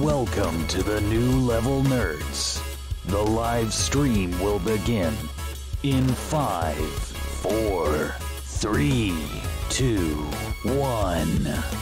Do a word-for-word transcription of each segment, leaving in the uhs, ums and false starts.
Welcome to the New Level Nerds. The live stream will begin in five, four, three, two, one.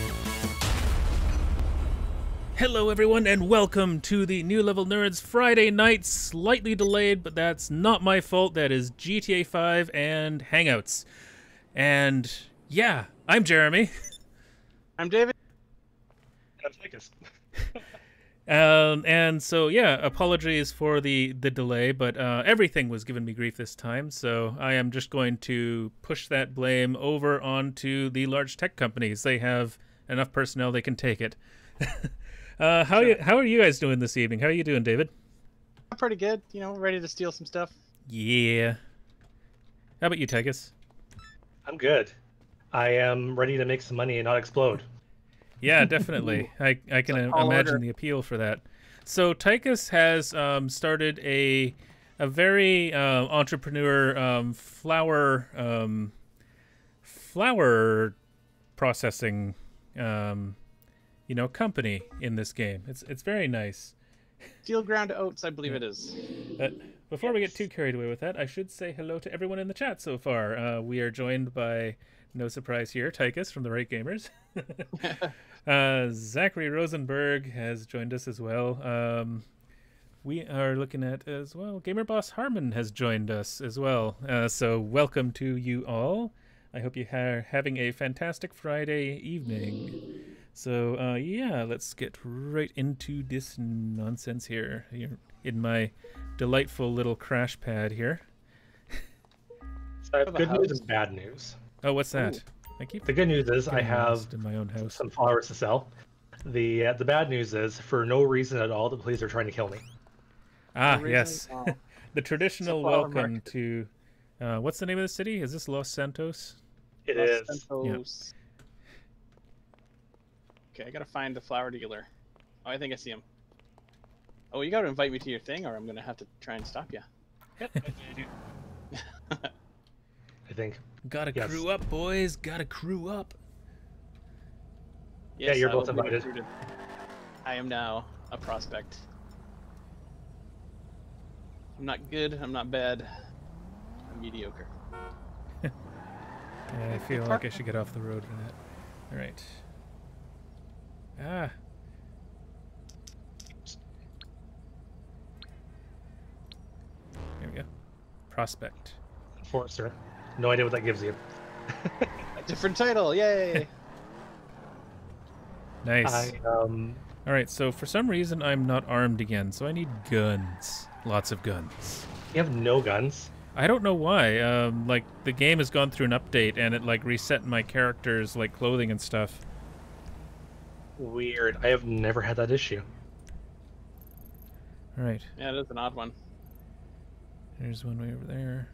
Hello everyone and welcome to the New Level Nerds Friday night, slightly delayed, but that's not my fault. That is G T A five and Hangouts. And yeah, I'm Jeremy. I'm David. I'm Ticus. Um, and so, yeah, apologies for the, the delay, but uh, everything was giving me grief this time, so I am just going to push that blame over onto the large tech companies. They have enough personnel, they can take it. uh, how, Sure. you, how are you guys doing this evening? How are you doing, David? I'm pretty good. You know, ready to steal some stuff. Yeah. How about you, Tychus? I'm good. I am ready to make some money and not explode. Yeah, definitely. I, I can It's a tall imagine order. the appeal for that. So Tychus has um, started a a very uh, entrepreneur um, flower um, flower processing um, you know company in this game. It's it's very nice. Steel ground oats, I believe it is. But before we get too carried away with that, I should say hello to everyone in the chat so far. Uh, we are joined by, no surprise here, Tychus from the Right Gamers. uh, Zachary Rosenberg has joined us as well. Um, we are looking at as well. Gamer Boss Harmon has joined us as well. Uh, so welcome to you all. I hope you are having a fantastic Friday evening. So uh, yeah, let's get right into this nonsense here. Here in my delightful little crash pad here. So I have Have a good news house. and bad news. Oh, what's that? Ooh. I keep The good news is I getting have lost in my own house. some flowers to sell. The uh, the bad news is for no reason at all the police are trying to kill me. Ah, No reason? yes. Oh. The traditional flower welcome market. to, uh, what's the name of the city? Is this Los Santos? It Los is. Santos. Okay, I gotta find the flower dealer. Oh, I think I see him. Oh, you gotta invite me to your thing, or I'm gonna have to try and stop you. Yep, I do. I think. Gotta Yes. crew up, boys. Gotta crew up. Yeah, you're I will both be invited. recruited. I am now a prospect. I'm not good. I'm not bad. I'm mediocre. Yeah, I feel like I should get off the road for that. All right. Ah. There we go. Prospect. Forester. No idea what that gives you. A different title, yay! Nice. I um All right, so for some reason I'm not armed again, so I need guns. Lots of guns. you have no guns. I don't know why. Um, like the game has gone through an update and it like reset my characters like clothing and stuff. Weird. I have never had that issue. All right, Yeah, it is an odd one. there's one way over there.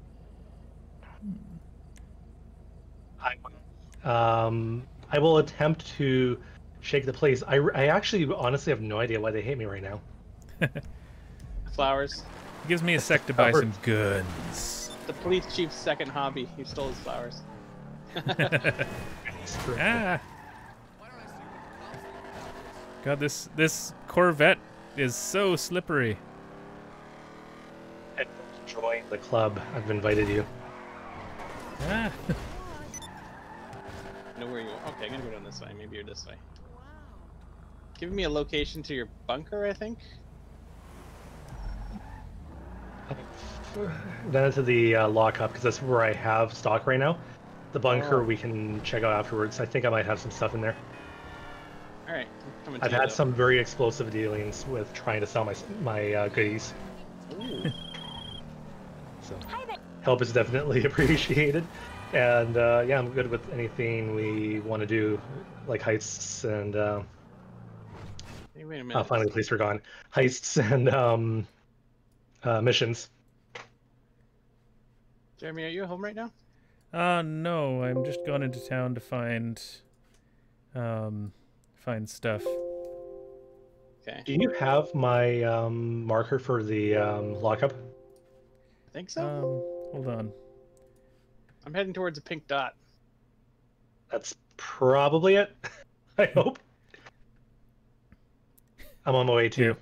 I um I will attempt to shake the place. I, I actually honestly have no idea why they hate me right now. Flowers. It gives me a sec to buy Covered. some guns. The police chief's second hobby. He stole his flowers. Ah! God, this this Corvette is so slippery. And join the club. I've invited you. Ah! I know where you are. Okay, I'm gonna go down this way. Maybe you're this way. Giving me a location to your bunker, I think. Then into the uh, lockup because that's where I have stock right now. The bunker Oh. we can check out afterwards. I think I might have some stuff in there. All right, I'm coming to I've you, had though. some very explosive dealings with trying to sell my my uh, goodies. Ooh. So help is definitely appreciated. And uh, yeah, I'm good with anything we want to do, like heists and uh, Hey, wait a minute. oh, finally the police are gone. Heists and um, uh, missions. Jeremy, are you at home right now? Uh, no, I'm just going into town to find, um, find stuff. Okay, Do you have my um, marker for the um, lockup? I think so. Um, hold on. I'm heading towards a pink dot. That's probably it. I hope. I'm on my way too.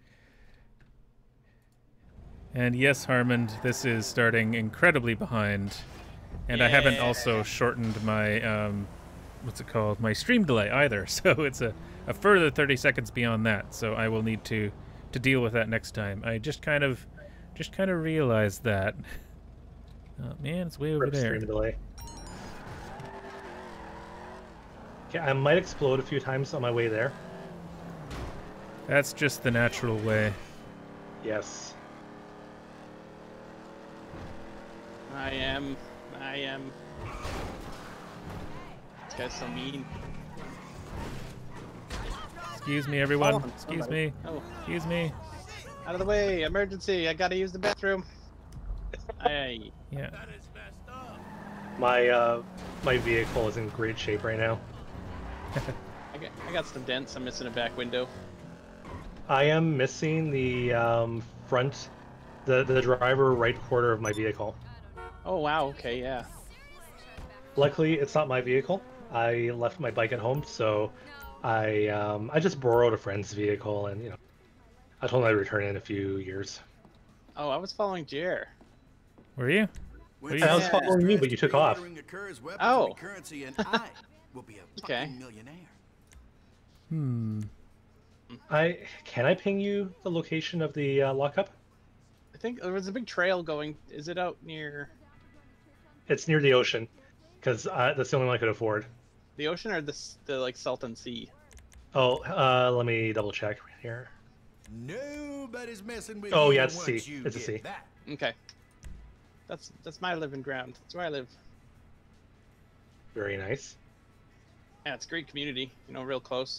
And yes, Harmon, this is starting incredibly behind. And I haven't also shortened my, um, what's it called, my stream delay either. So it's a, a further thirty seconds beyond that. So I will need to, to deal with that next time. I just kind of, just kind of realized that. Oh man, it's way over Rip there. Stream delay. Okay, I might explode a few times on my way there. That's just the natural way. Yes. I am. I am. This guy's so mean. Excuse me, everyone. Oh, Excuse somebody. me. Oh, Excuse me. out of the way! Emergency! I gotta use the bathroom. I. Yeah. My uh, my vehicle is in great shape right now. I got, I got some dents. I'm missing a back window. I am missing the um, front, the the driver right quarter of my vehicle. Oh wow. Okay. Yeah. Luckily, it's not my vehicle. I left my bike at home, so I um, I just borrowed a friend's vehicle, and you know, I told him I'd return it in a few years. Oh, I was following Jer. Were you? What are you I was following you, but you took off. Oh. Will be a Okay. millionaire. Hmm. I can I ping you the location of the uh, lockup? I think there was a big trail going. Is it out near It's near the ocean, because uh, that's the only one I could afford. the ocean or the s- the like Salton Sea? Oh, uh, let me double check here. Nobody's messing with Oh you yeah, it's a once sea. you It's a get sea. that. Okay. That's that's my living ground. That's where I live. Very nice. Yeah, it's a great community. You know, real close.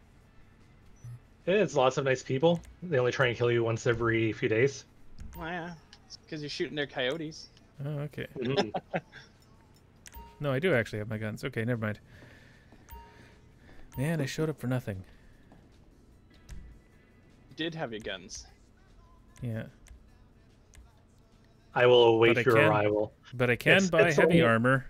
It's lots of nice people. They only try and kill you once every few days. Oh yeah, it's because you're shooting their coyotes. Oh, okay. Mhm. No, I do actually have my guns. Okay, never mind. Man, I showed up for nothing. You did have your guns. Yeah. I will await But I your can- arrival. But I can It's- buy it's heavy only- armor.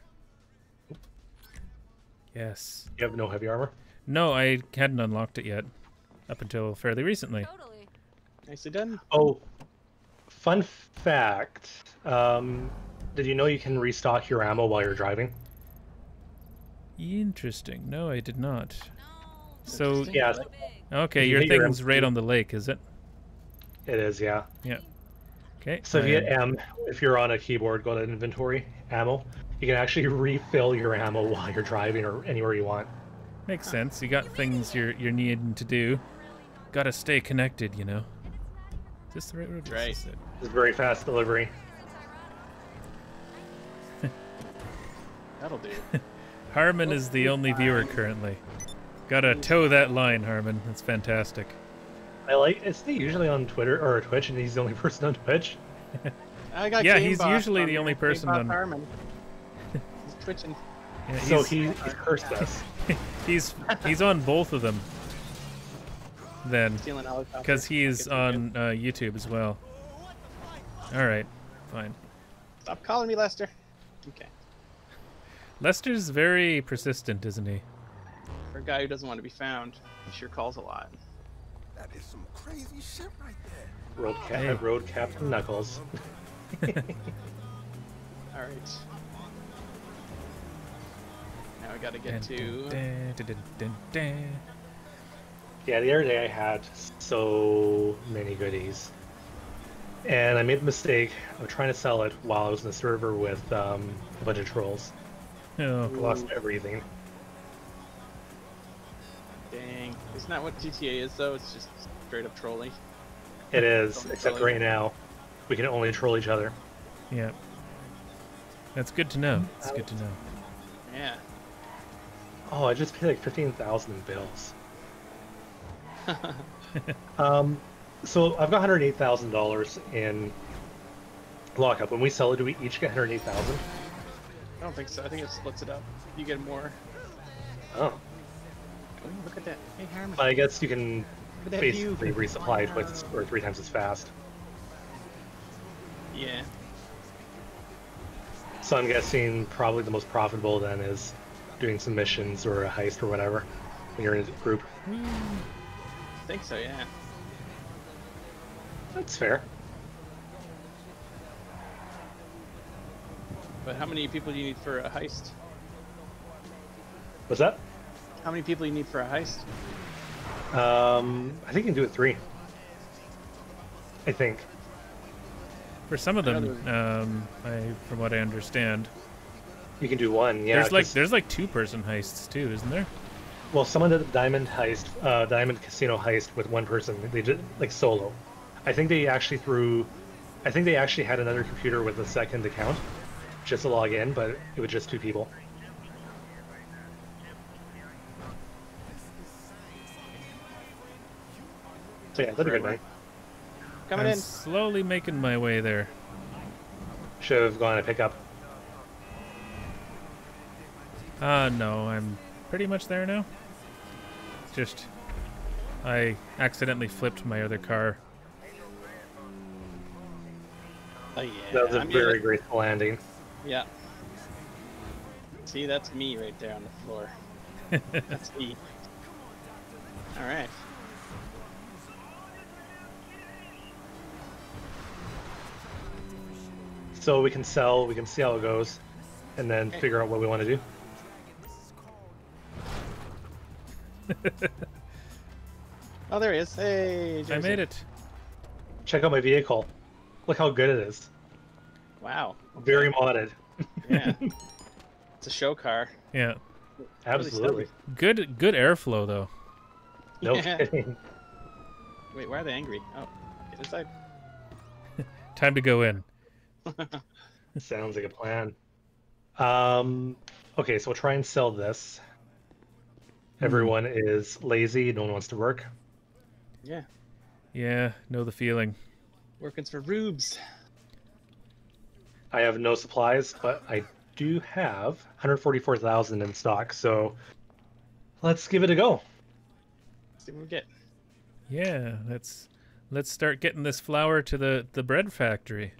Yes. You have no heavy armor? No, I hadn't unlocked it yet. Up until fairly recently. Totally. Nicely done. Oh, fun fact. Um, did you know you can restock your ammo while you're driving? Interesting. No, I did not. So, Interesting. Yeah, Big. okay, You your hit your thing's right M P. on the lake, is it? it is, yeah. Yeah. Okay. So if you I- hit M, if you're on a keyboard, go to inventory, ammo, you can actually refill your ammo while you're driving or anywhere you want. Makes sense. You got things you're you're needing to do. Gotta stay connected, you know. Is this the right road? Yes, Right. this is it. It's very fast delivery. That'll do. Harmon is the only viewer currently. Gotta toe that line, Harmon. That's fantastic. I like, it's usually on Twitter or Twitch, and he's the only person on Twitch. I got Yeah, Game he's Boss usually on the here. only Game person Boss on- Harmon. He's twitching. Yeah, So he's, he, he cursed us. he's he's on both of them. Then, Stealing helicopter. because he's Okay, on uh, YouTube as well. All right, fine. Stop calling me Lester. Okay. Lester's very persistent, isn't he? For a guy who doesn't want to be found, he sure calls a lot. That is some crazy shit right there. Road, Cap- Hey. Road Captain Knuckles. All right. Now I gotta get to. Dun, dun, dun, dun, dun. Yeah, the other day I had so many goodies. And I made the mistake of trying to sell it while I was in the server with um, a bunch of trolls. Oh, I lost everything. Dang. Isn't that what G T A is, though? It's just straight up trolling. It is, Don't except troll you. right now, we can only troll each other. yeah. That's good to know. It's good to know. Yeah. Oh, I just paid like fifteen thousand in bills. um, so I've got one hundred eight thousand dollars in lockup. When we sell it, do we each get one hundred eight thousand? I don't think so. I think it splits it up. You get more. Oh, Oh, look at that. Hey, Harmon. but I guess you can Look at that view. basically resupply twice as- or three times as fast. Yeah. So I'm guessing probably the most profitable then is doing some missions or a heist or whatever when you're in a group. think so, yeah. That's fair. But how many people do you need for a heist? What's that? How many people do you need for a heist? Um, I think you can do it three. I think. For some of them, um, I, from what I understand, You can do one, yeah. there's like 'cause- there's like two-person heists too, isn't there? Well, someone did the diamond heist, uh, diamond casino heist with one person. They did like solo. I think they actually threw. I think they actually had another computer with a second account, just to log in, but it was just two people. So yeah, that'd be good, Forever. night. Coming I'm in. slowly making my way there. Should have gone to pick up. Uh, no, I'm pretty much there now. Just, I accidentally flipped my other car. Oh yeah. That was a I'm very using- graceful landing. Yeah. See, that's me right there on the floor. That's me. All right. So we can sell. We can see how it goes, and then Okay. figure out what we want to do. Oh, there he is. Hey, I Jersey. made it. Check out my vehicle. Look how good it is. Wow. Very modded. Yeah. It's a show car. Yeah, Absolutely. good good airflow though. No Yeah. kidding. Wait, why are they angry? Oh, get inside. Time to go in. Sounds like a plan. Um, okay, so we'll try and sell this. Everyone is lazy. No one wants to work. Yeah. Yeah, know the feeling. Working for rubes. I have no supplies, but I do have one hundred forty-four thousand in stock. So let's give it a go. Let's see what we get. Yeah, let's let's start getting this flour to the the bread factory.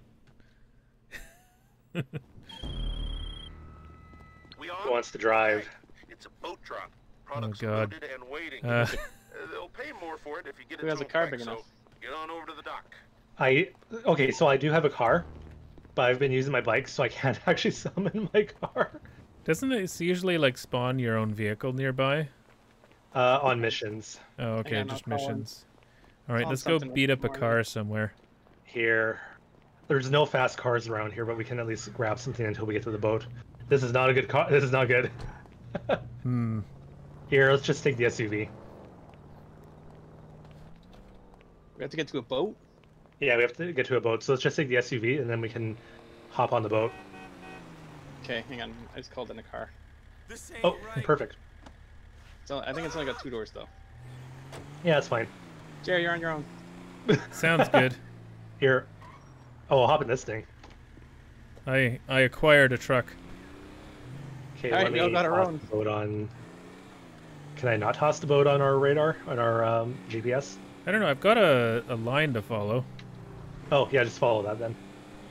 We on? Who wants to drive? It's a boat truck. Products God. loaded and waiting. Uh, Uh, they'll pay more for it if you get it Who to has a them car quick, big so enough? get on over to the dock. I okay, so I do have a car, but I've been using my bike, so I can't actually summon my car doesn't it usually like spawn your own vehicle nearby? uh, on missions. Oh, okay, on, I'll just call him. missions. All right, Call let's go something beat up a more car somewhere. Here, there's no fast cars around here, but we can at least grab something until we get to the boat. This is not a good car. This is not good. Hmm. Here, let's just take the S U V. We have to get to a boat? Yeah, we have to get to a boat, so let's just take the S U V and then we can hop on the boat. Okay, hang on. I just called in a car. This ain't Oh, right. perfect. So I think it's only got two doors though. Yeah, that's fine. Jerry, you're on your own. Sounds good. Here. Oh, I'll hop in this thing. I I acquired a truck. Okay, Alright, let we all me got our toss own. the boat on. Can I not toss the boat on our radar, on our um, G P S? I don't know. I've got a, a line to follow. Oh, yeah, just follow that then.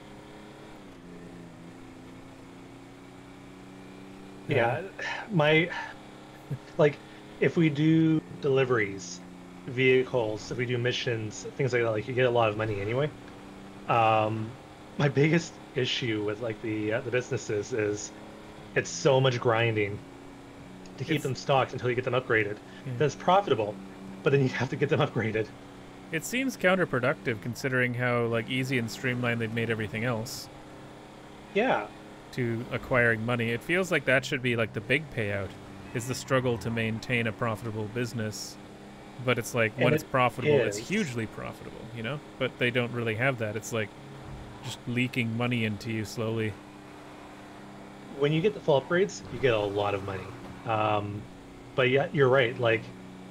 Yeah, my like if we do deliveries, vehicles, if we do missions, things like that, like you get a lot of money anyway. Um, my biggest issue with like the uh, the businesses is it's so much grinding to keep It's- them stocked until you get them upgraded. Yeah. That's profitable, but then you have to get them upgraded. It seems counterproductive considering how like easy and streamlined they've made everything else Yeah, to acquiring money. It feels like that should be like the big payout, is the struggle to maintain a profitable business. But it's like when And it's it profitable, it's is. hugely profitable, you know? But they don't really have that. It's like just leaking money into you slowly. when you get the full upgrades, you get a lot of money. Um, but yeah, you're right. Like,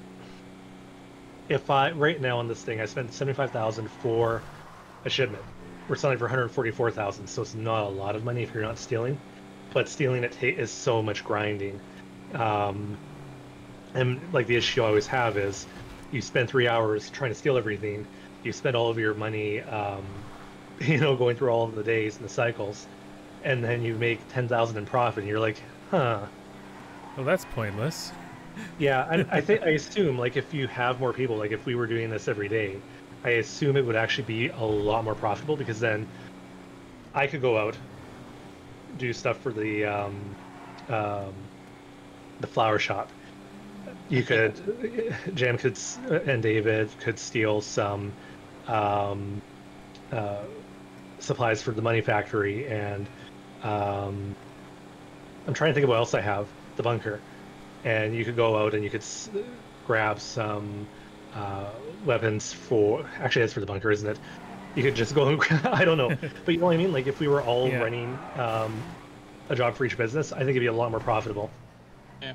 if I right now on this thing, I spent seventy-five thousand for a shipment. We're selling for one hundred forty-four thousand, so it's not a lot of money if you're not stealing. But stealing it ta- is so much grinding. Um, and like the issue I always have is, you spend three hours trying to steal everything. You spend all of your money, um, you know, going through all of the days and the cycles, and then you make ten thousand in profit. And you're like, huh. Well, that's pointless. Yeah, and I think I assume like if you have more people, like if we were doing this every day, I assume it would actually be a lot more profitable because then I could go out, do stuff for the um, um, the flower shop. You could, Jam could s- and David could steal some um, uh, supplies for the money factory, and um, I'm trying to think of what else I have. The bunker. And you could go out and you could s- grab some uh, weapons for. Actually, that's for the bunker, isn't it? You could just go and grab, I don't know, but you know what I mean. Like if we were all Yeah. running um, a job for each business, I think it'd be a lot more profitable. Yeah.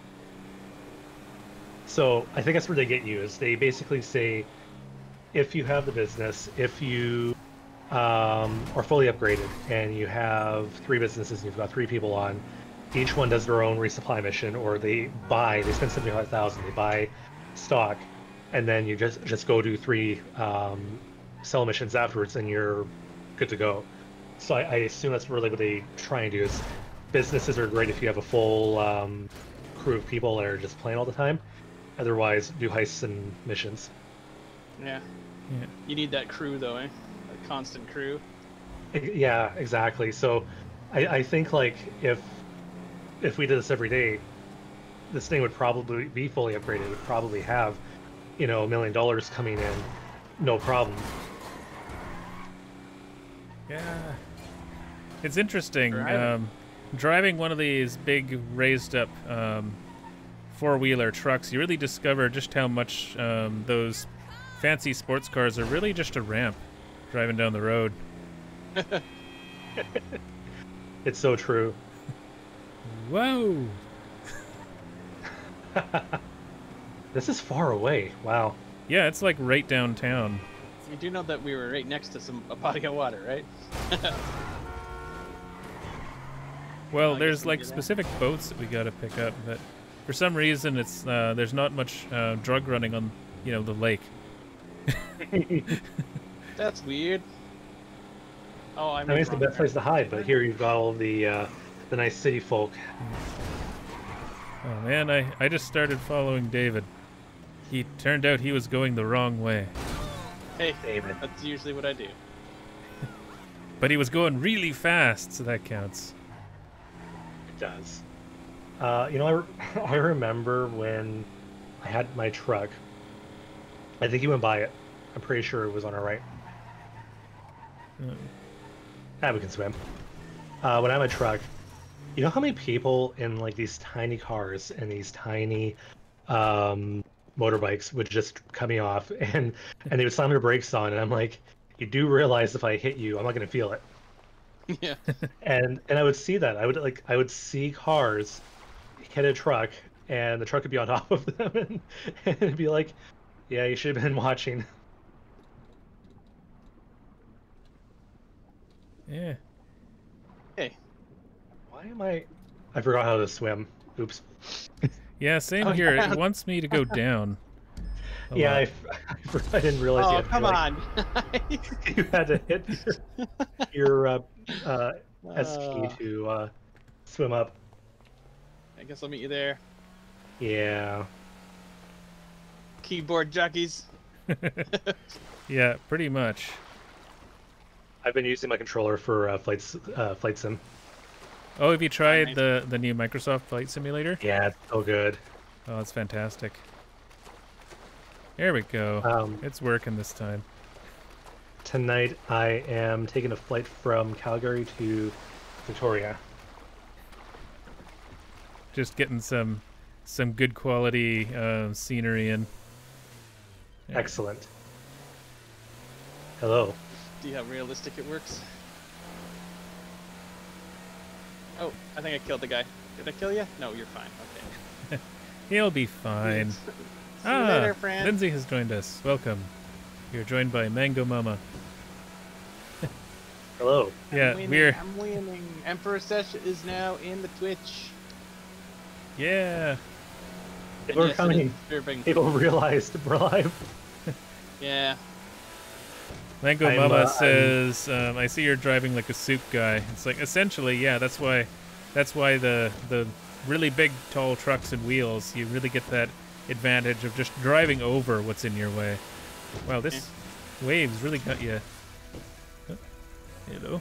So I think that's where they get you. Is they basically say, if you have the business, if you um, are fully upgraded and you have three businesses and you've got three people on, each one does their own resupply mission, or they buy, they spend seventy-five thousand, they buy stock, and then you just just go do three um, sell missions afterwards, and you're good to go. So I, I assume that's really what they try and do. Is businesses are great if you have a full um, crew of people that are just playing all the time. Otherwise, do heists and missions. Yeah. Yeah. You need that crew though, eh? A constant crew. E- Yeah, exactly. So I, I think like if if we did this every day, this thing would probably be fully upgraded. It would probably have, you know, a million dollars coming in, no problem. Yeah. It's interesting. Driving. Um, driving one of these big raised up um, four-wheeler trucks, you really discover just how much um, those fancy sports cars are really just a ramp driving down the road. It's so true. Whoa! This is far away. Wow. Yeah, it's like right downtown. You do know that we were right next to some a body of water, right? Well, I guess there's we like do that. specific boats that we gotta pick up, but for some reason, it's uh, there's not much uh, drug running on, you know, the lake. That's weird. Oh, I I mean, mean, it's the best place to hide, but here you've got all the uh, the nice city folk. Oh man, I I just started following David. He turned out he was going the wrong way, Hey, David. that's usually what I do. but he was going really fast, so that counts. It does. Uh, you know, I, re- I remember when I had my truck. I think you went by it. I'm pretty sure it was on our right. Uh, Ah, we can swim. Uh, when I had my truck, you know how many people in like these tiny cars and these tiny um, motorbikes would just cut me off, and and they would slam their brakes on, and I'm like, you do realize if I hit you, I'm not gonna feel it. Yeah. And and I would see that. I would like I would see cars hit a truck, and the truck would be on top of them, and, and it'd be like, yeah, you should have been watching. yeah. Hey. Why am I? I forgot how to swim. Oops. Yeah, same Oh, here. yeah. It wants me to go down. a Yeah, I, lot. f- I forgot- I didn't realize you Oh, had to, come like, on. you had to hit your, your uh, uh, S key Uh, to uh, swim up. I guess I'll meet you there. Yeah. Keyboard jockeys. Yeah, pretty much. I've been using my controller for uh, flights, uh, flight sim. Oh, have you tried nice. the the new Microsoft Flight Simulator? Yeah, it's so good. Oh, it's fantastic. There we go. Um, It's working this time. Tonight I am taking a flight from Calgary to Victoria. Just getting some some good quality uh, scenery in. Yeah. Excellent. Hello. See how realistic it works? Oh, I think I killed the guy. Did I kill you? No, you're fine. Okay. He'll be fine. See ah, you later, friend. Lindsay has joined us. Welcome. You're joined by Mango Mama. Hello. Yeah, I'm winning, we're I'm winning. Emperor Sesh is now in the Twitch. yeah. People And are yes, it is coming. disturbing. People realized we're live. Yeah. Mango I'm, Mama uh, I'm- says, um, "I see you're driving like a soup guy." It's like essentially, yeah. That's why, that's why the the really big, tall trucks and wheels, you really get that advantage of just driving over what's in your way. Wow, this yeah. wave's really got you. Oh, hello.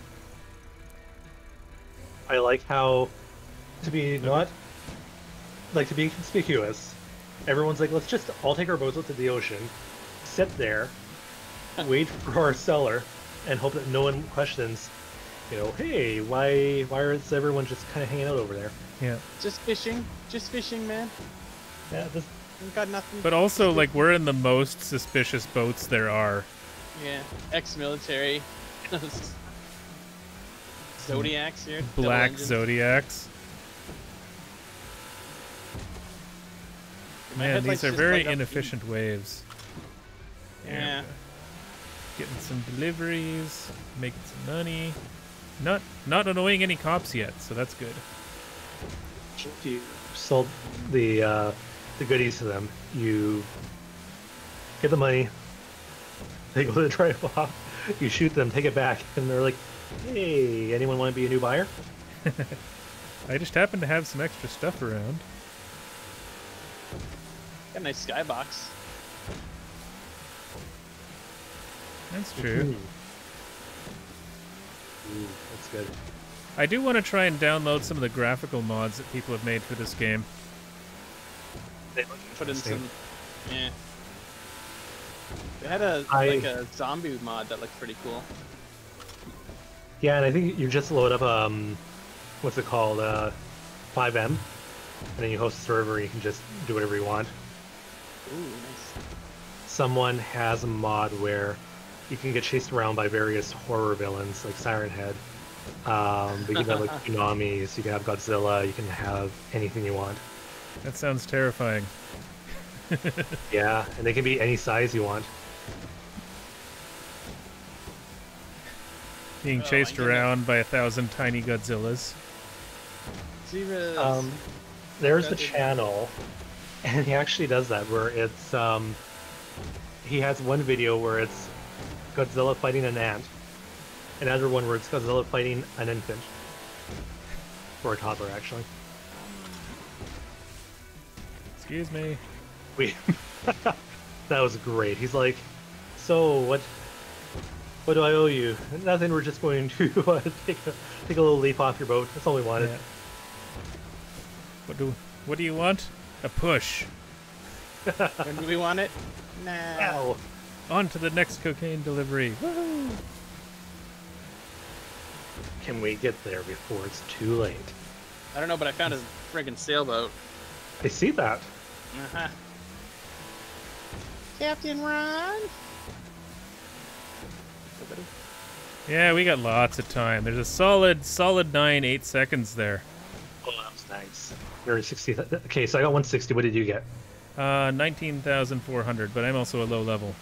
I like how, to be not, like to be conspicuous, everyone's like, let's just all take our boats out to the ocean, sit there, wait for our seller, and hope that no one questions, you know, hey, why why is everyone just kind of hanging out over there? Yeah. Just fishing. Just fishing, man. Yeah, this... We've got nothing. But also, like, we're in the most suspicious boats there are. Yeah. Ex-military. Zodiacs here. Black Zodiacs. Man, these are very inefficient waves. Yeah. Getting some deliveries, making some money. Not not annoying any cops yet, so that's good. If you sold the uh, the goodies to them, you get the money, they go to the drive-off, you shoot them, take it back, and they're like, hey, anyone want to be a new buyer? I just happen to have some extra stuff around. Got a nice skybox. That's true. Ooh, that's good. I do want to try and download some of the graphical mods that people have made for this game. They look Put in interesting. some, yeah. They had a I- like a zombie mod that looked pretty cool. Yeah, and I think you just load up um, what's it called, uh, five M, and then you host a server. And you can just do whatever you want. Ooh, nice. Someone has a mod where you can get chased around by various horror villains like Siren Head. Um, but you can have like tsunamis, you can have Godzilla, you can have anything you want. That sounds terrifying. Yeah, and they can be any size you want. Being Oh, chased my goodness. around by a thousand tiny Godzillas. Zebras. Um, there's the Godzilla. channel, and he actually does that where it's um, he has one video where it's Godzilla fighting an ant, another one where it's Godzilla fighting an infant, or a toddler actually. Excuse me. We that was great. He's like, so what? What do I owe you? Nothing. We're just going to uh, take a take a little leaf off your boat. That's all we wanted. Yeah. What do What do you want? A push. When do we want it? Nah. Ow. On to the next cocaine delivery. Woohoo! Can we get there before it's too late? I don't know, but I found a friggin' sailboat. I see that. Uh-huh. Captain Ron. Nobody? Yeah, we got lots of time. There's a solid, solid nine, eight seconds there. Oh, that was nice. You're at sixty. th- Okay, so I got one sixty. What did you get? Uh, nineteen thousand four hundred, but I'm also a low level.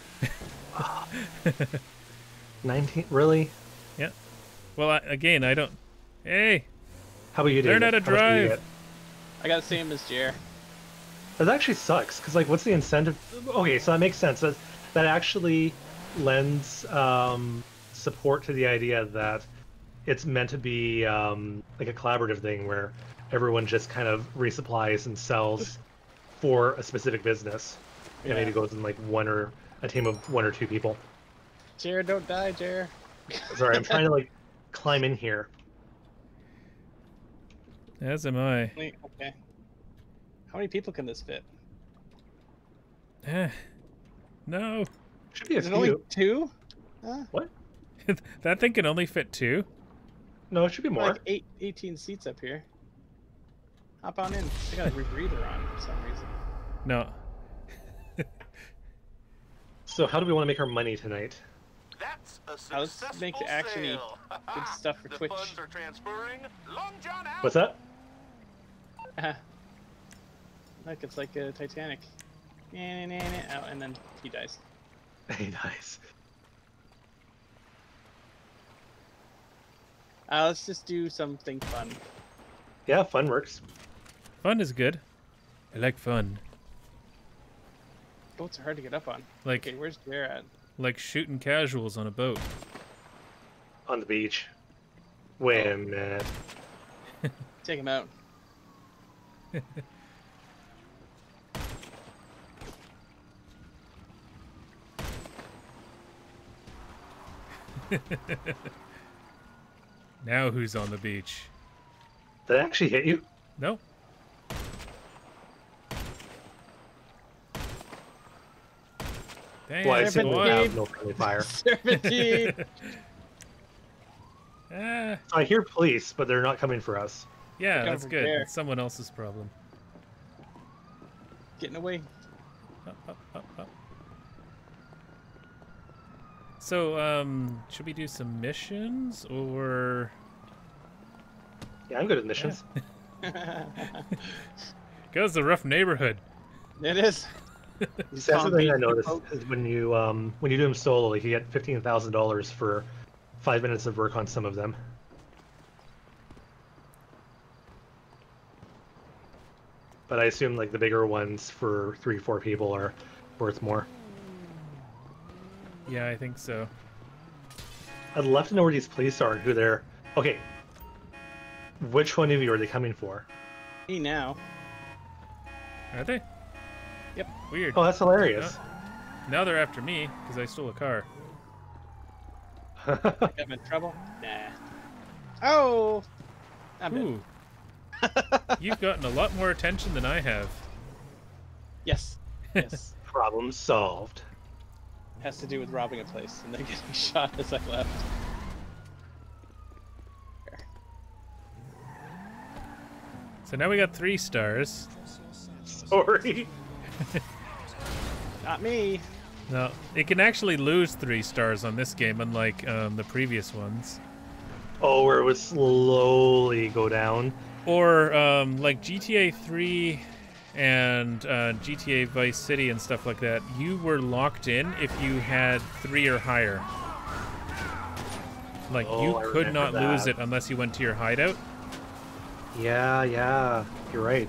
nineteen. Really? Yeah. Well, I, again, I don't. Hey, How about you? Learn David? how to much did you drive. get? I got the same as Jer. That actually sucks, because, like, what's the incentive? Okay, so that makes sense. That, that actually lends um, support to the idea that it's meant to be um, like a collaborative thing where everyone just kind of resupplies and sells for a specific business. And Yeah. maybe goes in, like, one or a team of one or two people. Jer, don't die, Jer. Sorry, I'm trying to, like, climb in here. as am I. Wait, okay. How many people can this fit? Eh. No. Should be a Is it few. only two? Huh? What? That thing can only fit two. No, it should be more. Like eight, eighteen seats up here. Hop on in. They got a rebreather on for some reason. No. So how do we want to make our money tonight? That's a Now let's successful make the action-y sale. good stuff for the Twitch. funds are transferring. Long John out. What's that? Uh, look, it's like a Titanic. Nah, nah, nah, nah. Oh, and then he dies. Hey, nice. Uh, let's just do something fun. Yeah, fun works. Fun is good. I like fun. Boats are hard to get up on. Like Okay, where's Jer at? like shooting casuals on a boat. On the beach. Wait a minute. Take him out. Now who's on the beach? Did I actually hit you? No. Damn, Well, I assume we what? have no friendly fire. Serpentine. Ah, So I hear police, but they're not coming for us. yeah, Look that's over good. there. It's someone else's problem. Getting away. Up, up, up, up. So, um, should we do some missions or? Yeah, I'm good at missions. Goes the rough neighborhood. It is. That's the thing I Zombie noticed folk. is when you um when you do them solo, you get fifteen thousand dollars for five minutes of work on some of them. But I assume like the bigger ones for three, four people are worth more. Yeah, I think so. I'd love to know where these police are and who they're. Okay. Which one of you are they coming for? Me now. Are they? Yep. Weird. Oh, that's hilarious. Now they're after me because I stole a car. Got in trouble? Nah. Oh! I'm in. Ooh. You've gotten a lot more attention than I have. Yes. Yes. Problem solved. Has to do with robbing a place and then getting shot as I left. So now we got three stars. Sorry. Not me. No, it can actually lose three stars on this game, unlike um, the previous ones. Oh, where it would slowly go down. Or um, like G T A three and uh, G T A Vice City and stuff like that, you were locked in if you had three or higher. Like Oh, you I could remember not lose that. it unless you went to your hideout. Yeah, yeah, you're right.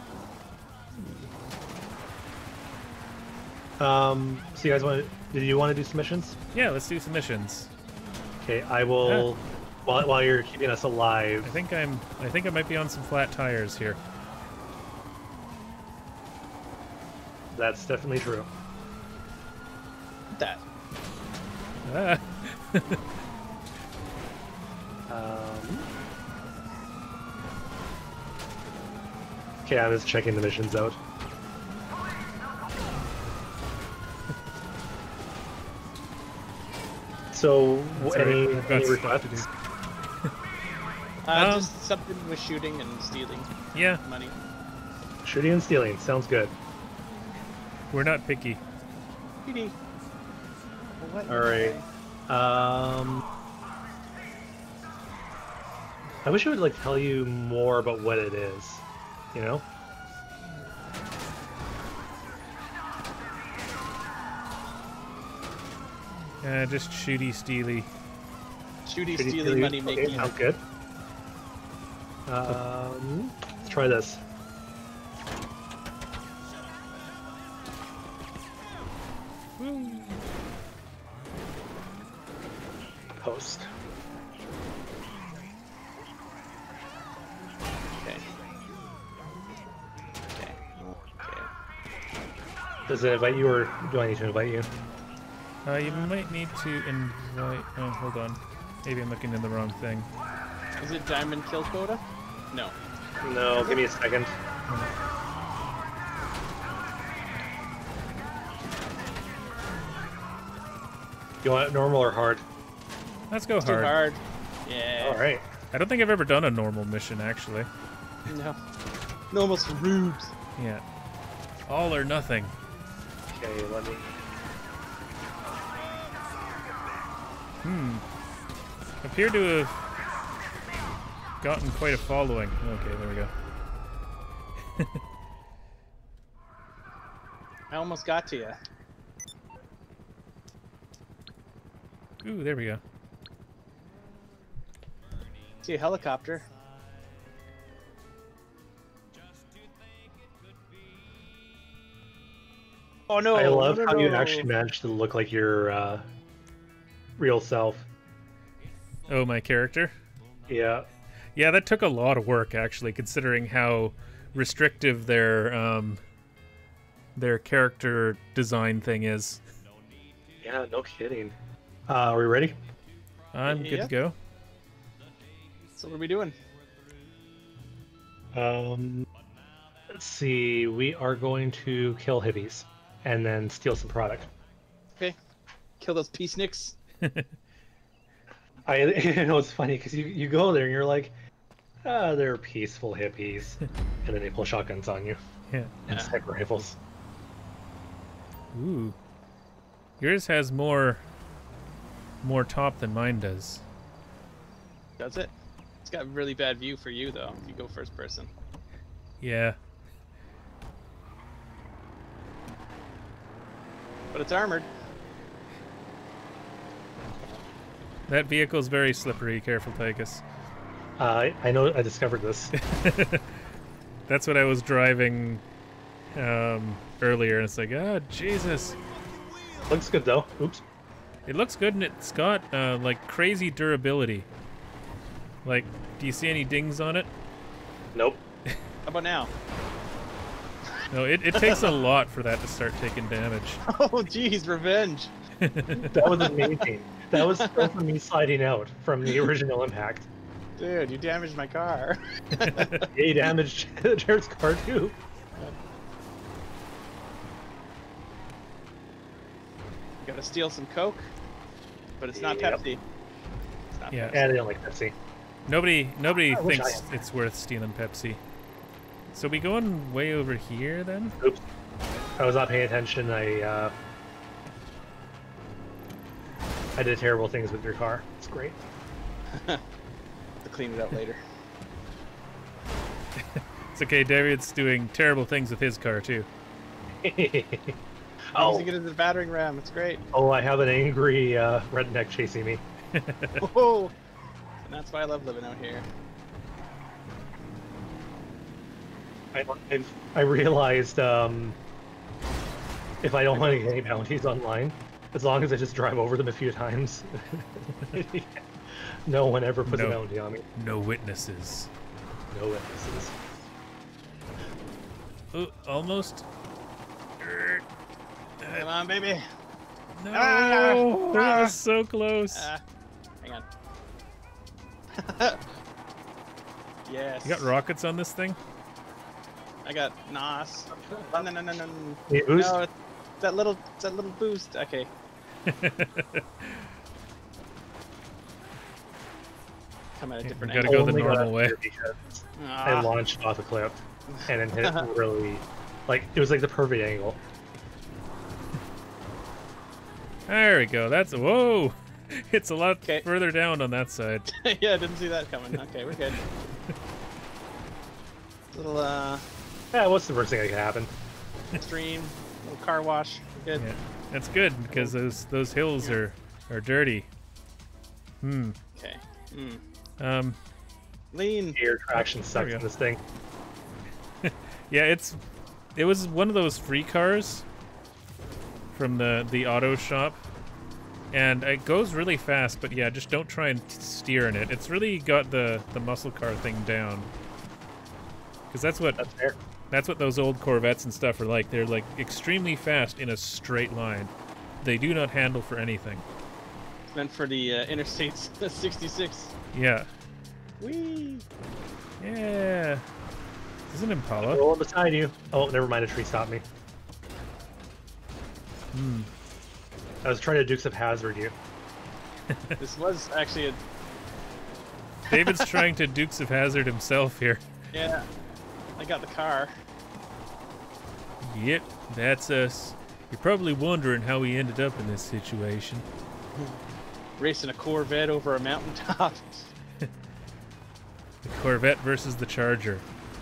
Um, so you guys want to? Did you want to do some missions? Yeah, let's do some missions. Okay, I will. While while you're keeping us alive, I think I'm. I think I might be on some flat tires here. that's definitely true. That. Ah. Um, okay, I'm just checking the missions out. So, That's any, all right, I've got any stuff to requests? do. Uh, Um, just something with shooting and stealing Yeah, money. Shooting and stealing sounds good. we're not picky. P D. Well, what All right. Um, I wish I would like tell you more about what it is. You know? Uh, just shooty, steely. Shooty, Shooty, stealing, stealing. money Okay, making. sounds good. Um, let's try this. Post. Okay. Okay. Okay. Does it invite you, or do I need to invite you? Uh, you might need to invite. Oh, hold on. Maybe I'm looking in the wrong thing. Is it diamond kill quota? No. No, give me a second. You want it normal or hard? Let's go Too hard. hard. Yeah. All right. I don't think I've ever done a normal mission actually. No. Normal's for rubes. Yeah. All or nothing. Okay, let me. Hmm. Appear to have gotten quite a following. Okay, there we go. I almost got to you. Ooh, there we go. See a helicopter. Oh no! I love no, no, how you no. actually managed to look like your uh, real self. Oh, my character? Yeah. Yeah, that took a lot of work actually, considering how restrictive their um, their character design thing is. Yeah, no kidding. Uh, are we ready? I'm good Yeah. to go. So what are we doing? Um, let's see. We are going to kill hippies and then steal some product. Okay. Kill those peaceniks. I you know it's funny because you, you go there and you're like, ah, they're peaceful hippies, and then they pull shotguns on you Yeah. and sniper rifles. Ooh. Yours has more more top than mine does. Does it? It's got really bad view for you though, if you go first person. Yeah. But it's armored. That vehicle's very slippery. Careful, Tychus. Uh, I, I know. I discovered this. That's what I was driving um, earlier, and it's like, oh, Jesus. Looks good though. Oops. It looks good, and it's got, uh, like, crazy durability. Like, do you see any dings on it? Nope. How about now? No, it, it takes a lot for that to start taking damage. Oh jeez, revenge. That was amazing. That was still from me sliding out from the original impact. Dude, you damaged my car. He damaged Jared's car too. Gotta steal some Coke, but it's not Yep. Pepsi. It's not Yeah. Pepsi. And I don't like Pepsi. Nobody nobody I wish I thinks had it's worth stealing Pepsi. So we going way over here, then? Oops. I was not paying attention. I uh, I did terrible things with your car. It's great. To clean it up later. It's okay, David's doing terrible things with his car, too. Oh, oh, you get into the battering ram. It's great. oh, I have an angry uh, redneck chasing me. Whoa! And that's why I love living out here. I, I've, I realized um, if I don't want to get any bounties online, as long as I just drive over them a few times, no one ever puts No. a bounty on me. No witnesses. No witnesses. Oh, almost. Er, Come on, baby. No! Ah! That was so close. Ah, hang on. Yes. You got rockets on this thing? I got N O S. No, no, no, no, no. Hey, boost? No, it's that little, it's that little boost. Okay. Come at a Yeah, different we gotta angle. go the Only got normal way. here because I Ah, launched off a cliff and then hit it really, like, it was like the perfect angle. There we go. That's whoa. It's a lot Okay. further down on that side. yeah, I didn't see that coming. Okay, we're good. Little uh, Yeah, what's the worst thing that could happen? stream, little car wash. We're good. Yeah, that's good because those those hills are are dirty. Hmm. Okay. Mm. Um. Lean. Air traction There sucks we in go. this thing. Yeah, it's it was one of those free cars from the the auto shop, and it goes really fast. But yeah, just don't try and steer in it. It's really got the the muscle car thing down, because that's what That's fair. that's what those old Corvettes and stuff are like. They're like extremely fast in a straight line. They do not handle for anything. Meant for the uh, Interstate sixty-six. Yeah. Whee! Yeah. This is an Impala. Rolling beside you. Oh, never mind. A tree stopped me. Hmm. I was trying to Dukes of Hazzard you. This was actually a David's trying to Dukes of Hazzard himself here. yeah. I got the car. Yep, that's us. You're probably wondering how we ended up in this situation. Racing a Corvette over a mountaintop. The Corvette versus the Charger.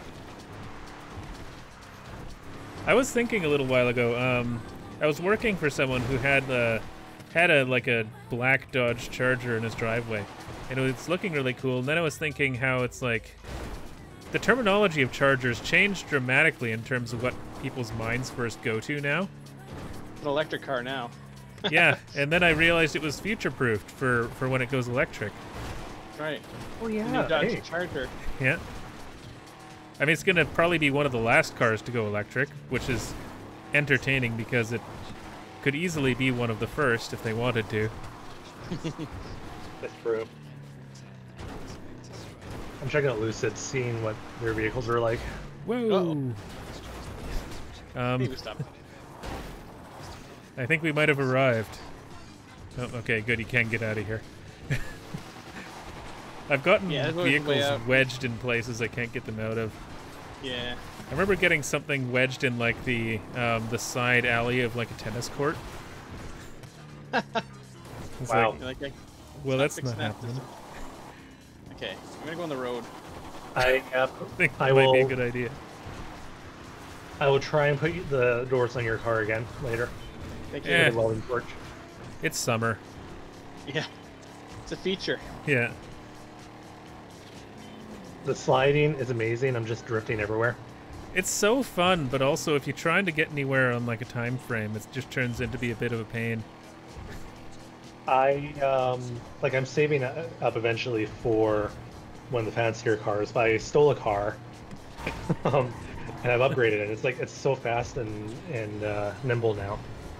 I was thinking a little while ago, um, I was working for someone who had uh, had a like a black Dodge Charger in his driveway, and it was looking really cool. And then I was thinking how it's like the terminology of Chargers changed dramatically in terms of what people's minds first go to now. An electric car now. Yeah, and then I realized it was future-proofed for for when it goes electric. Right. Oh The yeah. new Dodge Hey. Charger. Yeah. I mean, it's going to probably be one of the last cars to go electric, which is entertaining because it could easily be one of the first if they wanted to. That's true. I'm checking out Lucid, seeing what their vehicles are like. Whoa! Um, Maybe stop. I think we might have arrived. Oh, okay, good. You can get out of here. I've gotten Yeah, there's always a way vehicles out. wedged in places I can't get them out of. Yeah. I remember getting something wedged in like the um, the side alley of like a tennis court. It's Wow. like, You're like, well, that's fixing not that happening. system. Okay, I'm gonna go on the road. I uh, I think I that might be a will- good idea. I will try and put you- the doors on your car again later. Thank you. Yeah. With a welding torch. It's summer. Yeah. It's a feature. Yeah. The sliding is amazing. I'm just drifting everywhere. It's so fun, but also if you're trying to get anywhere on like a time frame, it just turns into be a bit of a pain. I um like I'm saving uh, up eventually for one of the fancier cars. But I stole a car, um, and I've upgraded it. It's like it's so fast and and uh, nimble now.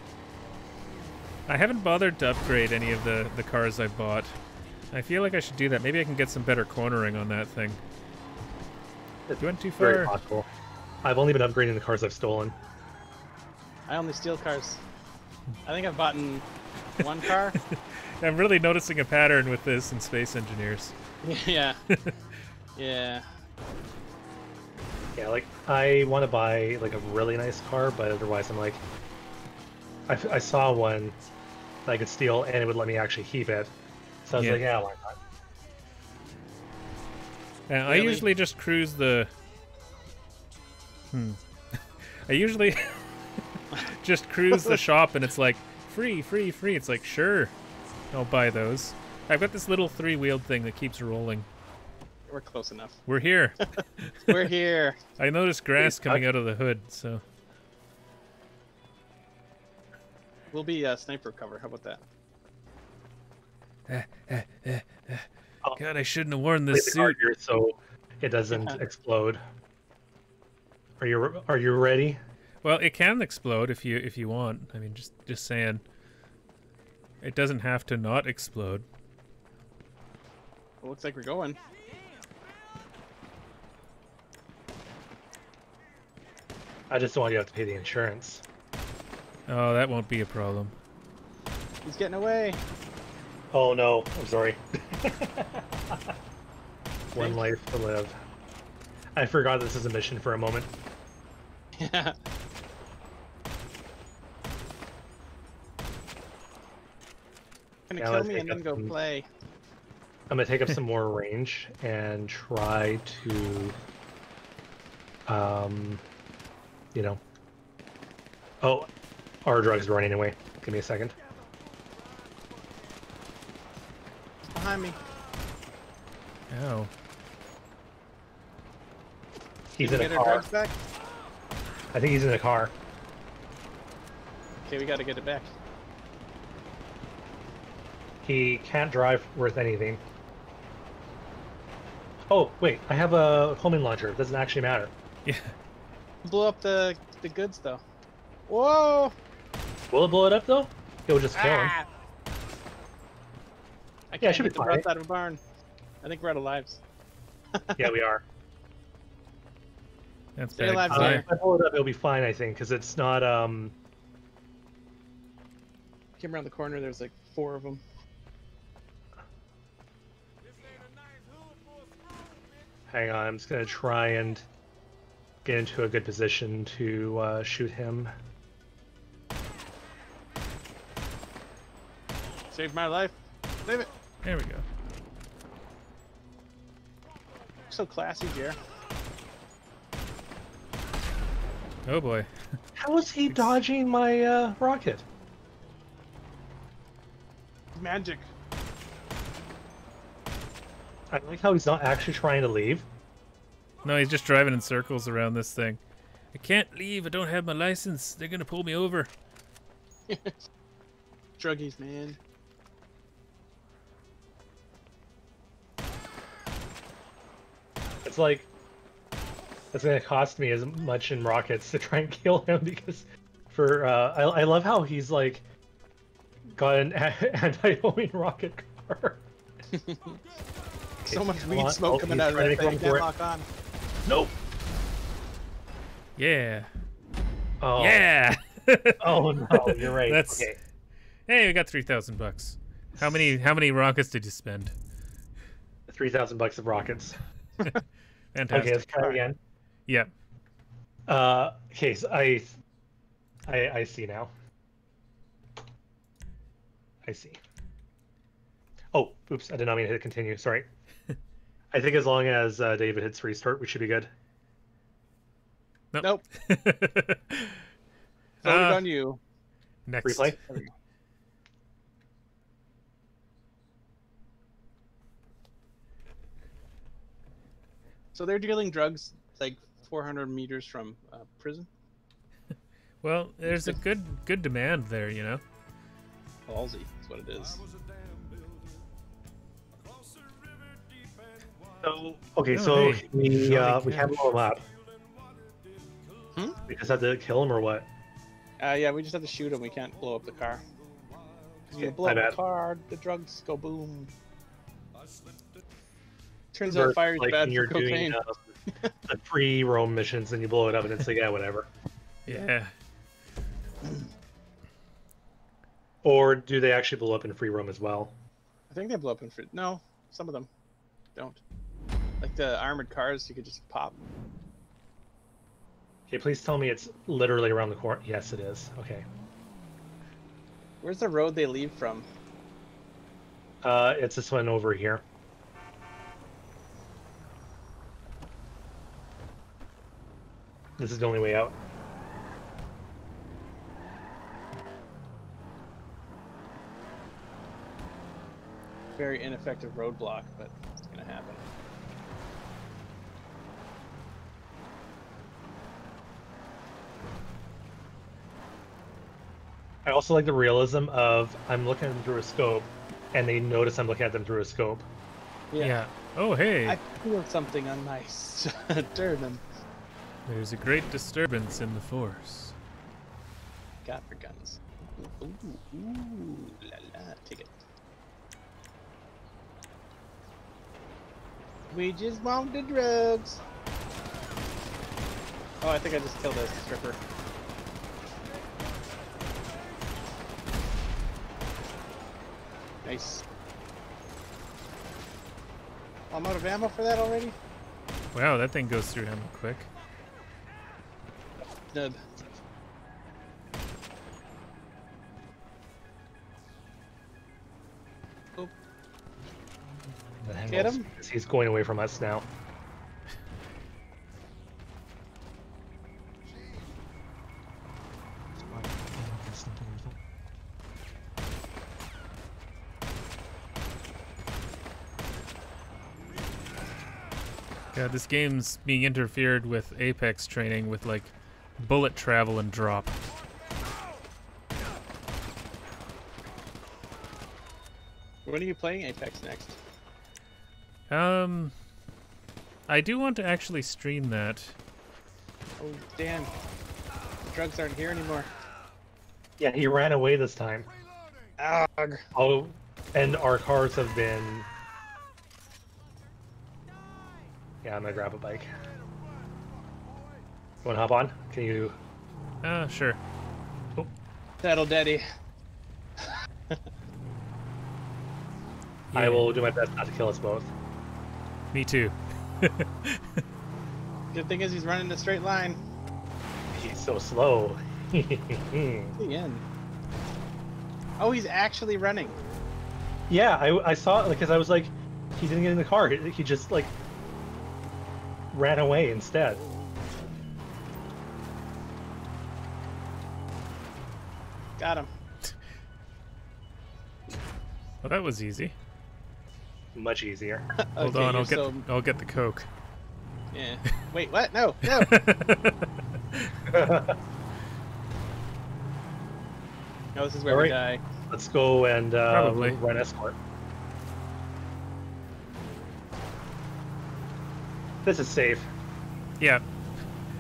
I haven't bothered to upgrade any of the, the cars I bought. I feel like I should do that. Maybe I can get some better cornering on that thing. It's You went too very far. possible. I've only been upgrading the cars I've stolen. I only steal cars. I think I've bought in one car. I'm really noticing a pattern with this in Space Engineers. Yeah. Yeah. Yeah, like I want to buy like a really nice car, but otherwise I'm like, I, f- I saw one that I could steal and it would let me actually keep it. So I was Yeah. like, yeah, why not? Uh, I Really? usually just cruise the. Hmm. I usually just cruise the shop and it's like free, free, free. It's like sure, I'll buy those. I've got this little three-wheeled thing that keeps rolling. We're close enough. We're here. We're here. I noticed grass Please, coming I- out of the hood, so We'll be uh, sniper cover. How about that? God, I shouldn't have worn Play this the car suit. here so it doesn't Yeah. explode. Are you are you ready? Well, it can explode if you if you want. I mean, just just saying. It doesn't have to not explode. Well, looks like we're going. I just don't want you to have to pay the insurance. Oh, that won't be a problem. He's getting away. Oh no, I'm sorry. One life to live. I forgot this is a mission for a moment. Yeah. Gonna Yeah, kill let's me and take then up go some- play. I'm gonna take up some more range and try to, um, you know. Oh, our drug's running away. Give me a second. Behind me. Ow. He's Did in we a get our car. drugs back? I think he's in a car. Okay, we gotta get it back. He can't drive worth anything. Oh, wait, I have a homing launcher. It doesn't actually matter. Yeah. Blow up the the goods though. Whoa! Will it blow it up, though? It'll just kill him. Ah! I Yeah, it can't should be get the fine. breath out of a barn. I think we're out of lives. Yeah, we are. That's Stay bad. alive, Bye. Uh, Sorry. if I blow it up, it'll be fine, I think, because it's not, um... Came around the corner. There's like four of them. Hang on, I'm just going to try and get into a good position to uh, shoot him. Saved my life. Save it. There we go. So classy, Jer. Oh boy. How is he dodging my uh, rocket? Magic. I like how he's not actually trying to leave. No, he's just driving in circles around this thing. I can't leave. I don't have my license. They're gonna pull me over. Druggies, man. It's like That's going to cost me as much in rockets to try and kill him because for uh, I, I love how he's like got an anti-homing rocket car. So much come weed on. smoke Oh, coming he's out of trying that to go thing. for Can't it. lock on. Nope. Yeah. Oh. Yeah. Oh no, you're right. That's. Okay. Hey, we got three thousand bucks. How many? How many rockets did you spend? Three thousand bucks of rockets. Fantastic. Okay, let's try again. Yeah. Uh, okay, so I, I, I see now. I see. Oh, oops! I did not mean to hit continue. Sorry. I think as long as uh, David hits restart, we should be good. Nope. Nope. Voted Uh, on you. Next. Replay. There we go. So they're dealing drugs like four hundred meters from uh, prison. Well, there's a good good demand there, you know. Ballsy is what it is. So okay, Oh, so hey, we Johnny uh, we can't Cash. blow him up. Hmm? We just have to kill him or what? Uh, yeah, we just have to shoot him. We can't blow up the car. 'Cause you Okay, blow my up the bad. car, the drugs go boom. Turns Versus, out fire's like, bad when for you're cocaine. doing uh, the free roam missions and you blow it up and it's like yeah whatever. Yeah. Or do they actually blow up in free roam as well? I think they blow up in free. No, some of them don't. Like the armored cars, you could just pop. Okay, please tell me it's literally around the corner. Yes, it is. Okay. Where's the road they leave from? Uh, it's this one over here. This is the only way out. Very ineffective roadblock, but it's gonna happen. I also like the realism of I'm looking at them through a scope, and they notice I'm looking at them through a scope. Yeah. Oh, hey. I feel something unnice. Durban. There's a great disturbance in the force. Got for guns. Ooh, ooh, ooh, la la, take it. We just want the drugs. Oh, I think I just killed a stripper. Nice. I'm out of ammo for that already? Wow, that thing goes through ammo quick. Nub. Oh, Get him? He's going away from us now. Yeah, this game's being interfered with Apex training with like bullet travel and drop. when are you playing Apex next? Um, I do want to actually stream that. Oh, damn. The drugs aren't here anymore. Yeah, he ran away this time. Ugh. Oh, and our cars have been. Yeah, I'm gonna grab a bike. You wanna hop on? Can you? Ah, sure. Saddle daddy. I Yeah. will do my best not to kill us both. Me too. Good thing is he's running a straight line. He's so slow. The end. Oh, he's actually running. Yeah, I, I saw it because I was like, he didn't get in the car. He, he just like ran away instead. Got him. Well, that was easy. Much easier. Hold Okay, on, I'll you're get so- I'll get the coke. Yeah. Wait, what? No, no. No, this is where we die. Let's go and uh, Probably. run escort. This is safe. Yeah,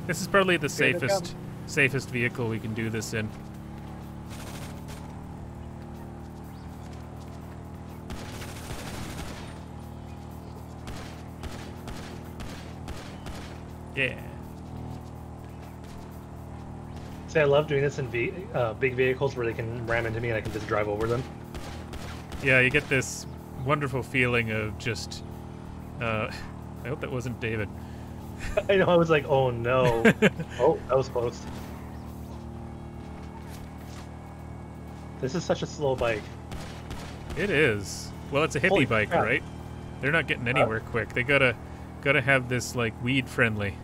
This is probably the Here they safest come. safest vehicle we can do this in. Yeah. See, I love doing this in v uh, big vehicles where they can ram into me and I can just drive over them. Yeah, you get this wonderful feeling of just... Uh, I hope that wasn't David. I know, I was like, oh no. Oh, that was close. This is such a slow bike. It is. Well, it's a hippie Holy bike, crap. right? They're not getting anywhere quick. They gotta gotta have this, like, weed-friendly.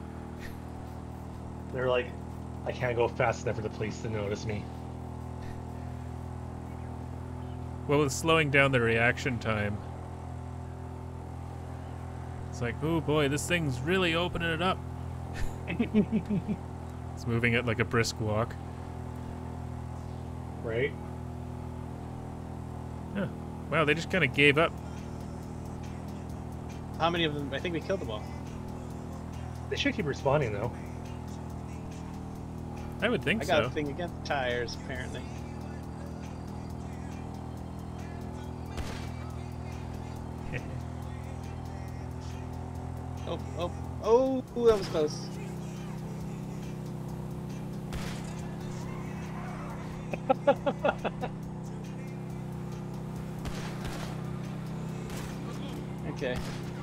They're like, I can't go fast enough for the police to notice me. Well, with slowing down the reaction time, it's like, oh boy, this thing's really opening it up. It's moving at like a brisk walk. Right? Yeah. Wow, they just kind of gave up. How many of them? I think we killed them all. They should keep respawning though. I would think I got so. a thing against tires, apparently. Oh, oh, oh, that was close. Okay.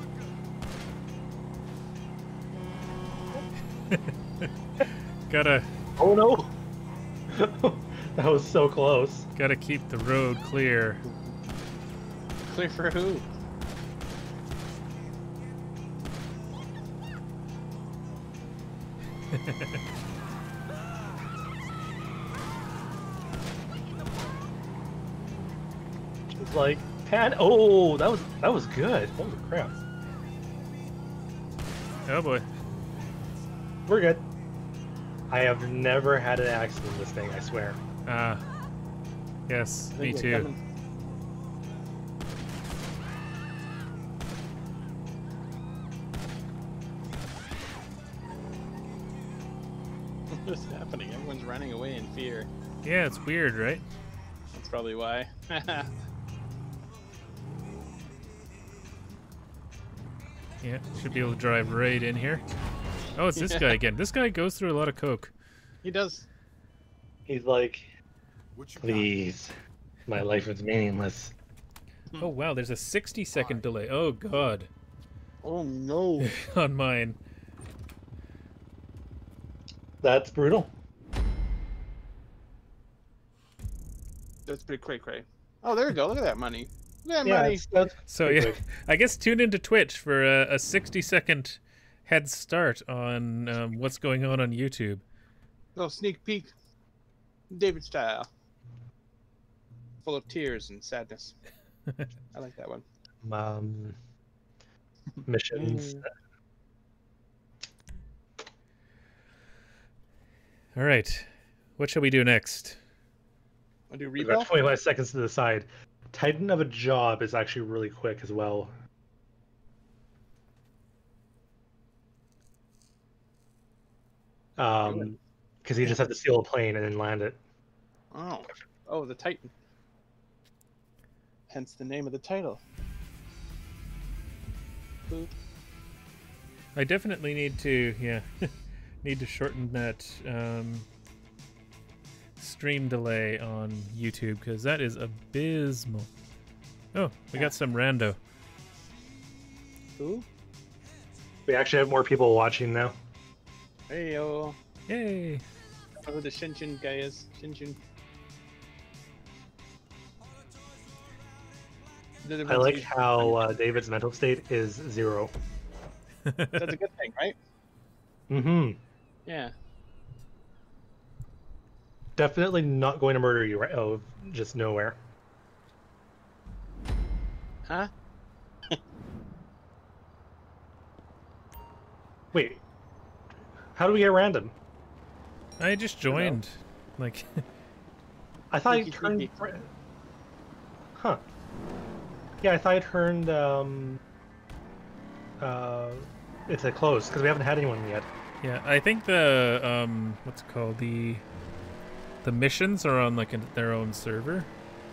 Gotta Oh no! That was so close. gotta keep the road clear. Clear for who? It's like pan. Oh, that was that was good. Holy crap! Oh boy. We're good. I have never had an accident in this thing. I swear. Ah. Yes, I me think too. they're coming. What's happening? Everyone's running away in fear. Yeah, it's weird, right? That's probably why. Yeah, should be able to drive right in here. Oh, it's this Yeah. guy again. This guy goes through a lot of coke. He does. He's like, What you got? please, my life is meaningless. Oh wow, there's a sixty second delay. Oh god. Oh no. On mine. That's brutal. That's pretty cray cray. Oh, there we go. Look at that money. Look at that Yeah, money. it's, that's So pretty yeah, quick. I guess tune into Twitch for a, a sixty second head start on um, what's going on on YouTube. Little sneak peek. David style. Full of tears and sadness. I like that one. Um, missions. All right, what shall we do next? Want to do We've rebuild? got twenty-five seconds to the side. Titan of a job is actually really quick as well. Um, because you just have to steal a plane and then land it. Oh. Oh, the Titan. Hence the name of the title. Boop. I definitely need to, yeah, need to shorten that um, stream delay on YouTube because that is abysmal. Oh, we got some rando. Ooh. We actually have more people watching now. Hey yo. Yay! I don't know who the Shinshin guy is. Shinshin. I like how uh, David's mental state is zero. That's a good thing, right? Mm-hmm. Yeah. Definitely not going to murder you right oh, just nowhere. Huh? Wait. How do we get random? I just joined. Like, I thought I Sneaky, turned. sneaky. fr- Huh. Yeah, I thought I turned. Um. Uh. It's a close because we haven't had anyone yet. Yeah, I think the um, what's it called the the missions are on like a, their own server.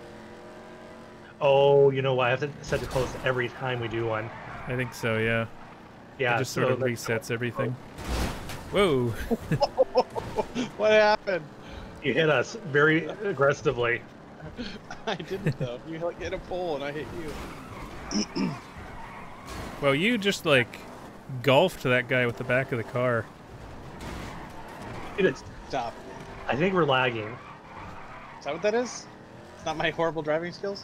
Oh, you know what? I have to set to close every time we do one. I think so. Yeah. Yeah, It just so sort of let's- resets everything. Whoa. What happened? You hit us very aggressively. I didn't though. You like hit a pole and I hit you. Well, you just like golfed that guy with the back of the car. It is. Stop. I think we're lagging. Is that what that is? It's not my horrible driving skills?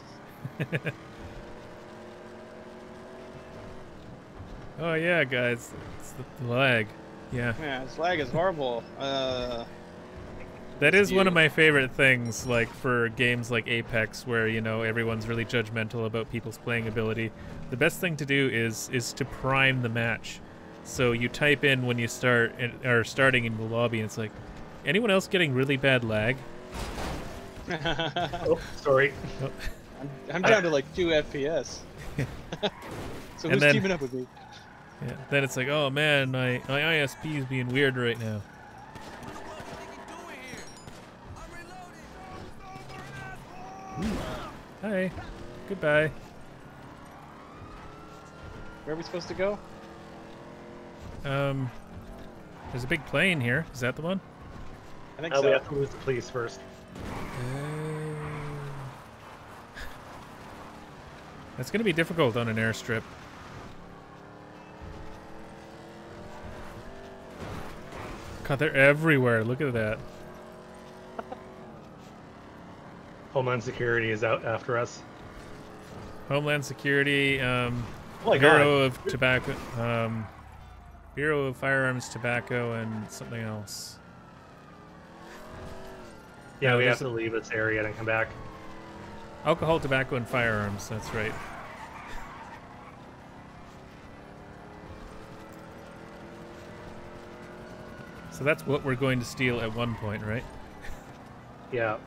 Oh yeah, guys, it's the, the lag. Yeah, Yeah, this lag is horrible. Uh, that is one of you. my favorite things. Like for games like Apex, where you know everyone's really judgmental about people's playing ability. The best thing to do is is to prime the match. So you type in when you start or starting in the lobby, and it's like, anyone else getting really bad lag? Oh, sorry. Oh. I'm, I'm down to like two F P S. So And who's then- teaming up with me? Yeah. Then it's like, oh man, my my I S P is being weird right now. Hi. Goodbye. Where are we supposed to go? Um, there's a big plane here. Is that the one? I think Uh, we so. have to lose the police first. That's going to be difficult on an airstrip. God, they're everywhere. Look at that. Homeland Security is out after us. Homeland Security, um, Oh my Bureau god. of Tobacco, um, Bureau of Firearms, Tobacco, and something else. Yeah, No, we have there's to leave this area and come back. Alcohol, tobacco, and firearms. That's right. So that's what we're going to steal at one point, right? Yeah.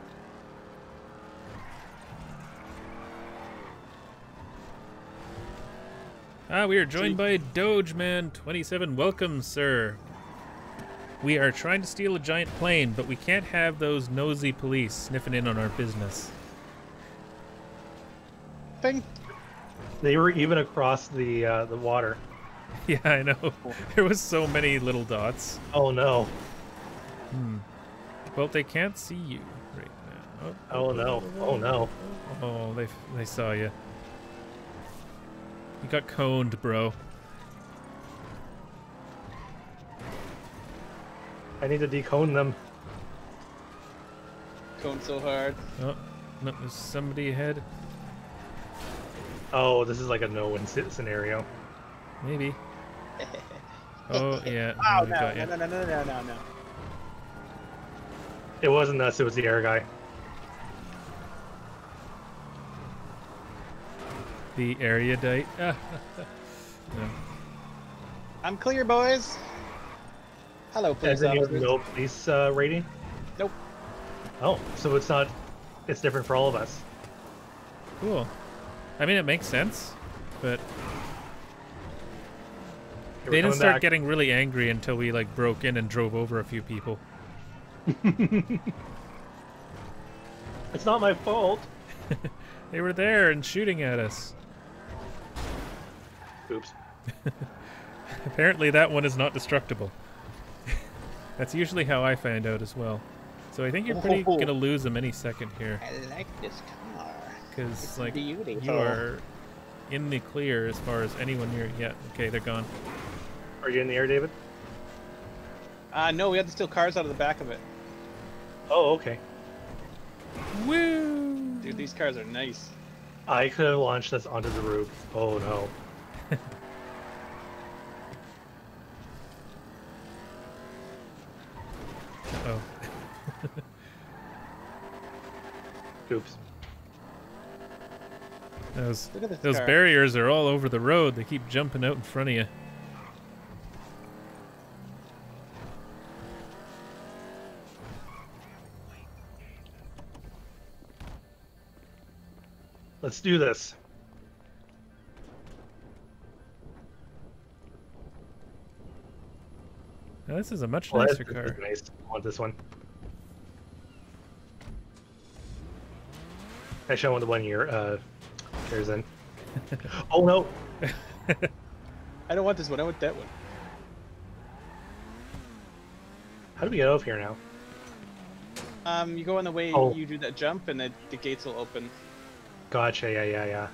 Ah, we are joined by Dogeman twenty-seven. Welcome, sir. We are trying to steal a giant plane, but we can't have those nosy police sniffing in on our business. Thing. They were even across the uh, the water. Yeah, I know. There was so many little dots. Oh no. Hmm. Well, they can't see you right now. Oh no. Oh no. Oh, they they saw you. You got coned, bro. I need to decone them. Going so hard. Oh, no, there's somebody ahead. Oh, this is like a no-win s- scenario. Maybe. Oh yeah. Oh we no, got no, ya. no, no, no, no, no, no. It wasn't us, it was the air guy. The erudite. Ah, no. I'm clear, boys. Hello, police As in you have officers. no police uh, rating? Nope. Oh, so it's not, it's different for all of us. Cool. I mean, it makes sense, but Okay, they we're didn't coming start back. getting really angry until we like broke in and drove over a few people. It's not my fault. They were there and shooting at us. Oops. Apparently, that one is not destructible. That's usually how I find out as well. So I think you're pretty Oh. gonna lose them any second here, I like this car. because It's like beautiful. you are in the clear as far as anyone here. Yeah, okay, they're gone. Are you in the air, David? Uh, no, we had to steal cars out of the back of it. Oh, okay. Woo! Dude, these cars are nice. I could have launched this onto the roof. Oh no. Oh, Oops. those Look at this those car. barriers are all over the road. They keep jumping out in front of you. Let's do this. Now, this is a much Well, nicer that's car. nice. I want this one. Actually, I want the one year uh, carries in. Oh no! I don't want this one. I want that one. How do we get over here now? Um, you go on the way Oh. you do that jump, and the, the gates will open. Gotcha. Yeah, yeah, yeah.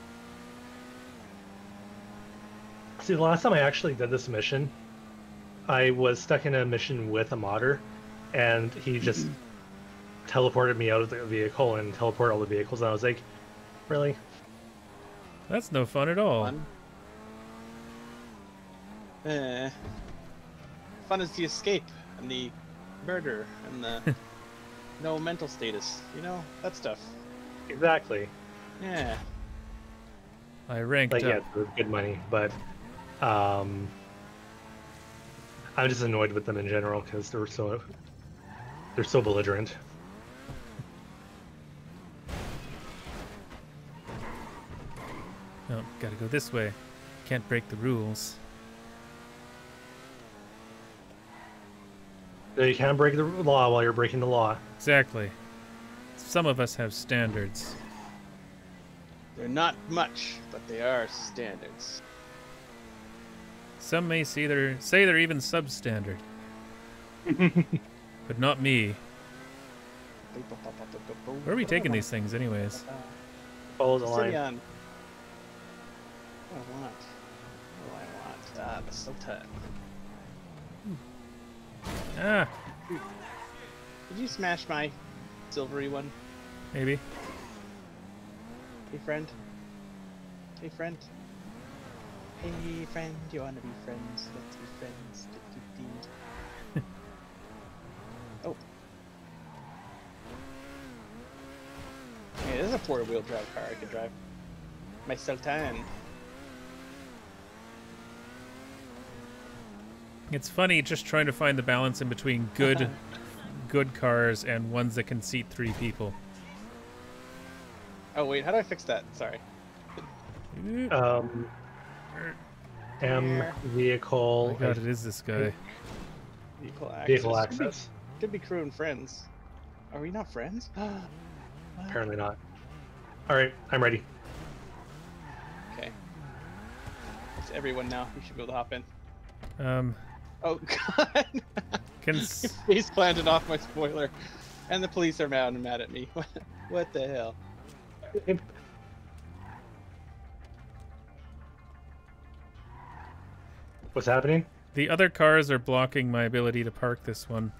See, the last time I actually did this mission, I was stuck in a mission with a modder, and he just teleported me out of the vehicle and teleported all the vehicles, and I was like, really? That's no fun at all. Fun. Eh. Fun is the escape and the murder and the no mental status. You know that stuff. Exactly. Yeah. I ranked Like, yeah, up. it was good money, but um, I'm just annoyed with them in general because they're so they're so belligerent. Oh, gotta go this way. Can't break the rules. You can't break the law while you're breaking the law. Exactly. Some of us have standards. They're not much, but they are standards. Some may see they're, say they're even substandard. But not me. Where are we taking these things anyways? Follow the line. Simeon. What do I want? What do I want? Ah, the Sultan. Ah, Did you smash my silvery one? maybe. Hey, friend. Hey, friend. Hey, friend. You wanna be friends? Let's be friends. Do-do-do. Oh. Hey, this is a four-wheel drive car I could drive. My Sultan. It's funny just trying to find the balance in between good good cars and ones that can seat three people. Oh wait, how do I fix that? Sorry. Um, M vehicle. Oh my god, it is this guy. Vehicle access. Vehicle access. Could be crew and friends. Are we not friends? Apparently not. All right, I'm ready. Okay. It's everyone now. We should be able to hop in. Um, Oh god! can You s- face planted off my spoiler, and the police are mad and mad at me. What? What the hell? What's happening? the other cars are blocking my ability to park this one.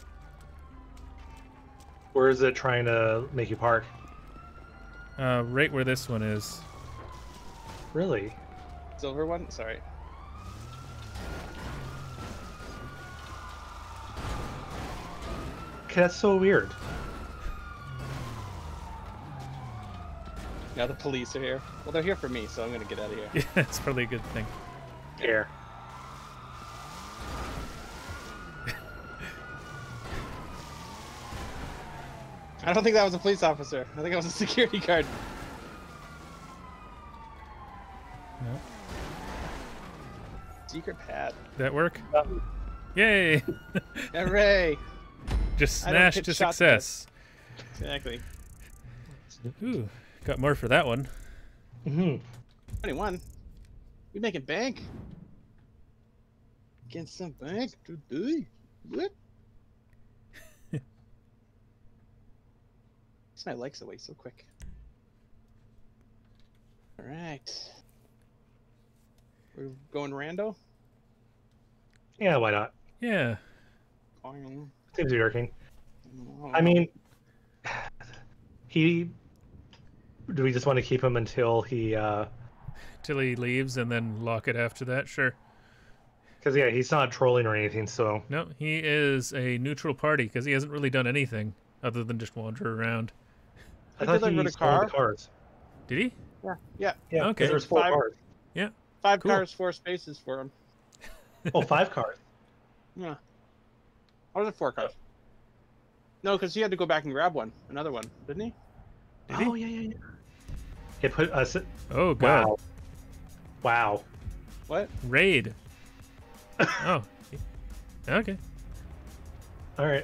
Where is it trying to make you park? Uh, right where this one is. Really? Silver one? Sorry. Okay, that's so weird. Now the police are here. Well, they're here for me, so I'm gonna get out of here. Yeah, that's probably a good thing. Here. I don't think that was a police officer. I think that was a security guard. No. Secret pad. That work? Yay! Hooray! Just I don't smashed hit to shots success. Exactly. Ooh, got more for that one. Hmm. twenty-one. We making bank? Getting some bank today? What? This my likes away so quick. Alright. We're going rando? Yeah, why not? Yeah. Boing. Seems to be working. Oh, I mean, he. Do we just want to keep him until he? uh Till he leaves and then lock it after that, sure. Because yeah, he's not trolling or anything. So No, he is a neutral party because he hasn't really done anything other than just wander around. I He thought delivered he a stole car? the cars. Did he? yeah, yeah. Yeah. 'cause Okay. There's four Five- cars. Yeah. Five Cool. cars, four spaces for him. Oh, five cars. Yeah. Or was it four cars? No, because he had to go back and grab one, another one, didn't he? Did he? Oh yeah, yeah, yeah. He put us. Oh, God. Wow. Wow. What? Raid. Oh. Okay. All right.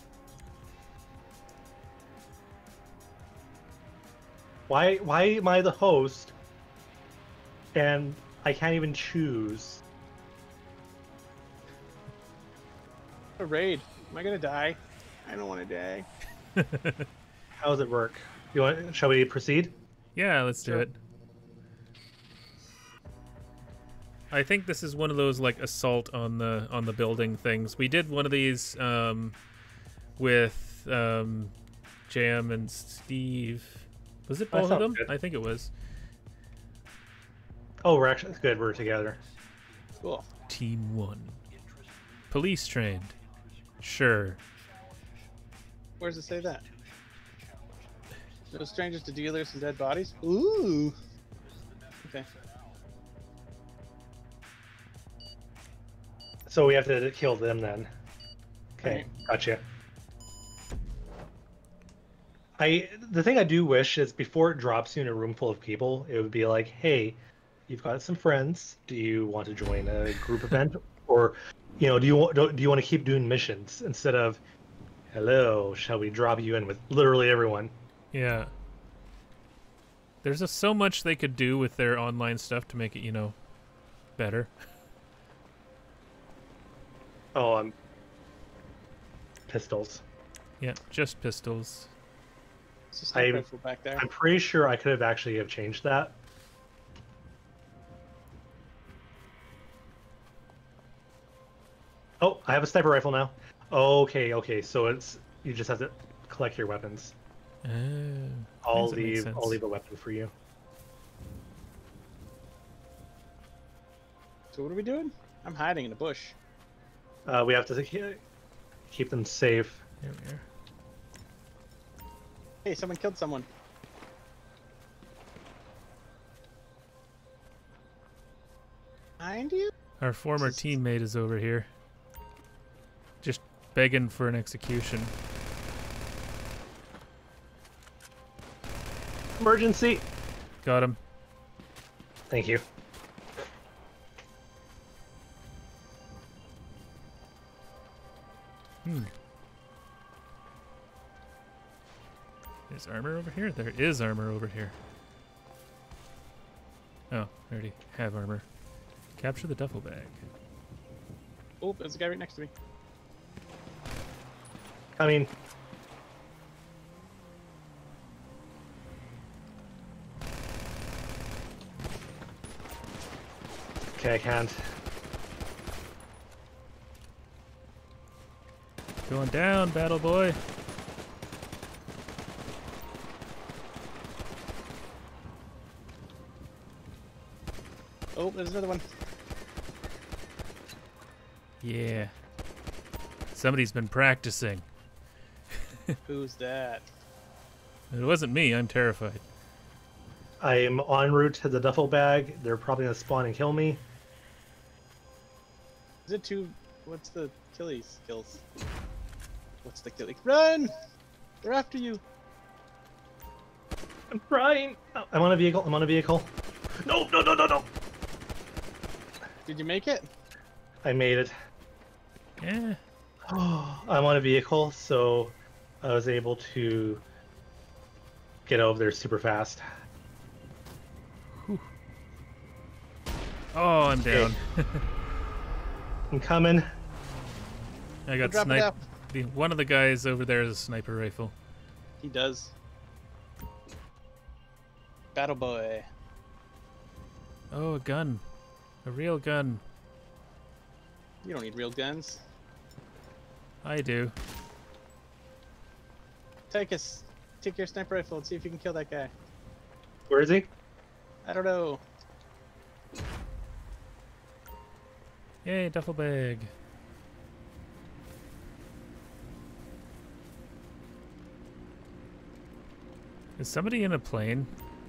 Why why am I the host and I can't even choose? A raid. Am I gonna die? I don't want to die. How does it work? You want? Shall we proceed? Yeah, let's do Sure. it. I think this is one of those like assault on the on the building things. We did one of these um, with um, Jam and Steve. Was it That both of sounds them? good. I think it was. Oh, we're actually good. We're together. Cool. Team one. Police trained. Sure. Where does it say that? No strangers to dealers and dead bodies? Ooh. Okay. So we have to kill them then. Okay, Right. gotcha. I the thing I do wish is before it drops you in a room full of people, it would be like, hey, you've got some friends. Do you want to join a group event, or you know, do you want do, do you want to keep doing missions instead of, hello, shall we drop you in with literally everyone? Yeah. There's just so much they could do with their online stuff to make it, you know, better. Oh, um, pistols. Yeah, just pistols. It's just a I- rifle back there. I'm pretty sure I could have actually have changed that. Oh, I have a sniper rifle now. Okay, okay, so it's you just have to collect your weapons. Oh, I'll things that make leave. sense. I'll leave a weapon for you. So what are we doing? I'm hiding in a bush. Uh, we have to ke- keep them safe. Here we are. Hey, someone killed someone. Behind you? Our former Just- teammate is over here. Just begging for an execution. Emergency. Got him. Thank you. Hmm. There's armor over here? There is armor over here. Oh, I already have armor. Capture the duffel bag. Oh, there's a guy right next to me. I mean, okay, I can't. Going down, battle boy. Oh, there's another one. Yeah. Somebody's been practicing. Who's that? It wasn't me, I'm terrified. I am en route to the duffel bag. They're probably gonna spawn and kill me. Is it two? What's the killies kills? What's the killie? Run! They're after you. I'm trying. Oh, I'm on a vehicle. I'm on a vehicle. No, no, no, no, no. Did you make it? I made it. Yeah. I'm on a vehicle, so I was able to get over there super fast. Oh, I'm down. I'm coming. I got Drop it sniped. up. The, one of the guys over there is a sniper rifle. He does. Battle boy. Oh, a gun. A real gun. You don't need real guns. I do. Take us. Take your sniper rifle and see if you can kill that guy. Where is he? I don't know. Yay, duffel bag. Is somebody in a plane?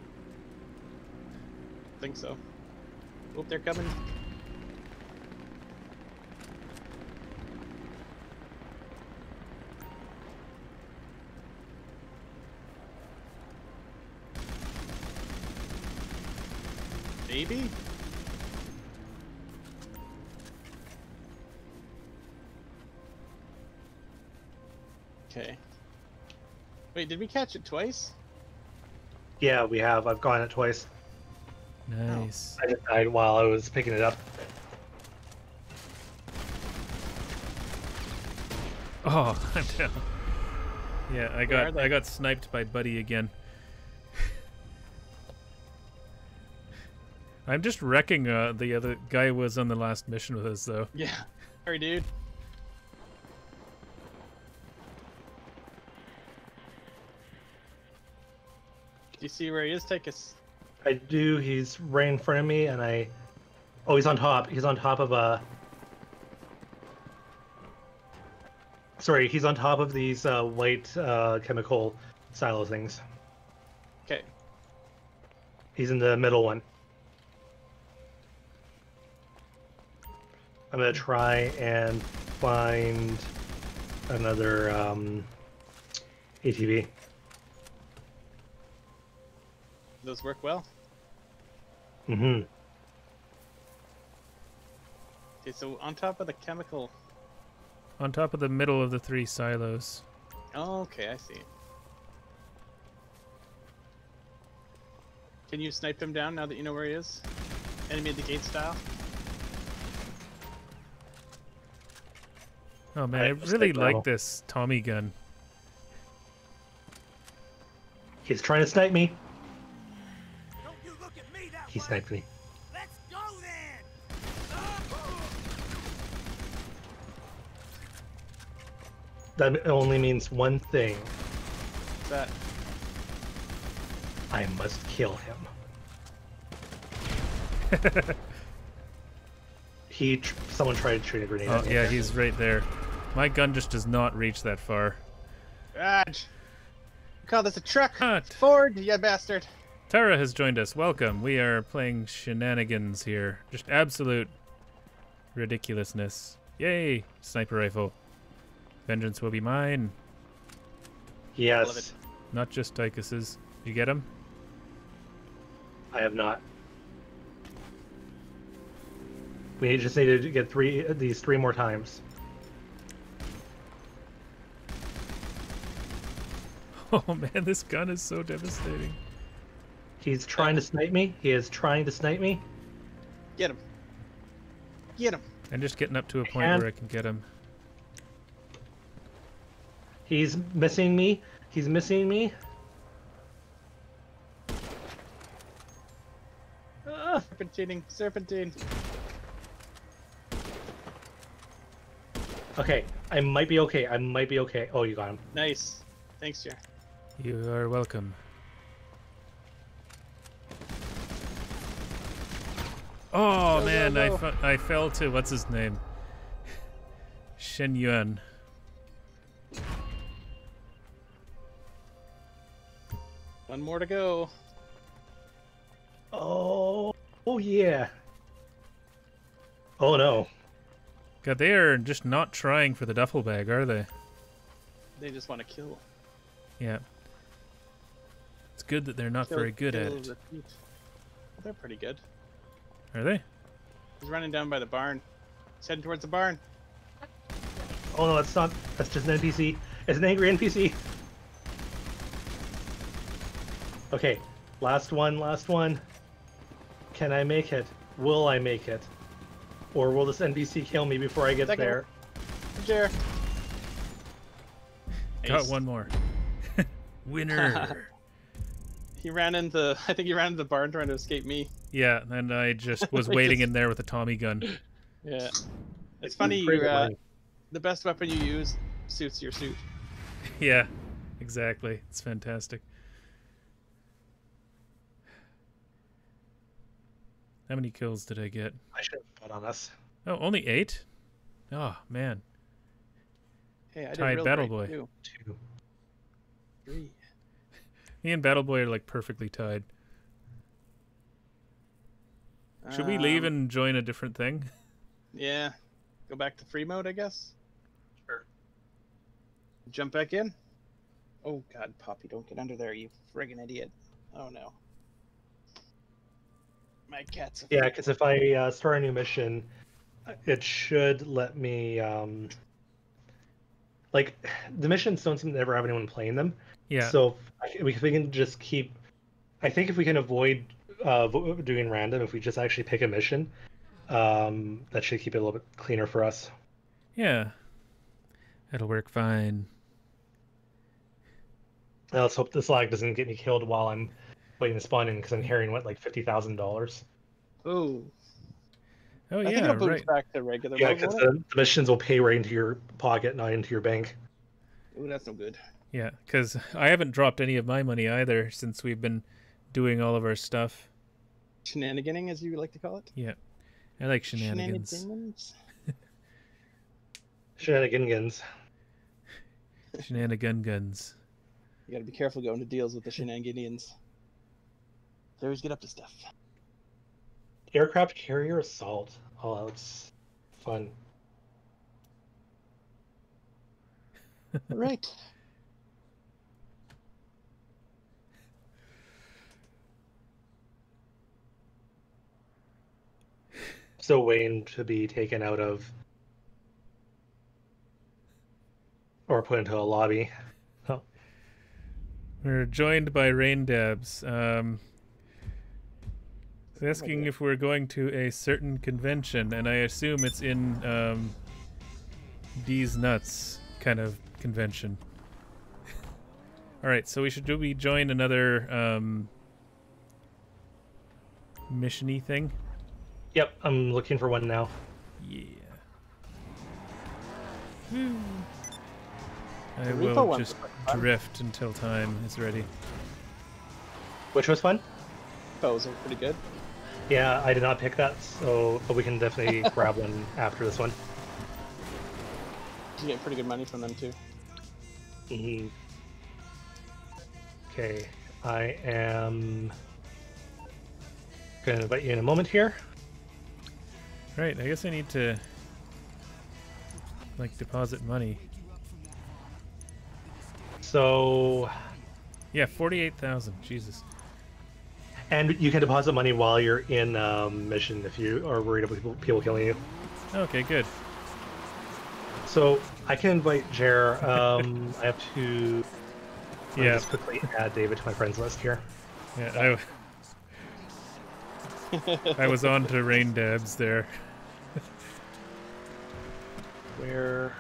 Think so. Oh, they're coming. Maybe? Okay. Wait, did we catch it twice? Yeah, we have. I've gone it twice. Nice. I just died while I was picking it up. Oh, I'm down. Yeah, I Where got are they? I got sniped by Buddy again. I'm just wrecking uh, the other guy who was on the last mission with us, though. Yeah. Sorry, dude. Do you see where he is? Take us. I do. He's right in front of me, and I. Oh, he's on top. He's on top of a. Sorry, he's on top of these uh, white uh, chemical silo things. Okay. He's in the middle one. I'm gonna try and find another um, A T V. Those work well. Mm-hmm. Okay, so on top of the chemical. On top of the middle of the three silos. Oh, okay, I see. Can you snipe him down now that you know where he is? Enemy at the gate style. Oh man, I Alright, let's really take like level. this Tommy gun. He's trying to snipe me. Don't you look at me that He way. sniped me. Let's go then. That only means one thing. What's that? I must kill him. He, tr- someone tried to shoot a grenade Oh at me. yeah, he's right there. My gun just does not reach that far. Raj! Call this a truck! Cut. Ford, you bastard! Tara has joined us. Welcome. We are playing shenanigans here. Just absolute ridiculousness. Yay! Sniper rifle. Vengeance will be mine. Love Yes, it. Not just Tychus's. Did you get him? I have not. We just needed to get three these three more times. Oh man, this gun is so devastating. He's trying to snipe me. He is trying to snipe me. Get him. Get him. I'm just getting up to a point And- where I can get him. He's missing me. He's missing me. Ah, Serpentining. Serpentine. okay, I might be okay. I might be okay. Oh, you got him. Nice. Thanks, Jer. You are welcome. Oh Go, man, go, I, go. fe- I fell to what's his name? Shen Yuan. One more to go. Oh, oh yeah. Oh no. God, they are just not trying for the duffel bag, are they? They just want to kill. Yeah. It's good that they're not Kill, very good at kill, it. repeat. They're pretty good. Are they? He's running down by the barn. He's heading towards the barn. Oh no, that's not. That's just an N P C. It's an angry N P C. Okay, last one, last one. Can I make it? Will I make it? Or will this N P C kill me before I get Second there? Jer. Got Ace. one more. Winner. He ran into. I think he ran into the barn trying to escape me. Yeah, and I just was We waiting just- in there with a Tommy gun. Yeah. It's funny. Pretty You're, uh, funny. the best weapon you use suits your suit. Yeah, exactly. It's fantastic. How many kills did I get? I should have put on us. Oh, only eight? Oh, man. Hey, I did Tied real Battle great, Boy. too. Two. Three. Me and Battle Boy are like perfectly tied. Should we leave Um, and join a different thing? Yeah. Go back to free mode, I guess. Sure. Jump back in. Oh God, Poppy, don't get under there, you friggin' idiot. Oh no. My cat's. A Yeah, because if I uh, start a new mission, it should let me. Um, like the missions don't seem to ever have anyone playing them. Yeah. So if we, if we can just keep, I think if we can avoid uh, vo- doing random, if we just actually pick a mission, um, that should keep it a little bit cleaner for us. Yeah. It'll work fine. Now let's hope this lag doesn't get me killed while I'm waiting to spawn in, because I'm carrying what, like fifty thousand dollars. Oh, Oh I think yeah, it'll boot right. us back to regular Yeah, mode, because won't it? the, the missions will pay right into your pocket, not into your bank. Ooh, that's no good. Yeah, because I haven't dropped any of my money either since we've been doing all of our stuff. Shenaniganing, as you like to call it. Yeah, I like shenanigans. Shenanigans? Shenanigans. Shenanigan guns. You gotta be careful going to deals with the Shenanigans. They always get up to stuff. Aircraft carrier assault. Oh, that looks fun. All right. Still waiting to be taken out of or put into a lobby. Oh. We're joined by Rain Dabs. Um, he's asking if we're going to a certain convention, and I assume it's in um, D's Nuts kind of convention. All right, so we should do we join another um, mission-y thing? Yep, I'm looking for one now. Yeah. Woo. I The repo will ones just are pretty fun. drift until time is ready. Which was fun? Those are pretty good. Yeah, I did not pick that, so but we can definitely grab one after this one. You get pretty good money from them too. Mm-hmm. Okay, I am gonna invite you in a moment here. Right, I guess I need to like deposit money. So, Yeah, forty-eight thousand. Jesus. and you can deposit money while you're in um, mission if you are worried about people, people killing you. Okay, good. So I can invite Jer. Um, I have to let me Yeah, just quickly add David to my friends list here. yeah. I I was on to Rain Dabs there. Where?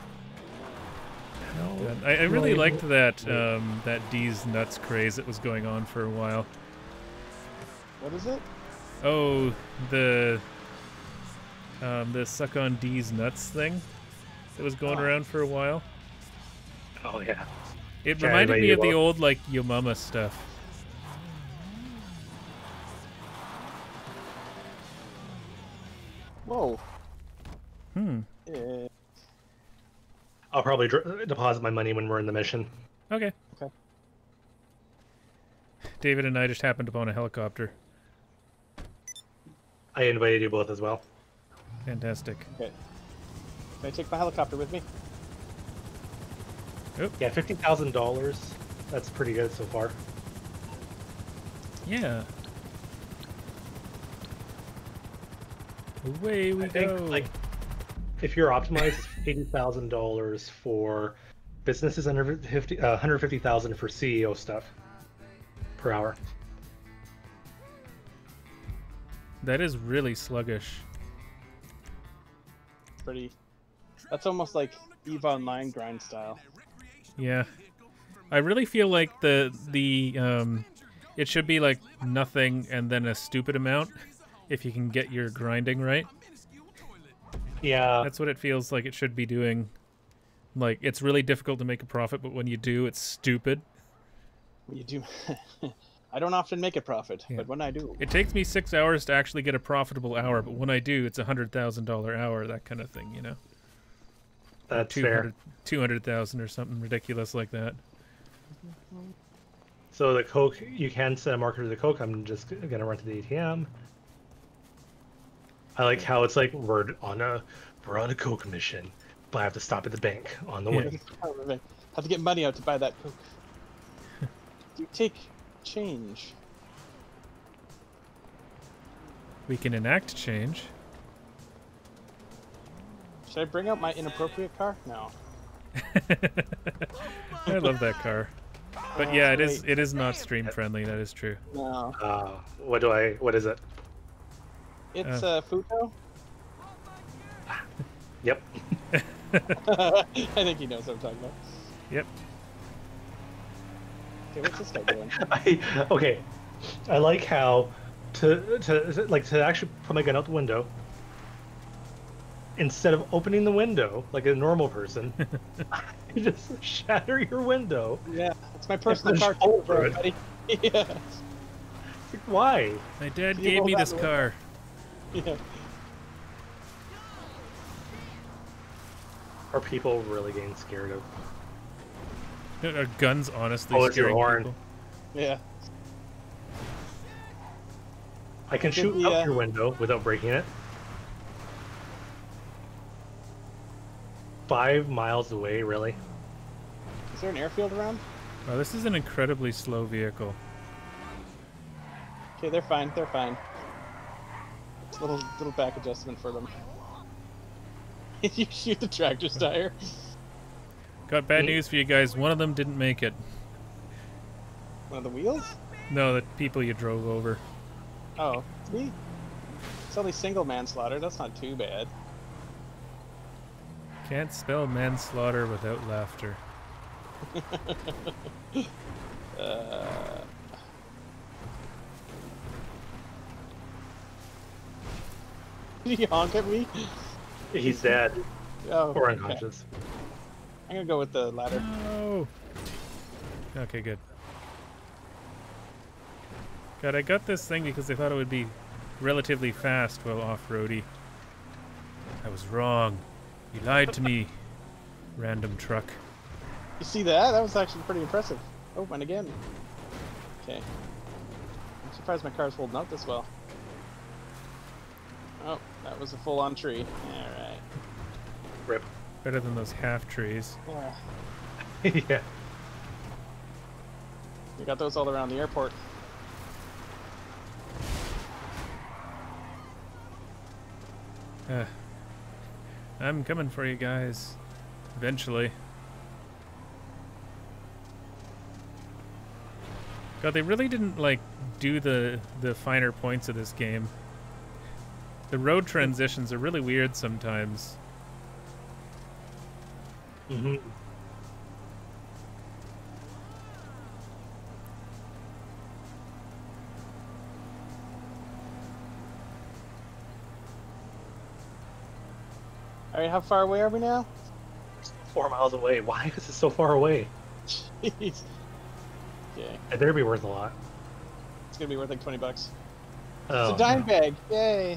Yeah, I, I really liked that um, that D's Nuts craze that was going on for a while. What is it? Oh, the um, the suck on D's Nuts thing that was going Oh. around for a while. Oh yeah. It Yeah, reminded I me bet of you the will. old like Yo Mama stuff. Whoa. Hmm. Uh, I'll probably dr- deposit my money when we're in the mission. Okay. Okay. David and I just happened upon a helicopter. I invited you both as well. Fantastic. okay. Can I take my helicopter with me? Yeah, fifty thousand dollars. That's pretty good so far. Yeah. Away we I think go. like if you're optimized, it's eighty thousand dollars for businesses under fifty, uh, one hundred fifty thousand for C E O stuff per hour. That is really sluggish. Pretty. That's almost like EVE Online grind style. Yeah. I really feel like the the um it should be like nothing and then a stupid amount if you can get your grinding right. Yeah, That's what it feels like it should be doing. Like it's really difficult to make a profit, but when you do, it's stupid. You do. I don't often make a profit, Yeah. but when I do, It takes me six hours to actually get a profitable hour, but when I do, it's a hundred thousand dollar hour, that kind of thing, you know. that's fair. two hundred thousand or something ridiculous like that. So the Coke, you can set a marker to the Coke. I'm just g- gonna run to the A T M. I like how it's like we're on a we're on a Coke mission, but I have to stop at the bank on the Yeah. way. have to get money out to buy that Coke. Do you take change? We can enact change. Should I bring out my inappropriate car? No. I love that car. But Oh, yeah, it it's is great. it is not stream friendly. That is true. No, Uh, what do I? What is it? it's Uh. uh, Futo. Yep. I think he knows what I'm talking about. Yep. Okay, what's this guy doing? I, okay, I like how to to like to actually put my gun out the window. Instead of opening the window like a normal person, you just shatter your window. Yeah, it's my personal there's car. hole through it. Buddy. Yeah, Like, why? My dad You gave roll me that this way. car. yeah. Are people really getting scared of? Are guns honestly Oh, it's your scaring horn. people? Yeah. I can Could shoot be, out uh, your window without breaking it. Five miles away, really? Is there an airfield around? Wow, this is an incredibly slow vehicle. Okay, they're fine. They're fine. Little little back adjustment for them. You shoot the tractor's tire. Got bad Hmm? news for you guys. One of them didn't make it. One of the wheels? No, the people you drove over. Oh, see? It's only single manslaughter. That's not too bad. Can't spell manslaughter without laughter. Uh... Did he honk at me? He's dead Oh, or okay. unconscious. I'm gonna go with the ladder. No. Okay, good. God, I got this thing because I thought it would be relatively fast while off-roady. I was wrong. You lied to me, random truck. You see that? That was actually pretty impressive. Oh, and again. Okay. I'm surprised my car's holding up this well. Oh, that was a full-on tree. Alright. Rip. Better than those half trees. Yeah. Yeah. We got those all around the airport. Uh, I'm coming for you guys. Eventually. God, they really didn't, like, do the, the finer points of this game. The road transitions are really weird sometimes. Mm-hmm. Alright, how far away are we now? Four miles away. Why is it so far away? Jeez. Okay. It better be worth a lot. It's gonna be worth like twenty bucks. Oh, It's a dime no. bag! Yay!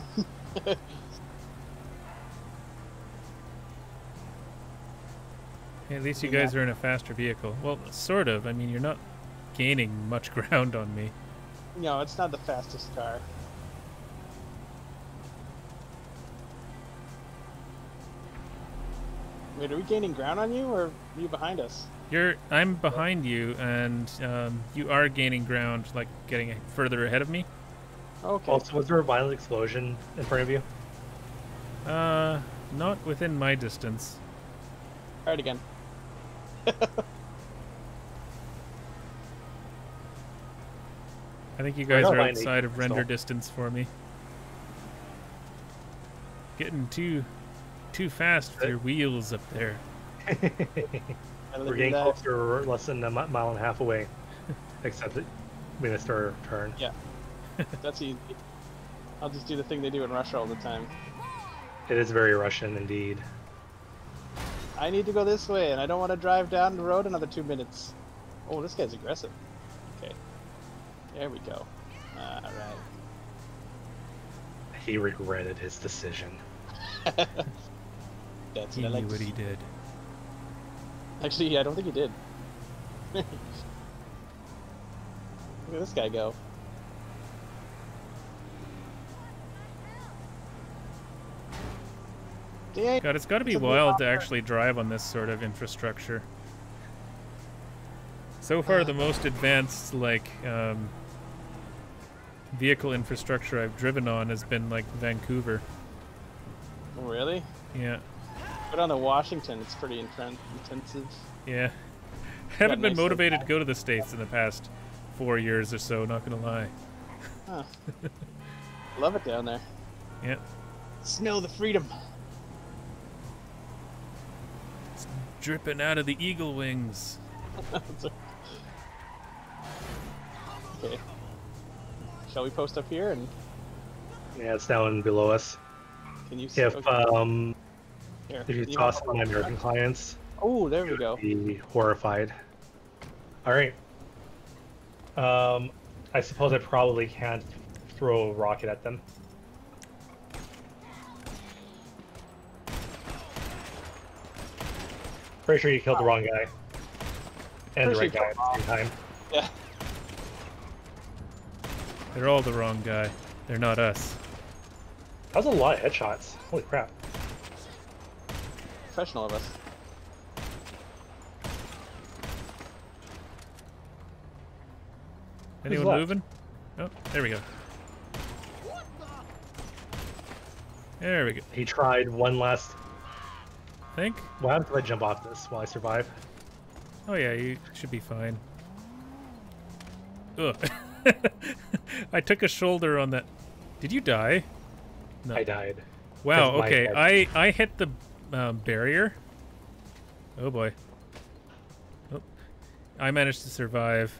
Hey, at least you guys are in a faster vehicle. Well, sort of. I mean, you're not gaining much ground on me. No, it's not the fastest car. Wait, are we gaining ground on you, or are you behind us? You're, I'm behind you, and um, you are gaining ground, like getting further ahead of me. Okay. Also, was there a violent explosion in front of you? Uh, not within my distance. Alright again. I think you We're guys not are behind outside eight, of render so- distance for me. Getting too, too fast with your wheels up there. Gotta We're do getting that. closer, less than a mi- mile and a half away. Except that we missed our turn. Yeah. That's easy. I'll just do the thing they do in Russia all the time. It is very Russian indeed. I need to go this way, and I don't want to drive down the road another two minutes. Oh, this guy's aggressive. Okay. There we go. Alright. He regretted his decision. That's He what I knew like. what he did. Actually, yeah, I don't think he did. Look at this guy go. Dang. God, it's got to be It's a blue wild to hopper. actually drive on this sort of infrastructure. So far, Uh. the most advanced, like, um, vehicle infrastructure I've driven on has been, like, Vancouver. Really? Yeah. What But on the Washington, it's pretty intren- intensive. Yeah. Haven't been nice motivated to little go to the States in the past four years or so, not gonna lie. Huh. Love it down there. Yeah. Smell the freedom. It's dripping out of the eagle wings. Okay. Shall we post up here and Yeah, it's down below us. can you see? If okay. um, Here, if you can saw some of my American clients, Oh, there we go. be horrified. All right. Um, I suppose I probably can't throw a rocket at them. Pretty sure you killed the wrong guy. And the right Pretty guy at the same time. Yeah. They're all the wrong guy. They're not us. That was a lot of headshots. Holy crap. Professional of us. Anyone left? moving? Oh, there we go. There we go. He tried one last... Think? What happens if I jump off this while I survive? Oh yeah, you should be fine. Ugh. I took a shoulder on that. Did you die? No. I died. Wow. That's my Okay. head. I I hit the um, barrier. Oh boy. Oh. I managed to survive.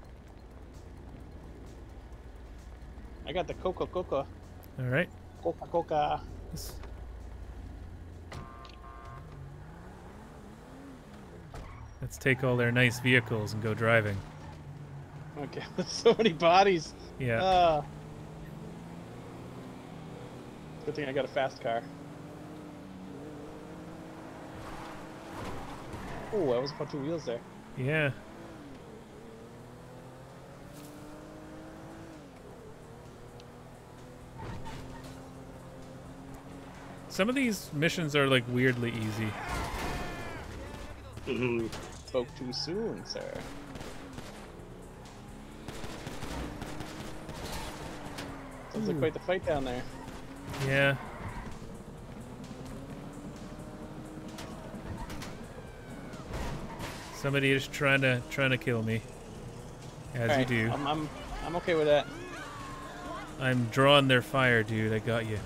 I got the Coca Coca. All right. Coca Coca. This- Let's take all their nice vehicles and go driving. Okay, so many bodies. Yeah. Uh, good thing I got a fast car. Oh, that was a bunch of wheels there. Yeah. Some of these missions are like weirdly easy. Mm-hmm. Spoke too soon, sir. Sounds like quite the fight down there. Yeah. Somebody is trying to trying to kill me. As Alright, you do. I'm, I'm, I'm okay with that. I'm drawing their fire, dude. I got you.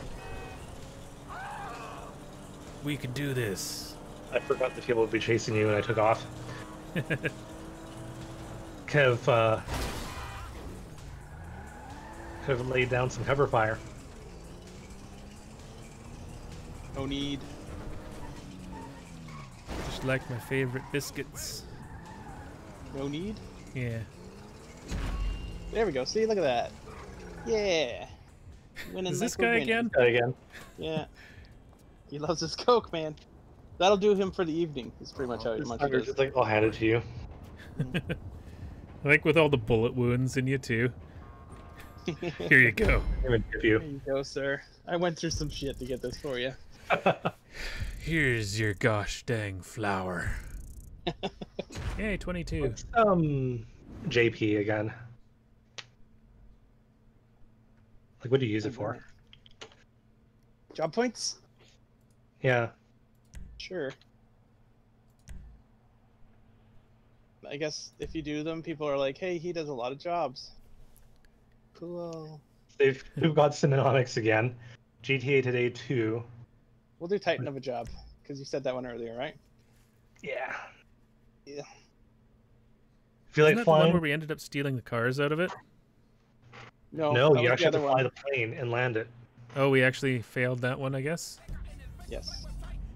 We can do this. I forgot the people would be chasing you and I took off. Could have, uh, could have laid down some cover fire. No need. Just like my favorite biscuits. No need. Yeah. There we go. See, look at that. Yeah. Winning Is like this we're guy winning. again? Try again. Yeah. He loves his Coke, man. That'll do him for the evening. Is pretty much how This much fucker it is. just like, I'll hand it to you. I think with all the bullet wounds in you too. Here you go. I'm gonna tip There you. you go, sir. I went through some shit to get this for you. Here's your gosh dang flower. Yay, twenty-two. What's, um, J P again? Like, what do you use it for? Job points? Yeah. Sure. I guess if you do them, people are like, hey, he does a lot of jobs. Cool. They've we've got Symbiotics again. G T A Today two. We'll do Titan of a job, because you said that one earlier, right? Yeah. Yeah. Feel Isn't like that the one flying? where we ended up stealing the cars out of it? No, No, that you was actually have the to other fly one. the plane and land it. Oh, we actually failed that one, I guess. Yes.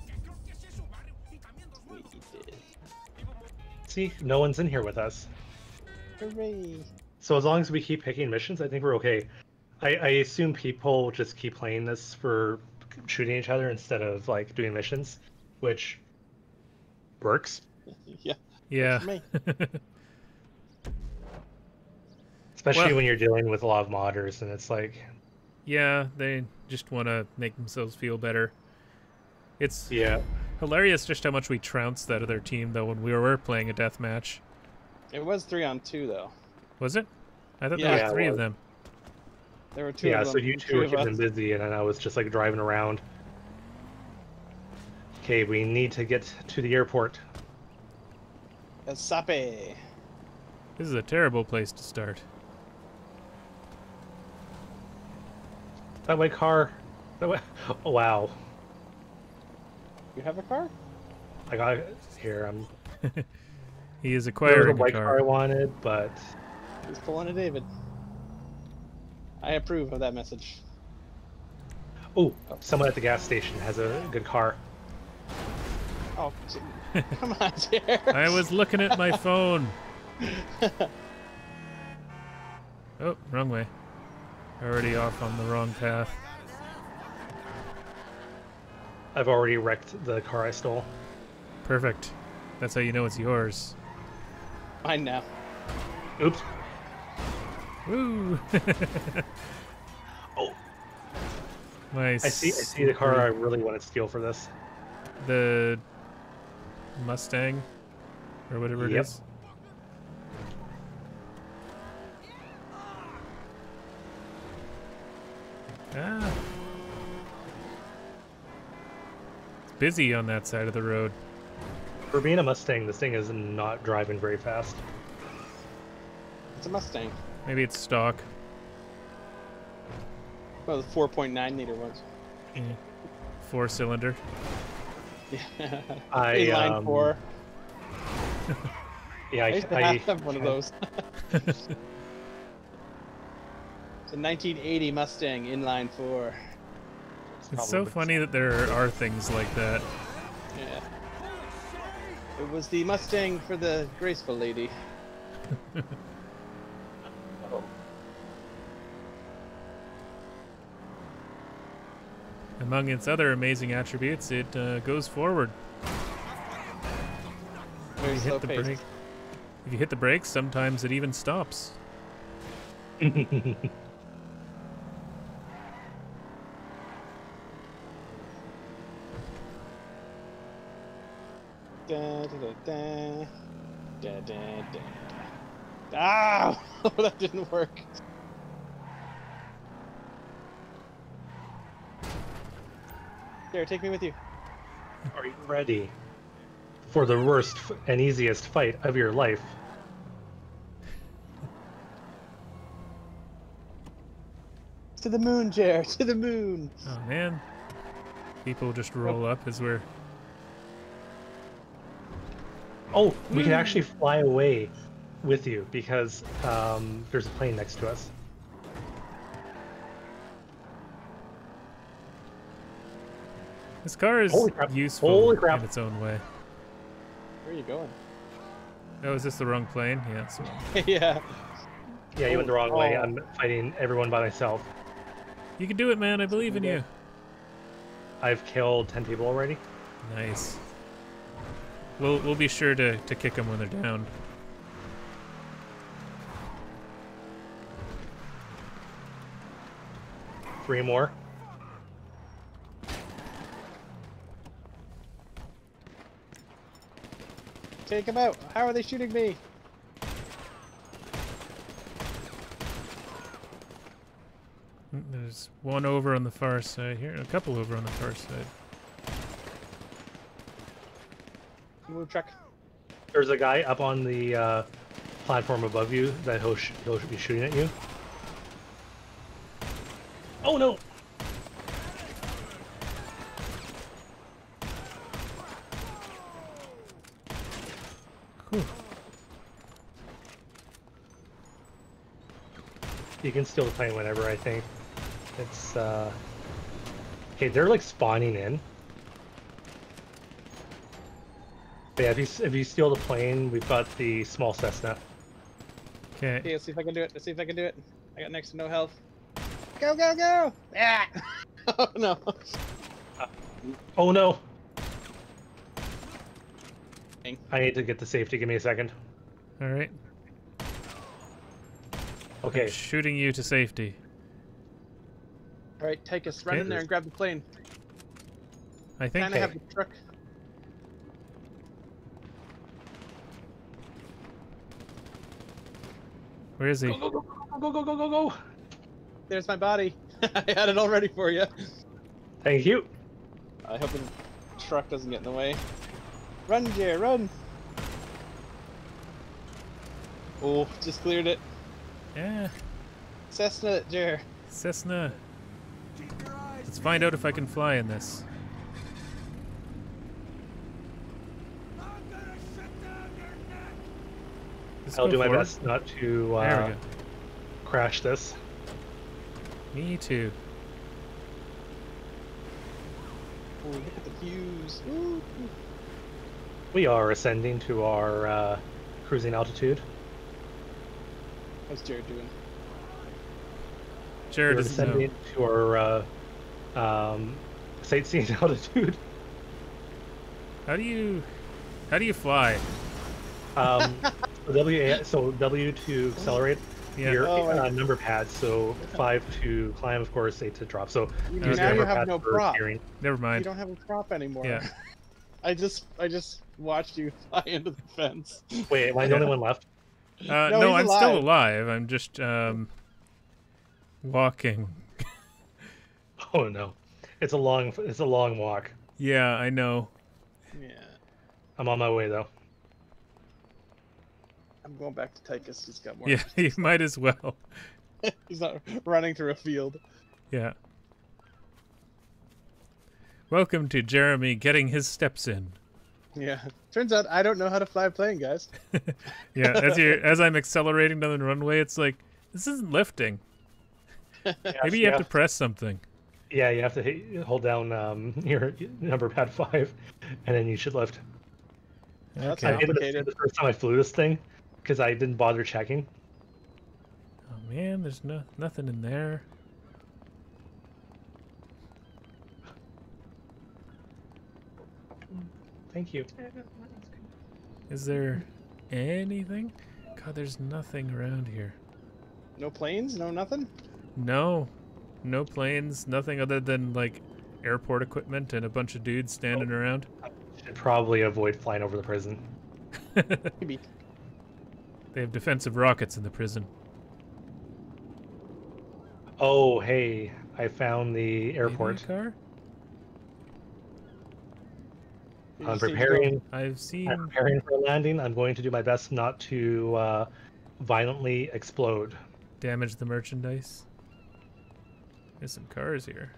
We did. See, no one's in here with us. Hooray. So as long as we keep picking missions, I think we're okay. I, I assume people just keep playing this for shooting each other instead of like doing missions, which works. Yeah. Yeah. For me. Especially Well- when you're dealing with a lot of modders and it's like, Yeah, they just want to make themselves feel better. It's yeah, hilarious just how much we trounced that other team, though, when we were playing a death match. It was three on two, though. Was it? I thought Yeah, there it were three of was. them. There were two yeah. of So them. you and two three were of keeping us. busy, and then I was just like driving around. Okay, we need to get to the airport. Sape. This is a terrible place to start. That white car. That way. Oh, wow. You have a car? I got it here. I'm. He is There was a acquiring a white car I car. wanted, but He's pulling a David. I approve of that message. oh, someone at the gas station has a good car. Oh, come on, Jared. I was looking at my phone. Oh, wrong way. Already off on the wrong path. I've already wrecked the car I stole. Perfect. That's how you know it's yours. Mine now. Oops. Woo! Oh, My I see. I see the car I really want to steal for this. The Mustang, or whatever it Yep. is. Ah. It's busy on that side of the road. For being a Mustang, this thing is not driving very fast. It's a Mustang. Maybe it's stock. Well, the four point nine liter ones. Yeah. Four cylinder. Yeah. I, Inline um, four. Yeah, I I, used to I have one of those. It's a nineteen eighty Mustang inline four. It's so probably- funny that there are things like that. Yeah. It was the Mustang for the graceful lady. Among its other amazing attributes, it uh, goes forward. Very You slow hit the paced. brake. If you hit the brakes, sometimes it even stops. Da, da, da, da. Da, da, da. Ah! That didn't work. Here, take me with you. Are you ready for the worst f- and easiest fight of your life? To the moon, Jer. To the moon. Oh man. People just roll up as we're... Oh, we can actually fly away with you because um, there's a plane next to us. This car is Holy crap. useful Holy crap. in its own way. Where are you going? Oh, is this the wrong plane? Yeah, it's the wrong. Yeah. Yeah, you went the wrong way. Oh. I'm fighting everyone by myself. You can do it, man. I believe in you. I've killed ten people already. Nice. We'll we'll be sure to to kick them when they're down. Three more. Take him out. How are they shooting me? Mm, There's one over on the far side here, and a couple over on the far side. Move truck. There's a guy up on the uh, platform above you that he'll, sh- he'll be shooting at you. Oh no! Whew. You can steal the plane whenever, I think. It's, uh... Okay, they're like spawning in. But yeah, if you, if you steal the plane, we've got the small Cessna. Okay. Okay, let's see if I can do it. Let's see if I can do it. I got next to no health. Go, go, go! Ah! Oh no. Oh no! Dang. I need to get to safety. Give me a second. All right. Okay. Shooting you to safety. Alright, take us. Run Okay. in there and grab the plane. I think. Can I have the truck? Where is he? Go, go, go, go, go, go, go, go! There's my body. I had it all ready for you. Thank you. I hope it truck doesn't get in the way. Run, Jer, run! Oh, just cleared it. Yeah. Cessna it, Jer. Cessna. Keep your eyes Let's find out if I can fly in this. I'm gonna shut down your neck. Let's I'll go do my forward. best not to There uh, we go. crash this. Me too. Oh, look at the views. Ooh. We are ascending to our uh, cruising altitude. How's Jared doing? Jared We're doesn't know. ascending to our uh, um, sightseeing altitude. How do you, how do you fly? Um, so W, so W to accelerate. Yeah. Your Oh, uh, I- number pads. So five to climb, of course. Eight to drop. So You- use now your you number have pads no for prop. steering. Never You mind. don't have a prop anymore. Yeah. I just, I just watched you fly into the fence. Wait, am I the only one left? Uh, No, no, he's I'm still alive. alive. I'm just um, walking. Oh no, it's a long, it's a long walk. Yeah, I know. Yeah. I'm on my way though. I'm going back to Tychus. He's got more. Yeah, you might as well. He's not running through a field. Yeah. Welcome to Jeremy getting his steps in. Yeah. Turns out I don't know how to fly a plane, guys. Yeah, as you as I'm accelerating down the runway, it's like this isn't lifting. Maybe you have to press something. Yeah, you have to hit, hold down um, your number pad five, and then you should lift. That's Okay. I did this complicated. the first time I flew this thing because I didn't bother checking. Oh man, there's no nothing in there. Thank you. Is there anything? God, there's nothing around here. No planes? No nothing? No, no planes, nothing other than like airport equipment and a bunch of dudes standing around. Should probably avoid flying over the prison. Maybe. They have defensive rockets in the prison. Oh, hey, I found the Maybe a airport. car? You I'm just need to go- preparing. I've seen. I'm preparing for a landing. I'm going to do my best not to uh, violently explode. Damage the merchandise. There's some cars here.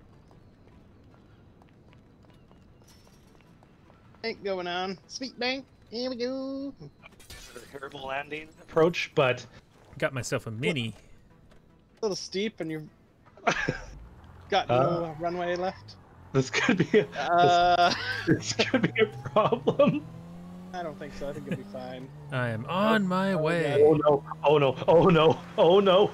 Bank going on. Sweet bank. Here we go. A terrible landing approach, but Got myself a mini. A little steep, and you've got no Uh, runway left. this could be a, Uh, this, this could be a problem. I don't think so. I think it'll be fine. I am on my way. Oh no! Oh no! Oh no! Oh no!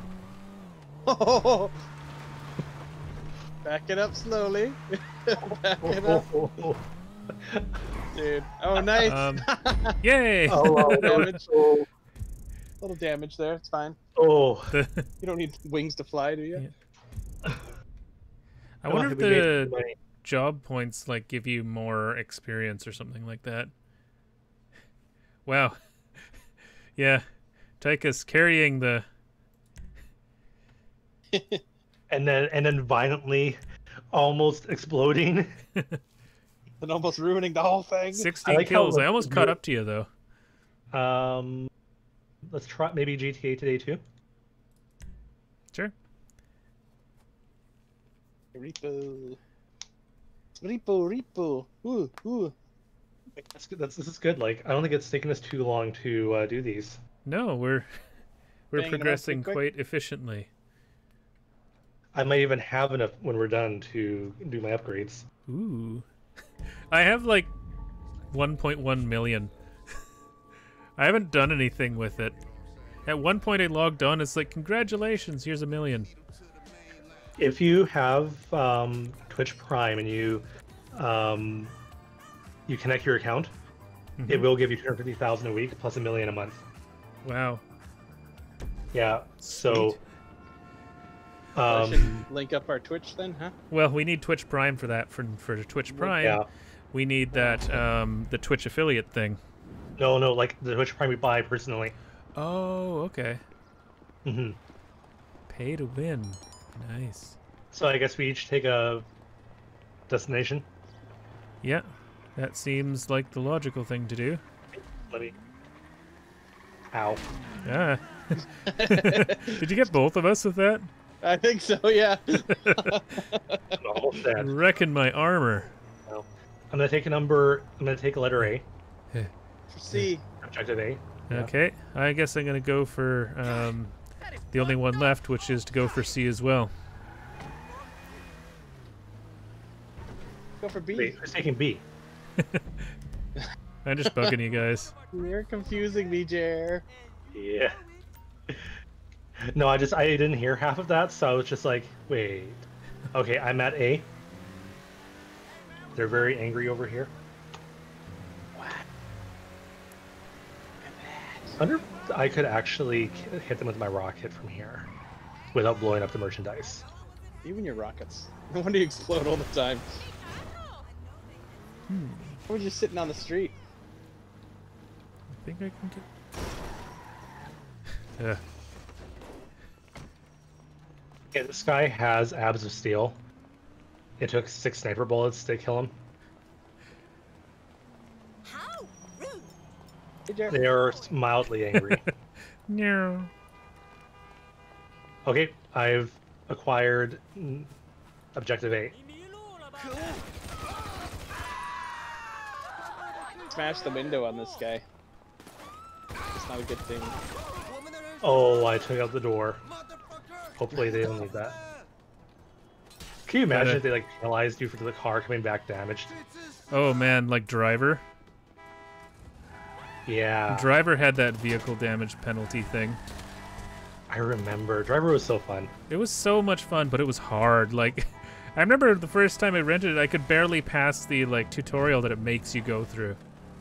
Oh, back it up slowly. Back it up, dude. Oh, nice. Um, Yay! Oh, wow, that was Damage. so- little damage there. It's fine. oh. You don't need wings to fly, do you? Yeah. I wonder if we made the money. job points like give you more experience or something like that. Wow. Yeah. Tychus carrying the and then and then violently, almost exploding. And almost ruining the whole thing. sixteen like how kills. I it almost looks caught good. up to you though. Um, let's try maybe G T A today too. Sure. Repo. Repo, repo. Ooh, ooh. That's good. That's this is good. Like I don't think it's taken us too long to uh, do these. No, we're we're Banging out progressing quick, quite efficiently. I might even have enough when we're done to do my upgrades. Ooh. I have like one point one million. I haven't done anything with it. At one point I logged on, it's like, congratulations, here's a million. If you have um, Twitch Prime and you um, you connect your account, it Mhm. will give you two hundred fifty thousand a week plus a million a month. Wow. Yeah. So. Sweet. I Um, should link up our Twitch then, huh? Well, we need Twitch Prime for that. For for Twitch Prime, yeah. we need that um, the Twitch affiliate thing. No, no, like the Twitch Prime we buy personally. Oh, okay. hmm Pay to win. Nice. So I guess we each take a destination. Yeah, that seems like the logical thing to do. Let me. Ow. Ah. Did you get both of us with that? I think so, yeah. I'm almost dead. Wrecking my armor. No. I'm gonna take a number. I'm gonna take a letter A. For C. Objective A. Yeah. Okay, I guess I'm gonna go for um, the only one left, which is to go for C as well. Go for B. Wait, who's taking B? I'm just bugging you guys. You're confusing me, Jer. Yeah. No, I just I didn't hear half of that, so I was just like, wait. Okay, I'm at A. They're very angry over here. What? I wonder if I could actually hit them with my rocket from here without blowing up the merchandise. Even your rockets. No wonder you explode all the time. Hmm. We're just sitting on the street. I think I can get. Uh, Yeah, this guy has abs of steel. It took six sniper bullets to kill him. How rude! Hey, Jer. They are mildly angry. no. Okay, I've acquired mm, objective A. Smash the window on this guy. It's not a good thing. Oh, I took out the door. Hopefully they don't need that. Can you imagine Kinda- if they like penalized you for the car coming back damaged? Oh man, like Driver. Yeah, Driver had that vehicle damage penalty thing. I remember. Driver was so fun. It was so much fun, but it was hard. Like, I remember the first time I rented it, I could barely pass the like tutorial that it makes you go through.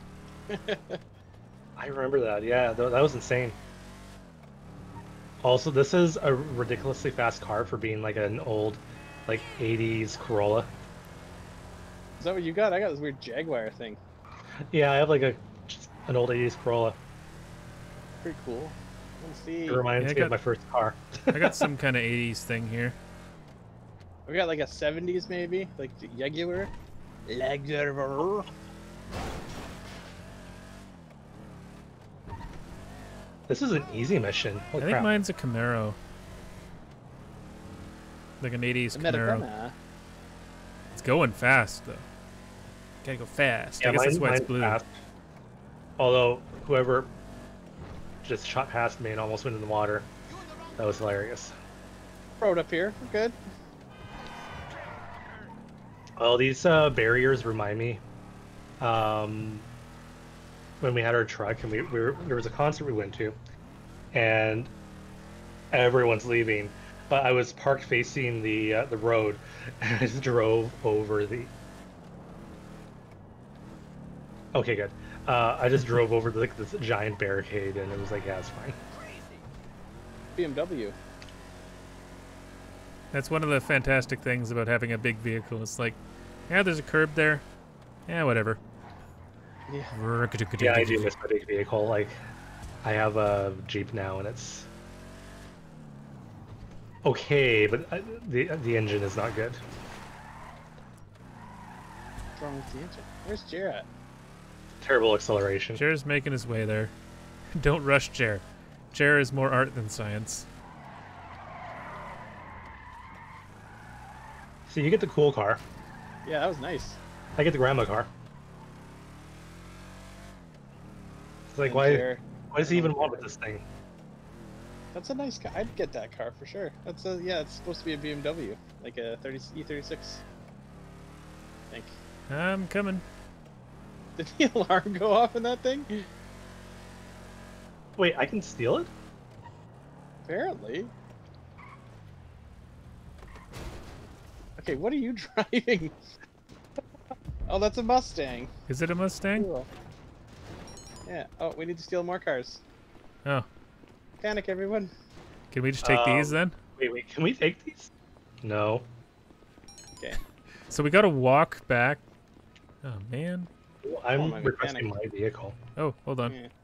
I remember that. Yeah, th- that was insane. Also, this is a ridiculously fast car for being like an old, like eighties Corolla. Is that what you got? I got this weird Jaguar thing. Yeah, I have like a just an old eighties Corolla. Pretty cool. Let's see. It reminds Yeah, I me got- of my first car. I got some kind of eighties thing here. We got like a seventies maybe, like Jaguar. Jaguar. This is an easy mission. I Holy think crap. mine's a Camaro. Like an eighties Camaro. Metacona. It's going fast though. Gotta go fast. Yeah, I guess that's mine- why it's mine's blue. fast. Although whoever just shot past me and almost went in the water, that was hilarious. Road up here. We're good. Well, these uh, barriers remind me. Um, when we had our truck and we, we were, there was a concert we went to, and everyone's leaving, but I was parked facing the uh, the road, and I just drove over the. Okay, good. Uh, I just drove over the, like this giant barricade, and it was like, yeah, it's fine. B M W. That's one of the fantastic things about having a big vehicle. It's like, yeah, there's a curb there. Yeah, whatever. Yeah. Yeah, I do miss my big vehicle. Like, I have a Jeep now, and it's okay, but uh, the the engine is not good. What's wrong with the engine? Where's Jer at? Terrible acceleration. Jer's making his way there. Don't rush Jer. Jer is more art than science. So you get the cool car. Yeah, that was nice. I get the grandma car. It's like, And why? Jer- Why does he even want with this thing? That's a nice car. I'd get that car for sure. That's a yeah. It's supposed to be a B M W, like a thirty E thirty-six. I think. I'm coming. Did the alarm go off in that thing? Wait, I can steal it? Apparently. Okay, what are you driving? Oh, that's a Mustang. Is it a Mustang? Cool. Yeah. Oh, we need to steal more cars. Oh, Panic, everyone. can we just take these Um, then? Wait, wait, can we take these? No. Okay. So we gotta walk back. Oh man. I'm Oh, my requesting mechanic. my vehicle. Oh, hold on. Yeah.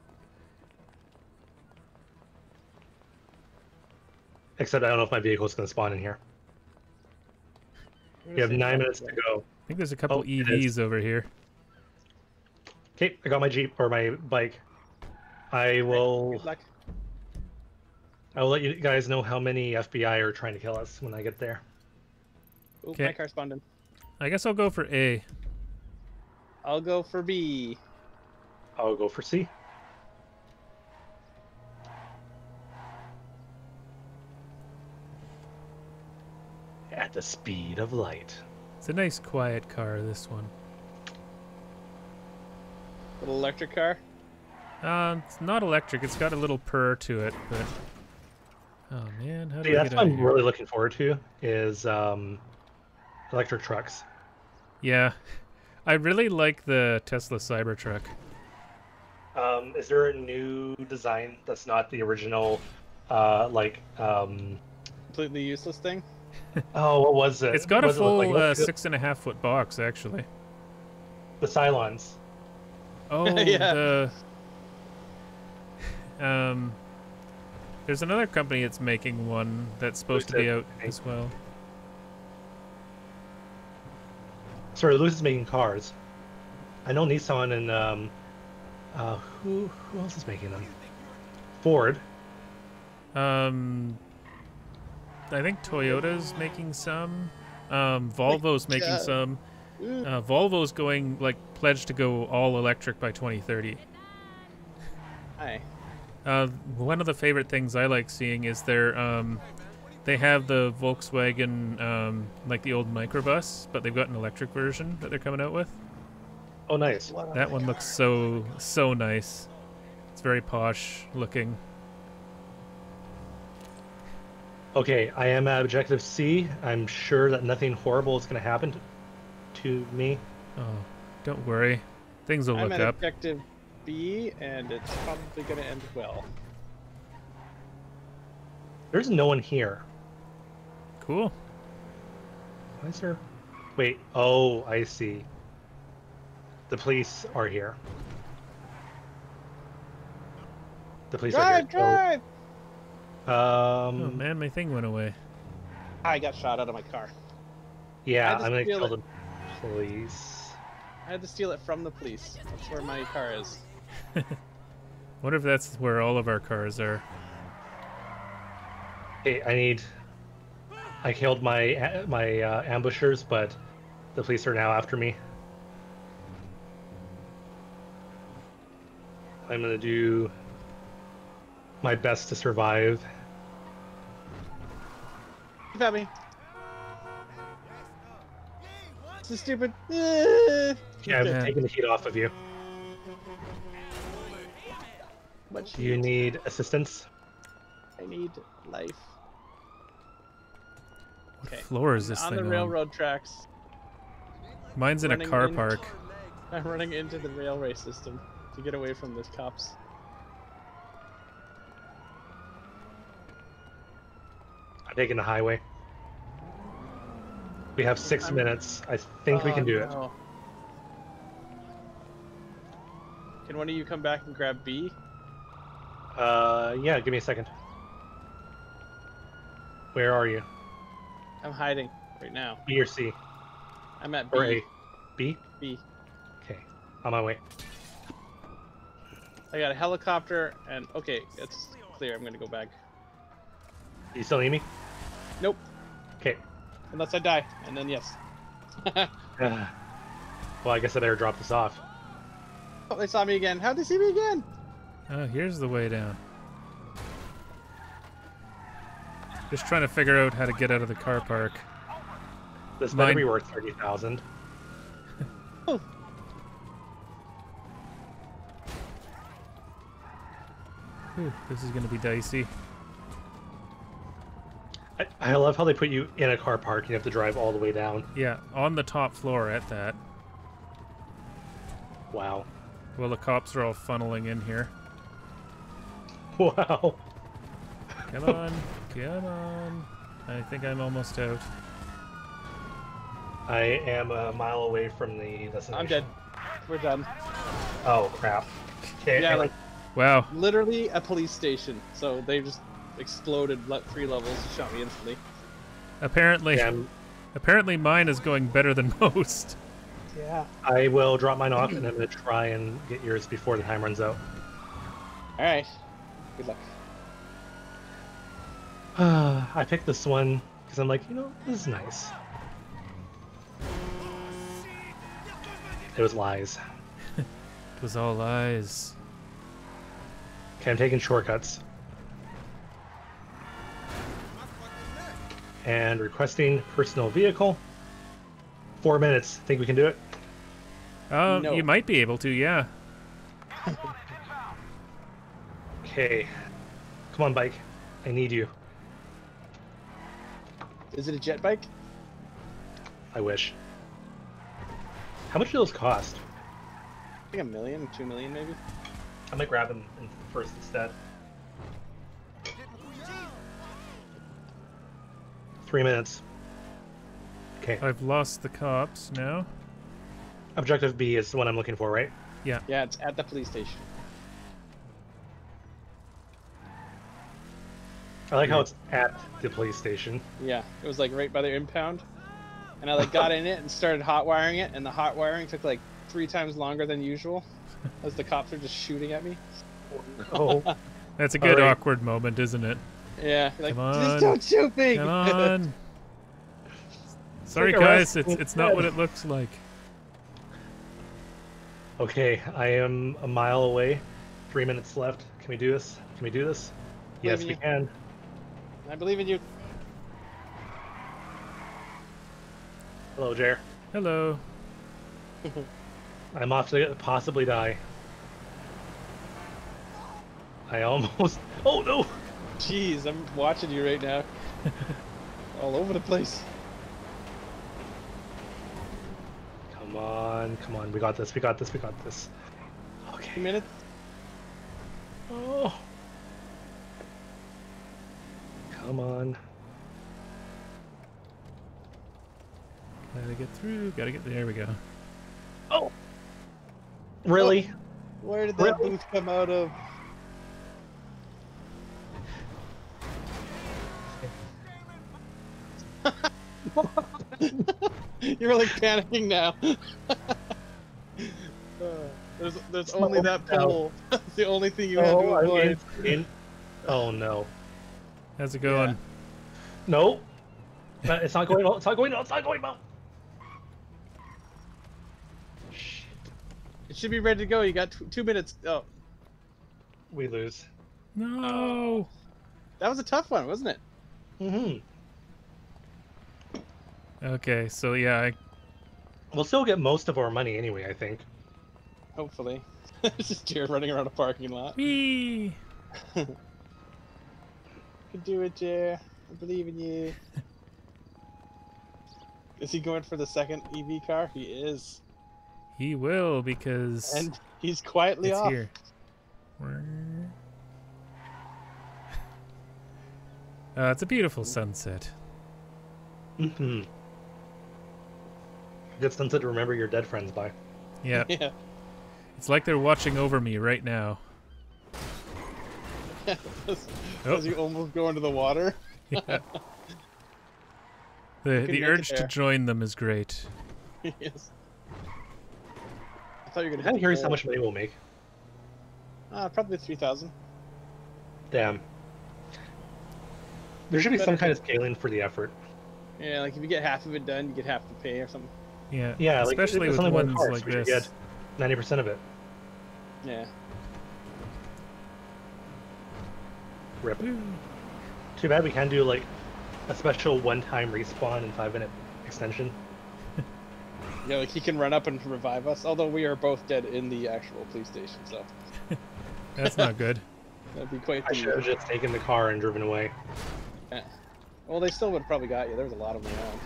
Except I don't know if my vehicle is going to spawn in here. I'm You have gonna say nine no. minutes to go. think there's a couple Oh, E it is. Vs over here. Okay, I got my Jeep or my bike. I will. Good luck. I will let you guys know how many F B I are trying to kill us when I get there. Ooh, Okay. my car spawned in. I guess I'll go for A. I'll go for B. I'll go for C. At the speed of light. It's a nice quiet car, this one. Little electric car. Uh, it's not electric. It's got a little purr to it, but oh man, how do See, I that's get what out of I'm here? really looking forward to is um, electric trucks. Yeah, I really like the Tesla Cybertruck. Um, is there a new design that's not the original? Uh, like, um, Completely useless thing. oh, what was it? It's got What a does it look full like? uh, Look, six and a half foot box, actually. The Cylons. Oh, Yeah. the um, there's another company that's making one that's supposed to be Lucid, out I think. as well. Sorry, Lucid is making cars. I know Nissan and um, uh, who who else is making them? Ford. Um, I think Toyota's making some. Um, Volvo's making God. some. Ooh. Uh, Volvo's going like pledged to go all electric by twenty thirty. Hi. Uh, one of the favorite things I like seeing is their um, they have the Volkswagen um, like the old microbus, but they've got an electric version that they're coming out with. Oh, nice. What That one looks so so nice. It's very posh looking. Okay, I am at objective C. I'm sure that nothing horrible is going to happen to, to me. Oh, don't worry, things will I'm look at up. objective B, and it's probably going to end well. There's no one here. Cool. Why is there? Wait. Oh, I see. The police are here. The police Drive, are drive! here. So, um, Oh man, my thing went away. I got shot out of my car. yeah, I had to I'm gonna steal kill it. the police. I had to steal it from the police. That's where my car is. Wonder if that's where all of our cars are. Hey, I need. I killed my my uh, ambushers, but the police are now after me. I'm gonna do my best to survive. Keep at me. This is stupid. Eh. Yeah, I'm Yeah. taking the heat off of you. Much Do you heat. need assistance? I need life. What Okay. floor is this on thing the on? railroad tracks. Mine's in a running car in- park. I'm running into the railway system to get away from these cops. I'm taking the highway. We have six I'm- minutes. I think we Oh, can do it. no. Can one of you come back and grab B? Uh, yeah, give me a second. Where are you? I'm hiding right now. B or C? I'm at Or B. A? B? B. Okay, on my way. I got a helicopter and okay, it's clear. I'm gonna go back. You still need me? Nope. Okay. Unless I die, and then yes. well, I guess I better drop this off. Oh, they saw me again. How'd they see me again? Oh, here's the way down. Just trying to figure out how to get out of the car park. This better Mine- be worth thirty thousand. Oh, Whew, this is gonna be dicey. I, I love how they put you in a car park and you have to drive all the way down. Yeah, on the top floor at that. Wow. Well, the cops are all funneling in here. Wow. Come on, come on. I think I'm almost out. I am a mile away from the destination. I'm dead. We're done. Oh, crap. Okay, Yeah, I- like Wow. literally a police station. So they just exploded le- three levels, shot me instantly. Apparently, yeah, I'm, Apparently mine is going better than most. Yeah. I will drop mine off, and I'm going to try and get yours before the time runs out. All right. Good luck. I picked this one because I'm like, you know, this is nice. It was lies. It was all lies. Okay, I'm taking shortcuts. And requesting personal vehicle. Four minutes. Think we can do it? Um, No. You might be able to, yeah. Okay. Come on, bike. I need you. Is it a jet bike? I wish. How much do those cost? I think a million, two million maybe. I might grab them in first instead. Three minutes. Okay. I've lost the cops now. Objective B is the one I'm looking for, right? Yeah. Yeah, it's at the police station. I like how it's at the police station. Yeah, it was like right by their impound. And I like got in it and started hot wiring it, and the hot wiring took like three times longer than usual as the cops are just shooting at me. Oh, That's a good Alright. awkward moment, isn't it? Yeah, like, Come just on. don't shoot me! Come on. Sorry, Like guys. arrest It's me it's not what instead. it looks like. okay. I am a mile away. Three minutes left. Can we do this? Can we do this? Yes, in we you. can. I believe in you. Hello, Jer. Hello. I'm off to possibly die. I almost. Oh no! Jeez, I'm watching you right now. All over the place. Come on, come on. We got this. We got this. We got this. Two Okay. minutes. Oh. Come on. Gotta get through. Gotta get there. We go. Oh. Really? Where did that Really? booth come out of? You're like panicking now. Uh, there's there's only that No. pole. That's the only thing you had to Oh, I'm avoid. in, in. Oh no. How's it going? No. No, it's not going. It's not going. It's not going. No. Shit. It should be ready to go. You got tw two minutes. Oh, We lose. No. that was a tough one, wasn't it? Mm-hmm. Okay, so yeah, I, We'll still get most of our money anyway. I think. Hopefully. It's just Jared running around a parking lot. whee. You can do it, Jared. I believe in you. Is he going for the second E V car? He is. He will because And he's quietly it's off. here. Uh, it's a beautiful sunset. Mm-hmm. Good sunset to remember your dead friends by. Yeah, Yeah. it's like they're watching over me right now. As, Oh. as you almost go into the water. Yeah. The make the it urge to there. join them is great. Yes. I thought you were I'm gonna. kind of curious how hole. much money we'll make. Uh, probably three thousand. Damn. There should be Better some kind of to- scaling for the effort. Yeah, like if you get half of it done, you get half to pay or something. Yeah, Yeah, like, especially it's with only one ones car, so like we should this. get ninety percent of it. Yeah. Rip. Too bad we can't do like a special one-time respawn and five-minute extension. Yeah, like he can run up and revive us. Although we are both dead in the actual police station, so That's not good. that'd be quite I should have the. just taken the car and driven away. Yeah. Well, they still would have probably got you. There was a lot of them around.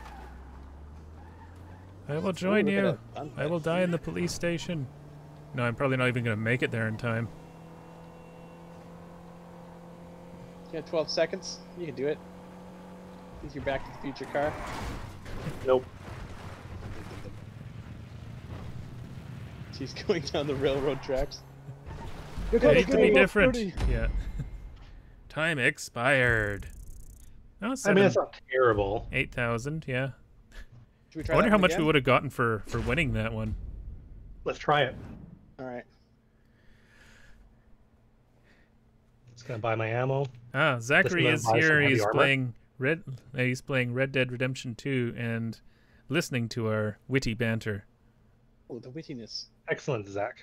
I will join look at you. that gunfight. I will die in the police station. No, I'm probably not even going to make it there in time. You got twelve seconds. You can do it. Think you're Back to the Future car. Nope. She's going down the railroad tracks. I need to be different. Yeah. Time expired. Oh, I seven, mean, it's not terrible. eight thousand. Yeah. Should we try I wonder that how one much again? we would have gotten for for winning that one. Let's try it. All right. Just gonna buy my ammo. Ah, Zachary gonna is buy some here. heavy He's armor. playing Red. uh, He's playing Red Dead Redemption two and listening to our witty banter. Oh, the wittiness. Excellent, Zach.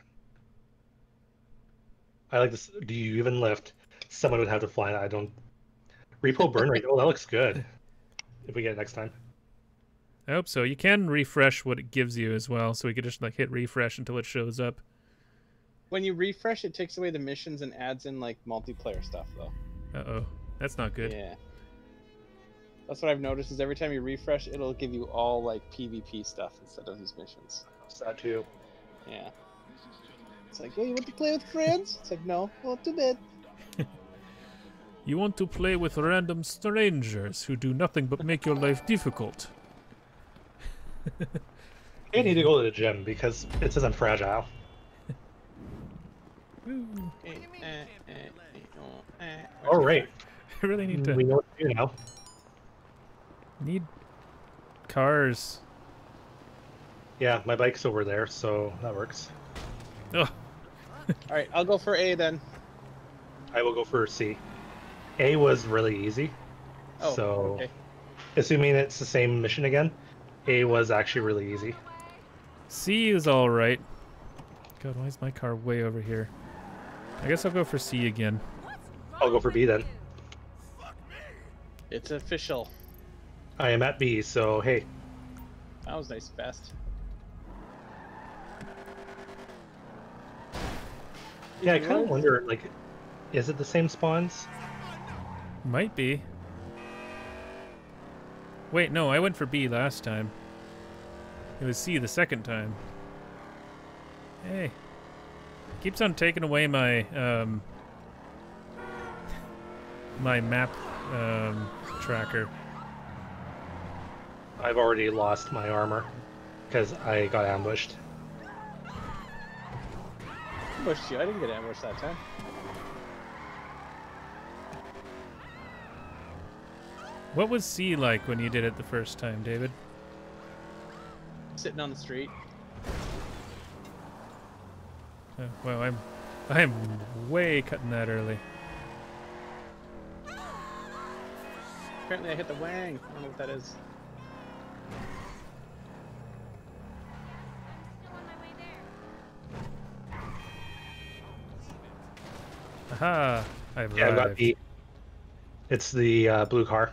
I like this. Do you even lift? Someone would have to fly. I don't. Repo burn rate. Oh, that looks good. If we get it next time. I hope so. You can refresh what it gives you as well, so we could just like hit refresh until it shows up. When you refresh, it takes away the missions and adds in like multiplayer stuff, though. Uh oh, that's not good. Yeah. That's what I've noticed is every time you refresh, it'll give you all like PvP stuff instead of these missions. That's that too. Yeah. It's like, hey, you want to play with friends? It's like, no, well, too bad. You want to play with random strangers who do nothing but make your life difficult. I need to go to the gym because it says I'm fragile. Eh, eh, eh, eh, oh, eh. All right. I really need to We know what to do now. need cars. Yeah, my bike's over there, so that works. Oh, All right, I'll go for A then. I will go for C. A was really easy. Oh, so, okay. assuming it's the same mission again, A was actually really easy. C is all right. God, why is my car way over here? I guess I'll go for C again. I'll go for B then. It's official. I am at B, so hey. That was nice, fast. Yeah, I It kind of was. wonder, like, is it the same spawns? Might be. Wait, no, I went for B last time. It was C the second time. Hey. Keeps on taking away my, um... my map, um, tracker. I've already lost my armor because I got ambushed. Ambushed you. I didn't get ambushed that time. What was C like when you did it the first time, David? Sitting on the street. Oh, well, I'm, I'm way cutting that early. Apparently I hit the wang. I don't know what that is. Aha! I've Yeah, I got arrived. B. It's the uh, blue car.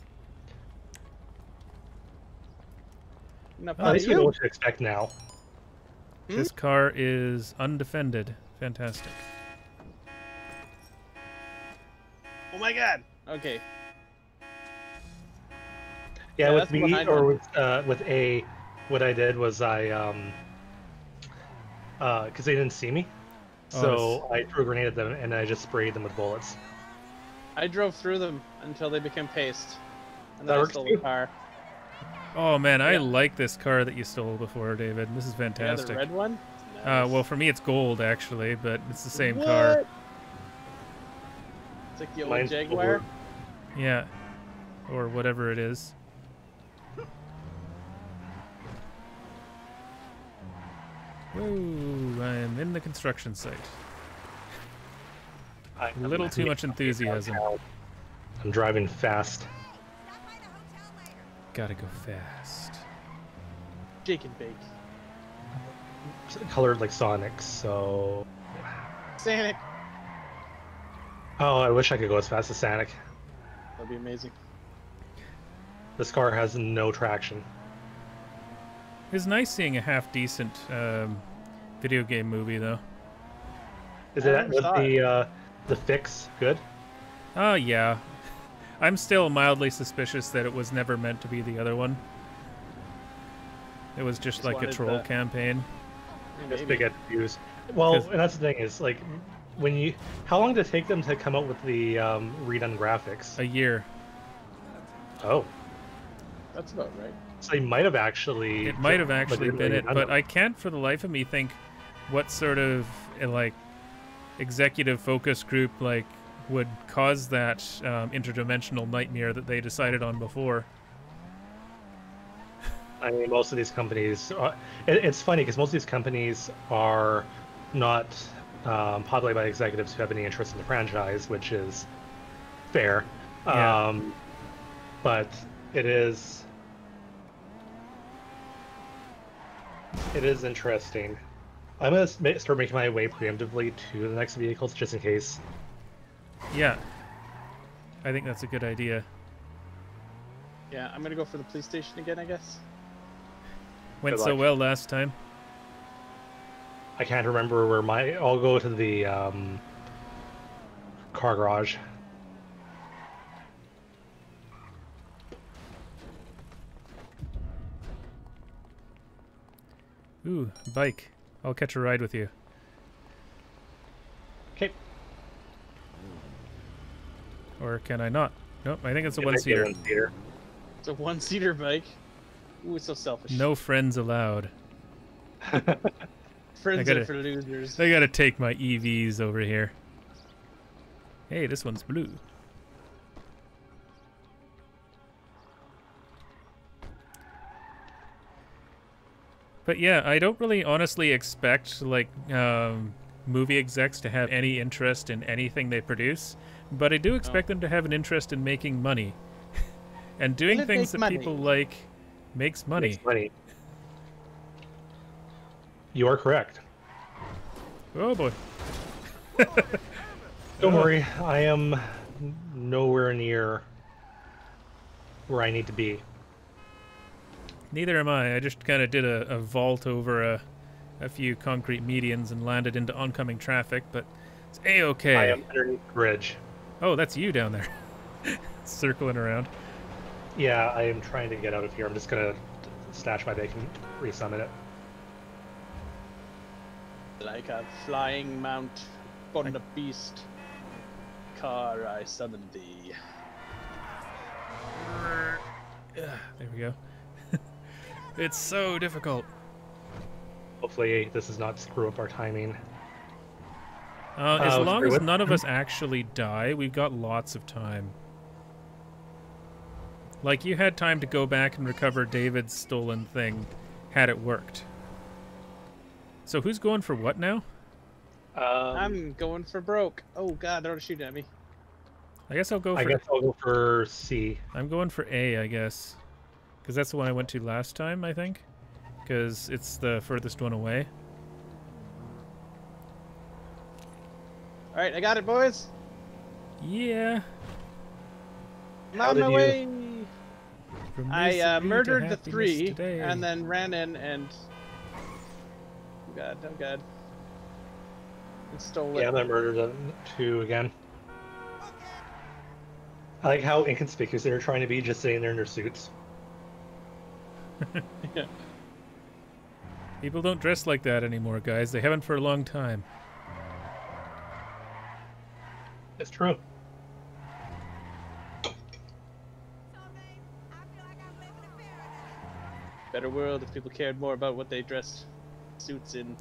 Not Oh, At proud least of we know you. what to expect now. This car is undefended. Fantastic. Oh my god. Okay. Yeah, Yeah, with that's B what I or done. with uh, with A, what I did was I um uh because they didn't see me, Oh, so I threw a grenade at them and I just sprayed them with bullets. I drove through them until they became paste. And That then I works stole too. the car. Oh man, I Yeah. like this car that you stole before, David. This is Yeah, fantastic. the red one? Uh, Nice. well, for me it's gold actually, but it's the same car. What? It's like the old Mine's Jaguar. silver. Yeah, or whatever it is. Woo! I'm in the construction site. I, A little too much enthusiasm. I'm driving fast. Gotta go fast. Jake and Bake. Colored like Sonic, so. Sanic. Oh, I wish I could go as fast as Sonic. That'd be amazing. This car has no traction. It's nice seeing a half decent um, video game movie, though. Is I it never was saw the uh, the fix good? Oh yeah, I'm still mildly suspicious that it was never meant to be the other one. It was just Just like a wanted troll the- campaign. Just Maybe. to get views. Well, 'Cause- and that's the thing is like, when you, how long did it take them to come up with the um, redone graphics? A year. Oh, That's about right. so they might have actually. It might have actually been legitimately it, done but them. I can't for the life of me think what sort of uh, like executive focus group like would cause that um, interdimensional nightmare that they decided on before. I mean, most of these companies, uh, it, it's funny because most of these companies are not um, populated by executives who have any interest in the franchise, which is fair. Yeah. Um, but it is, it is interesting. I'm gonna ma- start making my way preemptively to the next vehicles just in case. Yeah. I think that's a good idea. Yeah, I'm gonna go for the police station again, I guess. Went Good so luck. well last time. I can't remember where my. I'll go to the um, car garage. Ooh, bike. I'll catch a ride with you. Okay. Or can I not? Nope, I think it's a It might be one-seater. one-seater. It's a one-seater bike. Ooh, it's so selfish. No friends allowed. Friends I gotta- are for losers. I gotta take my E Vs over here. Hey, this one's blue. But yeah, I don't really honestly expect like um, movie execs to have any interest in anything they produce, but I do expect them to have an interest in making money. And doing Will it things make that money? people like makes money. Makes money. You are correct. Oh boy. Don't Oh. worry, I am nowhere near where I need to be. Neither am I. I just kind of did a, a vault over a, a few concrete medians and landed into oncoming traffic, but it's A-okay. I am underneath the bridge. Oh, that's you down there. Circling around. Yeah, I am trying to get out of here. I'm just gonna stash my bacon, resummon it. Like a flying mount on the beast. Car, I summon thee. There we go. It's so difficult. Hopefully this does not screw up our timing. Uh, as Uh, long sorry, as what? none of us actually die, we've got lots of time. Like, you had time to go back and recover David's stolen thing, had it worked. So who's going for what now? Um, I'm going for broke. Oh god, they're shooting at me. I guess I'll go for... I guess I'll go for C. I'm going for A, I guess. Because that's the one I went to last time, I think. Because it's the furthest one away. Alright, I got it, boys. Yeah. I'm How on did my you- way. From I uh, misery to murdered the happiness three today. and then ran in and. Oh god, oh god. And stole it. Yeah, I murdered the two again. I like how inconspicuous they're trying to be, just sitting there in their suits. People don't dress like that anymore, guys. They haven't for a long time. It's true. Better world if people cared more about what they dressed suits in.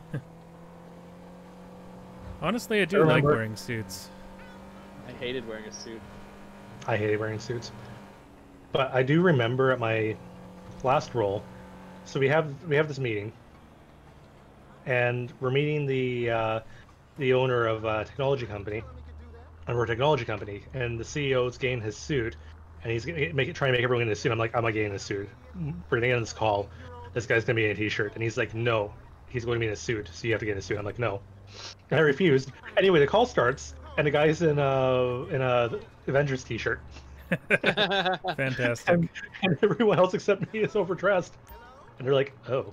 Honestly, I do I like remember- wearing suits. I hated wearing a suit. I hate wearing suits. But I do remember at my last role, so we have we have this meeting, and we're meeting the uh, the owner of a technology company, and we're a technology company, and the C E O's getting his suit, and he's gonna make it, trying to make everyone in a suit. I'm like, I'm not getting a suit. We're gonna get on this call. This guy's gonna be in a t-shirt, and he's like, no, he's going to be in a suit, so you have to get in a suit. I'm like, no, and I refused. Anyway, the call starts, and the guy's in a in a Avengers t-shirt. Fantastic. And, and everyone else except me is overdressed. And they're like, oh.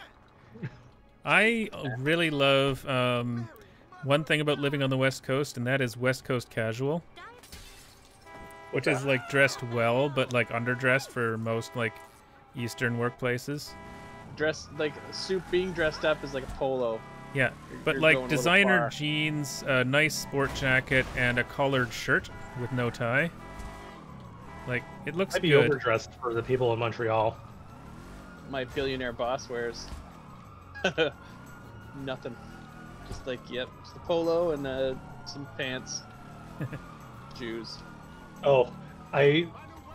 I really love um, one thing about living on the West Coast, and that is West Coast casual. Which is like dressed well, but like underdressed for most like Eastern workplaces. Dressed like a suit being dressed up is like a polo. Yeah, but you're going a like little designer far. jeans, a nice sport jacket, and a collared shirt with no tie. Like, it looks I'd be good. overdressed for the people in Montreal. My billionaire boss wears nothing. Just like, yep, just a polo and uh, some pants. Jews. Oh, I,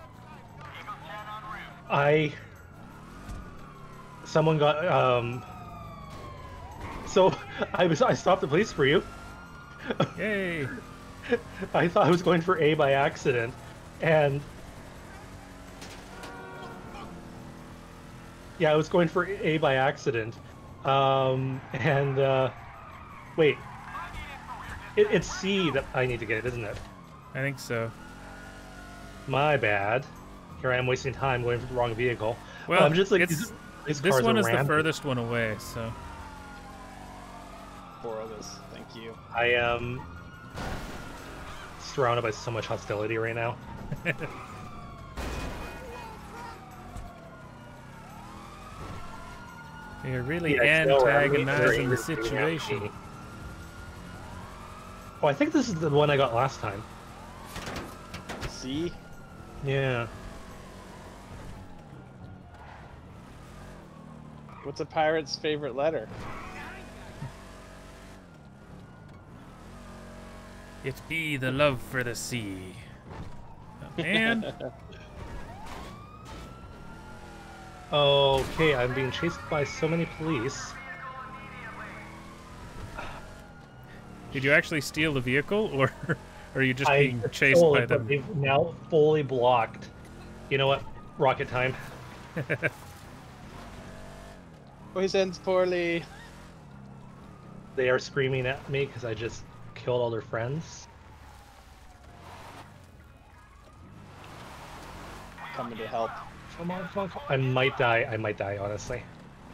I, someone got um. So I was I stopped the police for you. Yay! I thought I was going for A by accident, and yeah, I was going for A by accident. Um, and uh, wait, it, it's C that I need to get, isn't it? I think so. My bad. Here I am wasting time going for the wrong vehicle. Well, I'm just like it's, these, these this cars one are is the rampant. furthest one away, so. Borrow this. Thank you. I am surrounded by so much hostility right now. You're really Yeah, it's still around me, antagonizing the they're angry at situation. me. Oh, I think this is the one I got last time. See? Yeah. What's a pirate's favorite letter? It be the love for the sea. Oh, man. Okay, I'm being chased by so many police. Did you actually steal the vehicle, or, or are you just I being chased stole by it, but them? they've now fully blocked. You know what? Rocket time. Poisons poorly. They are screaming at me because I just killed all their friends. Coming to help. Come on, come on, come on. I might die. I might die, honestly.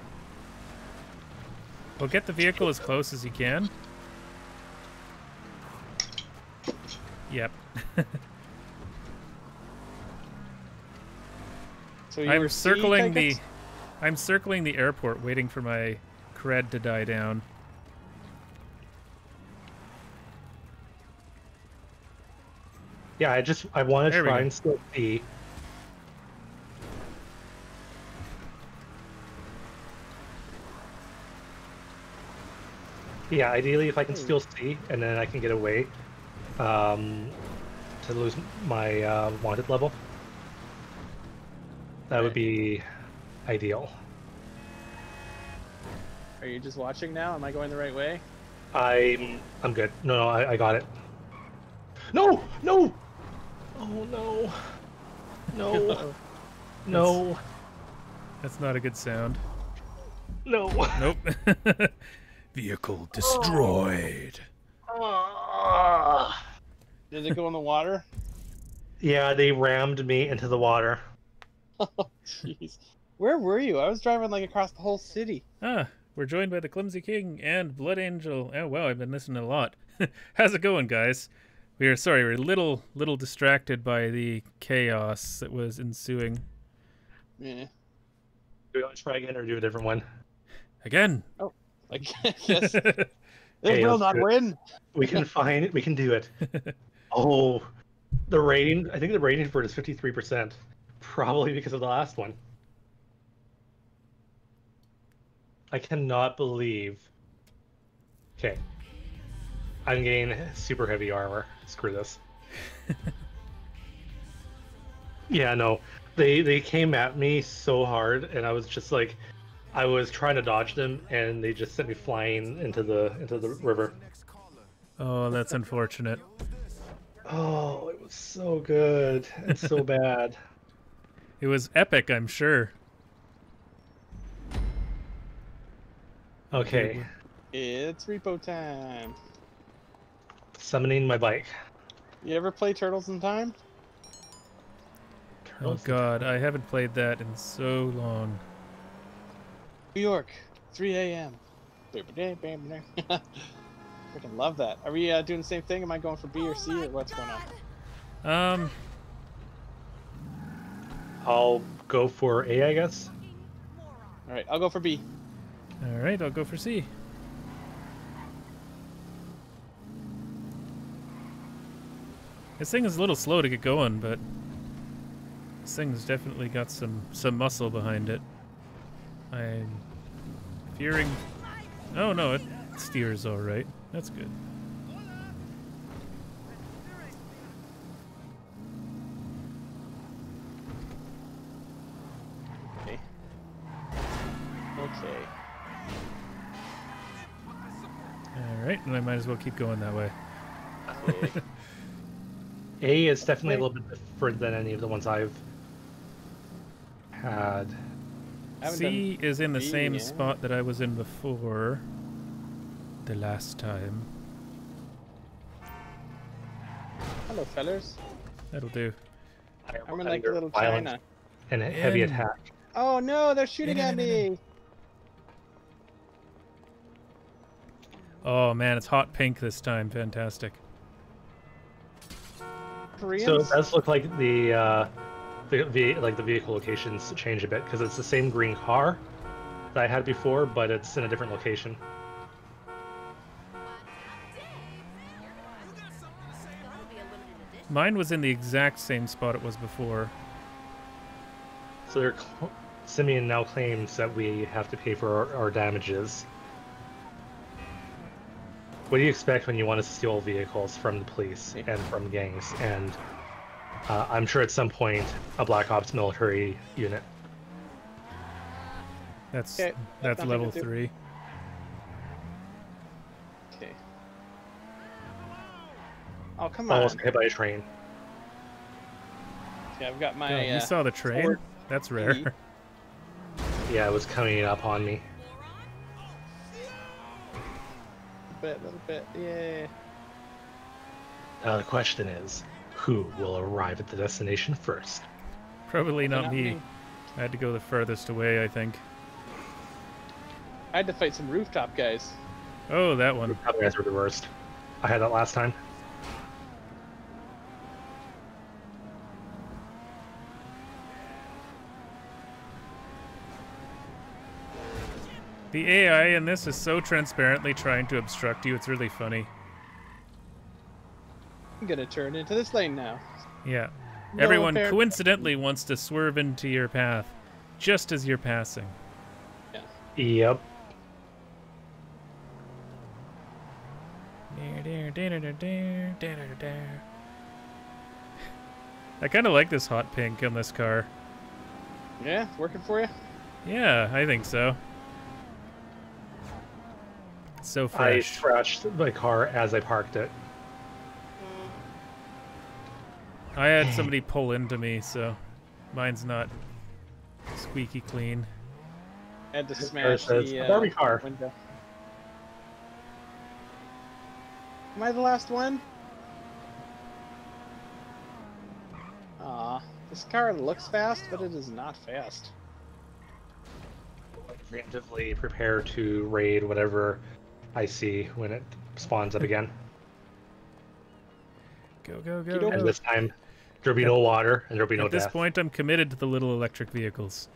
Well, get the vehicle as close as you can. Yep. So you I'm were C, circling the, Tickets? I'm circling the airport, waiting for my cred to die down. Yeah, I just I want to There we try go. and still see. Yeah, ideally if I can still see, and then I can get away, um, to lose my uh, wanted level. That would be ideal. Are you just watching now? Am I going the right way? I'm I'm good. No, no, I, I got it. No, no. Oh no, no, no, That's not a good sound. no. Nope. Vehicle destroyed. Ah. Did it go in the water? Yeah, they rammed me into the water. Oh, jeez. Where were you? I was driving like across the whole city. Ah, we're joined by the Clumsy King and Blood Angel. Oh wow, I've been listening a lot. How's it going, guys? We are sorry, we're a little little distracted by the chaos that was ensuing. Yeah. Do we want to try again or do a different one? Again. I guess. This Hey, will let's not do it. win. We can find it. We can do it. Oh, the rating. I think the rating for it is fifty-three percent. Probably because of the last one. I cannot believe. Okay. I'm getting super heavy armor. Screw this. Yeah, no. They they came at me so hard, and I was just like, I was trying to dodge them, and they just sent me flying into the into the river. Oh, that's unfortunate. Oh, it was so good and so bad. It was epic, I'm sure. Okay, It's repo time. summoning my bike. You ever play Turtles in Time? Oh god, I haven't played that in so long. New York, three A M Freaking love that. Are we uh, doing the same thing? Am I going for B or C or what's going on? Um, I'll go for A, I guess. All right, I'll go for B. all right, I'll go for C. This thing is a little slow to get going, but this thing's definitely got some some muscle behind it. I'm fearing. Oh no, it steers all right. That's good. Okay. All right, and I might as well keep going that way. Okay. A is definitely a Wait. little bit different than any of the ones I've had. I haven't C done is in the B same yet. spot that I was in before. The last time. Hello, fellers. That'll do. I'm in like a little China. And a heavy In. attack. Oh no, they're shooting In, at in, in, in. me. Oh man, it's hot pink this time. Fantastic. Koreans? So it does look like the uh, the, the like the vehicle locations change a bit because it's the same green car that I had before, but it's in a different location. Mine was in the exact same spot it was before. So they're cl- Simeon now claims that we have to pay for our, our damages. What do you expect when you want to steal vehicles from the police and from gangs? And uh, I'm sure at some point a Black Ops military unit. That's Okay, that's nothing level to do. three. Okay. Oh come on. Almost hit by a train. Okay, I've got my. Oh, uh, you saw the train? forward That's key. rare. Yeah, it was coming up on me. Bit, little bit, yeah. Now the question is, who will arrive at the destination first? Probably not Not me. me. I had to go the furthest away, I think. I had to fight some rooftop guys. Oh, that one. Other guys were the worst. I had that last time. The A I in this is so transparently trying to obstruct you, it's really funny. I'm gonna turn into this lane now. Yeah. No Everyone apparent- coincidentally wants to swerve into your path just as you're passing. Yep. I kind of like this hot pink on this car. Yeah, working for you? Yeah, I think so. So I fresh. scratched my car as I parked it. I had somebody pull into me, so mine's not squeaky clean. I had to It smash says, the "A uh, Barbie car." window. Am I the last one? Aw, this car looks fast, but it is not fast. Preemptively prepare to raid whatever I see when it spawns up again. Go, go, go. Get go. over And this time, there'll be no water and there'll be no At this death. point, I'm committed to the little electric vehicles.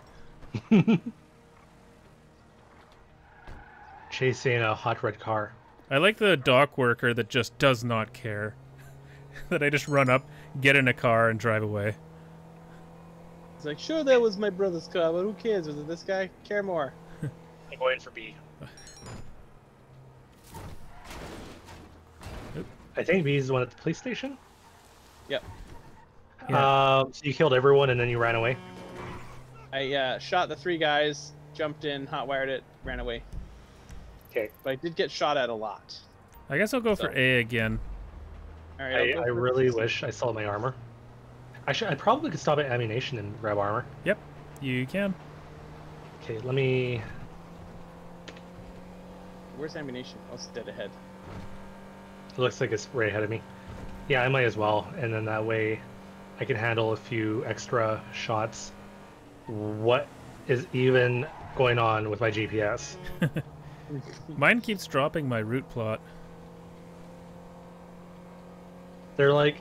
Chasing a hot red car. I like the dock worker that just does not care. That I just run up, get in a car, and drive away. It's like, sure, that was my brother's car, but who cares? Was it this guy? Care more. I'm going for B. I think B is the one at the police station. Yep. Yeah. Um, so you killed everyone and then you ran away. I uh, shot the three guys, jumped in, hot-wired it, ran away. Okay. But I did get shot at a lot. I guess I'll go for So- A again. All right, I, I'll I go for really C. wish I still had my armor. I should. I probably could stop at ammunition and grab armor. Yep, you can. Okay, let me. Where's ammunition? Oh, it's dead ahead. It looks like it's right ahead of me. Yeah, I might as well, and then that way, I can handle a few extra shots. What is even going on with my G P S? Mine keeps dropping my route plot. They're like,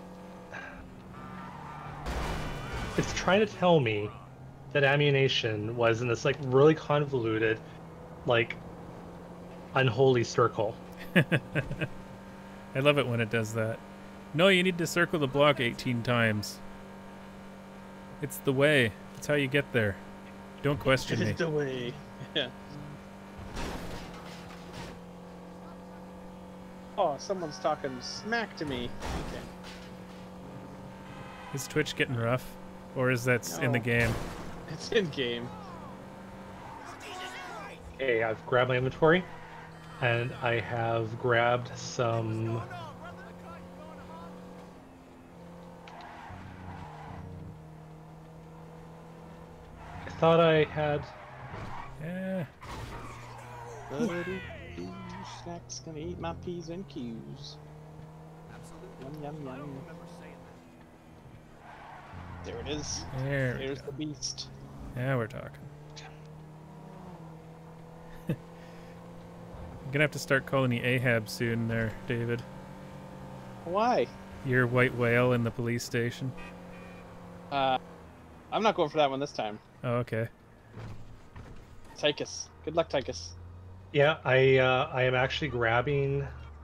it's trying to tell me that ammunition was in this like really convoluted, like, unholy circle. I love it when it does that. No, you need to circle the block eighteen times. It's the way. It's how you get there. Don't question me. It's the way. Yeah. Oh, someone's talking smack to me. Okay. Is Twitch getting rough? Or is that in the No. game? It's in game. Okay, I've grabbed my inventory, and I have grabbed some. I thought I had. Yeah. Snack's gonna eat my P's and Q's. Yum yum yum. There it is. There we There's go. the beast. Yeah, we're talking. I'm gonna have to start calling you Ahab soon there, David. Why? You're white whale in the police station. Uh, I'm not going for that one this time. Oh, okay. Tychus. Good luck, Tychus. Yeah, I uh, I am actually grabbing.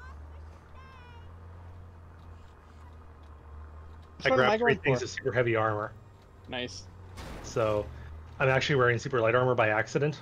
Which I one am I grabbed three going things for? of super heavy armor, Nice. so I'm actually wearing super light armor by accident.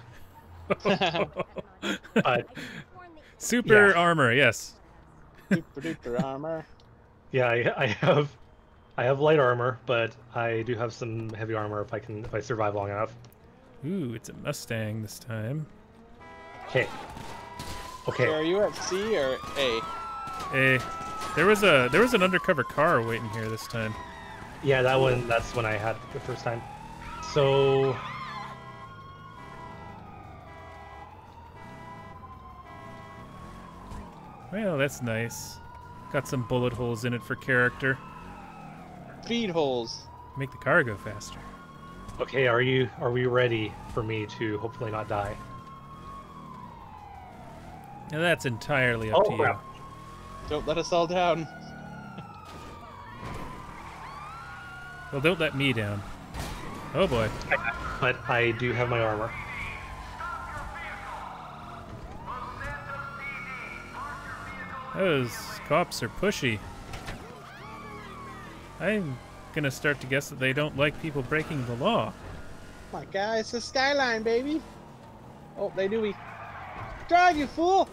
But Super Yeah. armor, yes. Super duper armor. yeah, I, I have I have light armor, but I do have some heavy armor if I can if I survive long enough. Ooh, it's a Mustang this time. Okay. So Okay. are you at C or A? Hey, there was a there was an undercover car waiting here this time. Yeah, that one. That's when I had the first time. So. Well, that's nice. Got some bullet holes in it for character. Feed holes. Make the car go faster. Okay, are you are we ready for me to hopefully not die? Now that's entirely up Oh, to crap. Don't let us all down. you. Well, don't let me down. Oh boy. But I do have my armor. Those cops are pushy. I'm gonna start to guess that they don't like people breaking the law. My God, it's the skyline, baby. Oh, they knew me. Drive, you fool!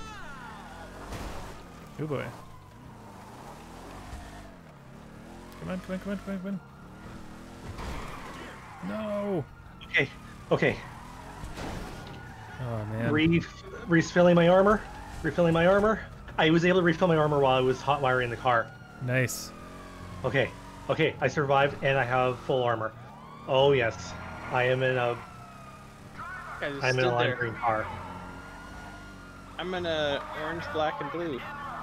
Oh boy. Come on, come on, come on, come on, come on. No! Okay. Okay. Oh man. Re refilling my armor. Refilling my armor. I was able to refill my armor while I was hot wiring the car. Nice. Okay. Okay. I survived and I have full armor. Oh yes. I am in a. I just I'm in stood a lime there. green car. I'm in a orange, black, and blue.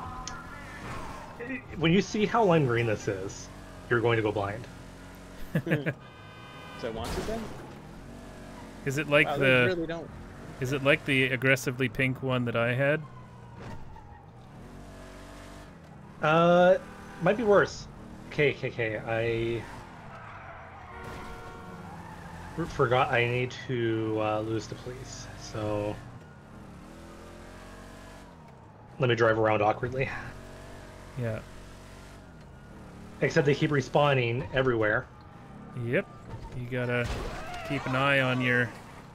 When you see how lime green this is, you're going to go blind. Do I want to then? Is it like Wow, they the really don't. is it like the aggressively pink one that I had? Uh, might be worse. Okay, okay, okay. I forgot I need to uh, lose the police. So let me drive around awkwardly. Yeah. Except they keep respawning everywhere. Yep. You gotta keep an eye on your.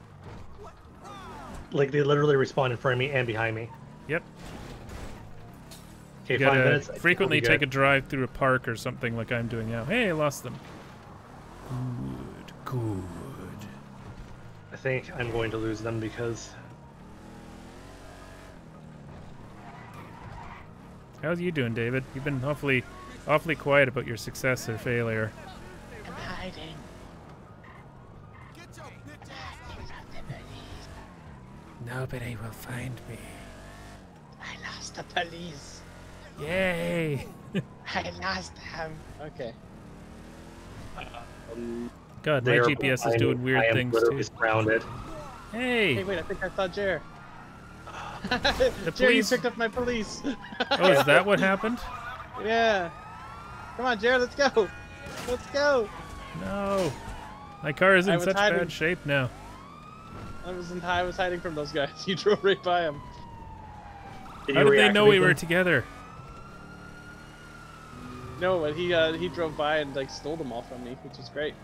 Like they literally respawn in front of me and behind me. Yep. Okay, You five gotta minutes. frequently We'll be take a good. drive through a park or something like I'm doing now. Hey, I lost them. Good, good. I think I'm going to lose them because How's you doing, David? You've been awfully, awfully quiet about your success or failure. I'm hiding. Get your bitch Nobody will find me. I lost the police. Yay! I lost them. Okay. God, my they are G P S is behind doing me. weird I am things literally too. surrounded. Hey, Hey! wait, I think I saw Jer. The Jer, you police- picked up my police. Oh, is that what happened? Yeah. Come on, Jer, let's go. Let's go. No. My car is I in was such hiding. bad shape now. I was in, I was hiding from those guys. You drove right by them. Did How you did they know we reactivate were them? together? No, but he uh, he drove by and like stole them all from me, which is great.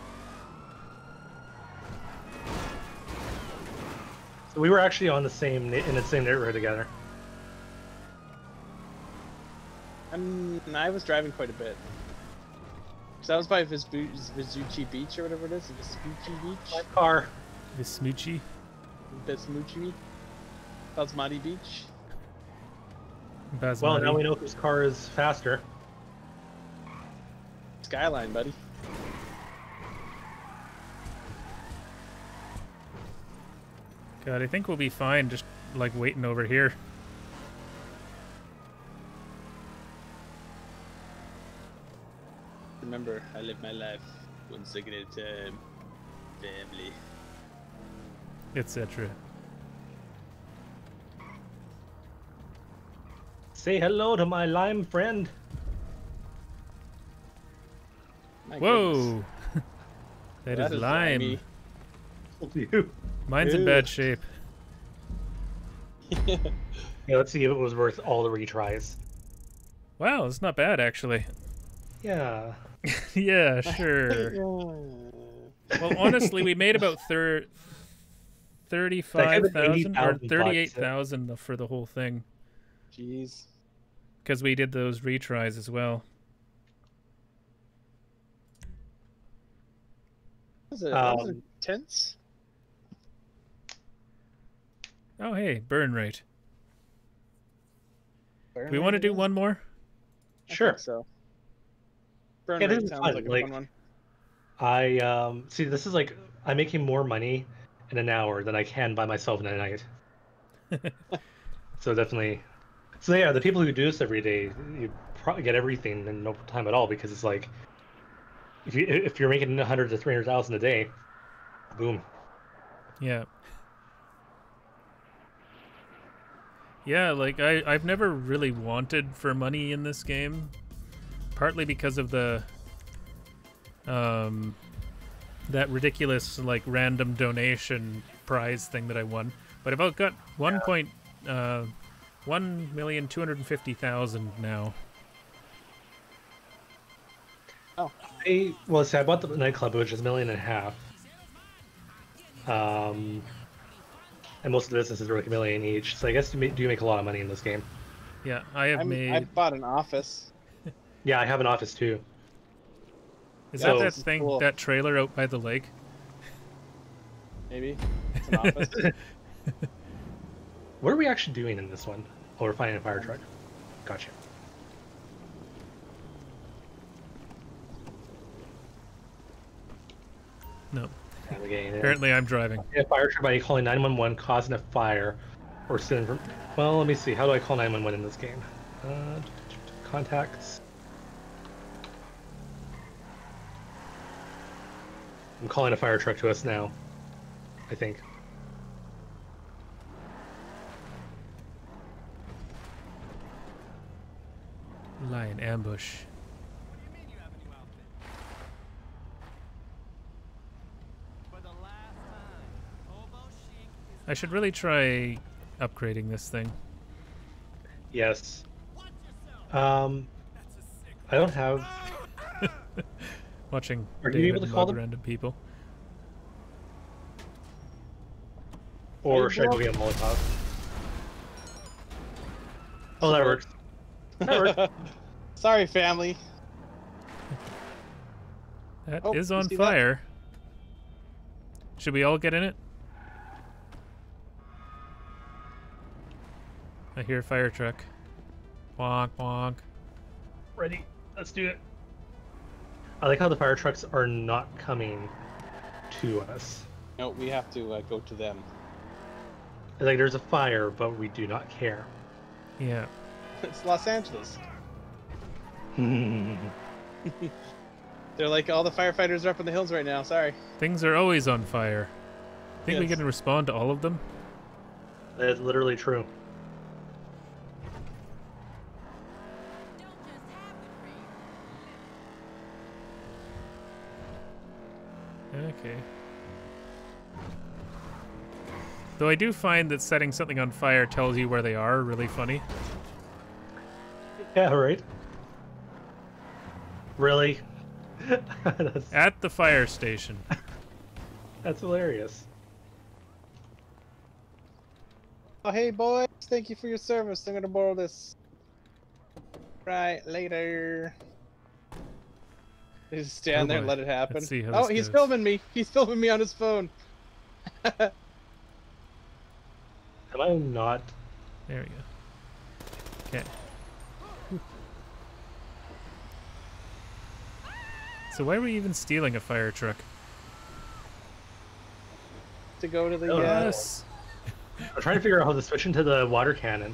So we were actually on the same in the same neighborhood together. And I was driving quite a bit. Cause I was by Vespu- Vespucci Beach or whatever it is. Vespucci Beach. My car. The Smoochie? Besmuchi. Basmati Beach. Basmati. Well, now we know whose car is faster. Skyline, buddy. God, I think we'll be fine just like waiting over here. Remember, I live my life one second at a time. Family. et cetera. Say hello to my lime friend. My goodness. Whoa! that That is is lime. limey. You. Mine's in Ew. bad shape. Yeah, let's see if it was worth all the retries. Wow, it's not bad actually. Yeah. Yeah, sure. Well, honestly, we made about thir- thirty-five thousand or thirty-eight thousand for the whole thing. Jeez. Because we did those retries as well. Was it, was it Um, tense? Oh, hey, burn rate. Burn We want to rate do again? one more? I Sure. think so. Burn Yeah, this rate is sounds fun, like a like- fun one. I um see this is like I'm making more money in an hour than I can by myself in a night. So definitely. So yeah, the people who do this every day, you probably get everything in no time at all because it's like if you if you're making a hundred to three hundred thousand a day, boom. Yeah. Yeah, like I, I've never really wanted for money in this game. Partly because of the um that ridiculous like random donation prize thing that I won. But I've got one point uh one million two hundred and fifty thousand now. I well, see, I bought the nightclub, which is a million and a half. Um, and most of the businesses are like a million each. So I guess you may, do make a lot of money in this game. Yeah, I have I'm, made. I bought an office. Yeah, I have an office too. Is Yeah, that that this is thing, cool. that trailer out by the lake? Maybe. It's an office. What are we actually doing in this one? Oh, we're finding a fire truck. Gotcha. No. Navigating it. Apparently, I'm driving. A fire truck by calling nine one one, causing a fire, or sending from. Well, let me see. How do I call nine one one in this game? Uh, contacts. I'm calling a fire truck to us now. I think. Lion ambush. I should really try upgrading this thing. Yes. Um, I don't have. Watching Are you able David to call mug them? random people. Or Hey, should I go Bill. get a Molotov? Oh, that works. That works. Sorry, family. That Oh, is you on see that? fire. Should we all get in it? I hear a fire truck. Wonk, wonk. Ready? Let's do it. I like how the fire trucks are not coming to us. No, we have to uh, go to them. It's like there's a fire, but we do not care. Yeah. It's Los Angeles. Well, They're like, all the firefighters are up in the hills right now. Sorry. Things are always on fire. Think we Yes. can respond to all of them? That's literally true. Okay. Though I do find that setting something on fire tells you where they are really funny. Yeah, right? Really? that's, At the fire station. that's hilarious. Oh, hey, boys. Thank you for your service. I'm going to borrow this. Right, later. They just stand Oh, there and boy. let it happen. Let's see how Oh, this he's goes. filming me. He's filming me on his phone. Am I not? There we go. Okay. So why were we even stealing a fire truck? To go to the. Oh, Uh, Yes. I'm trying to figure out how to switch into the water cannon.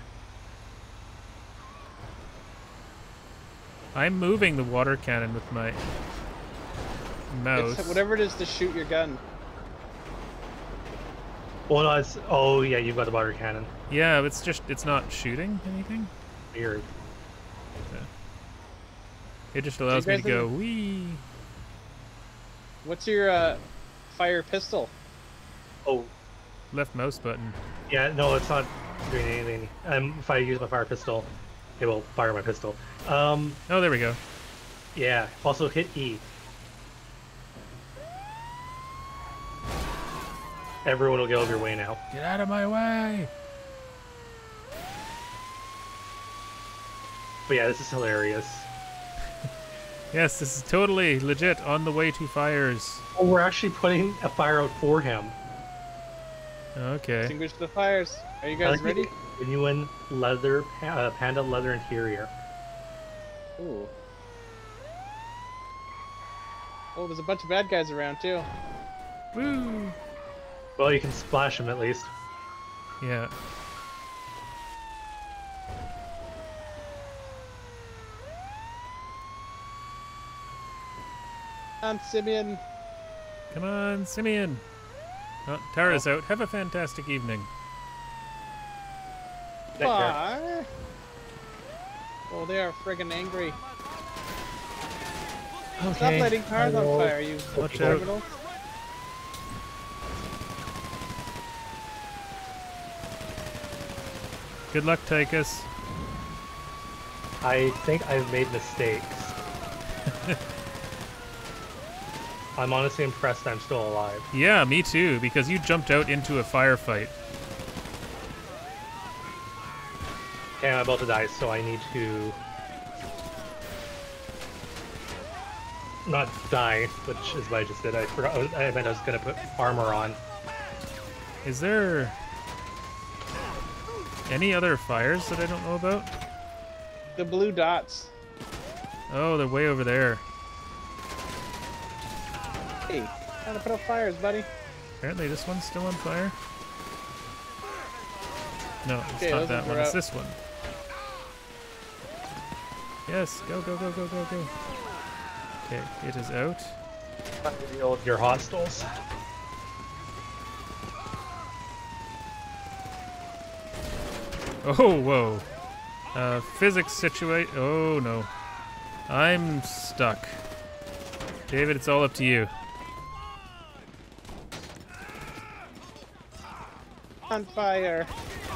I'm moving the water cannon with my mouse. it's whatever it is to shoot your gun. Well, no, it's, oh yeah, you've got the water cannon. Yeah, it's just it's not shooting anything. Weird. It just allows me to guys go ever- wee. What's your uh, fire pistol? Oh, Left mouse button. yeah, no, it's not doing anything. Um, if I use my fire pistol, it will fire my pistol. Um, Oh, there we go. yeah. Also hit E. Everyone will get out of your way now. Get out of my way. But yeah, this is hilarious. Yes, this is totally legit. On the way to fires. Oh, we're actually putting a fire out for him. Okay. Extinguish the fires. Are you I guys like the ready? Genuine leather, pa- uh, panda leather interior. Ooh. Oh, there's a bunch of bad guys around too. Woo. Well, you can splash him at least. Yeah. I'm Simeon. Come on, Simeon. Oh, Tara's out. Have a fantastic evening. Take care. Bye. Oh, they are friggin' angry. Stop Okay. lighting cars I on will- fire, you Watch out. criminals. Good luck, Tychus. I think I've made mistakes. I'm honestly impressed I'm still alive. Yeah, me too, because you jumped out into a firefight. Okay, I'm about to die, so I need to not die, which is what I just did. I forgot. I meant I was gonna put armor on. Is there any other fires that I don't know about? The blue dots. Oh, they're way over there. Hey, trying to put out fires, buddy. Apparently this one's still on fire. No, it's Okay, not those that ones one. are It's out. this one. Yes, go, go, go, go, go, go. Okay, it is out. Deal with your hostiles. Oh, whoa. Uh, physics situate. Oh, no. I'm stuck. David, it's all up to you. On fire.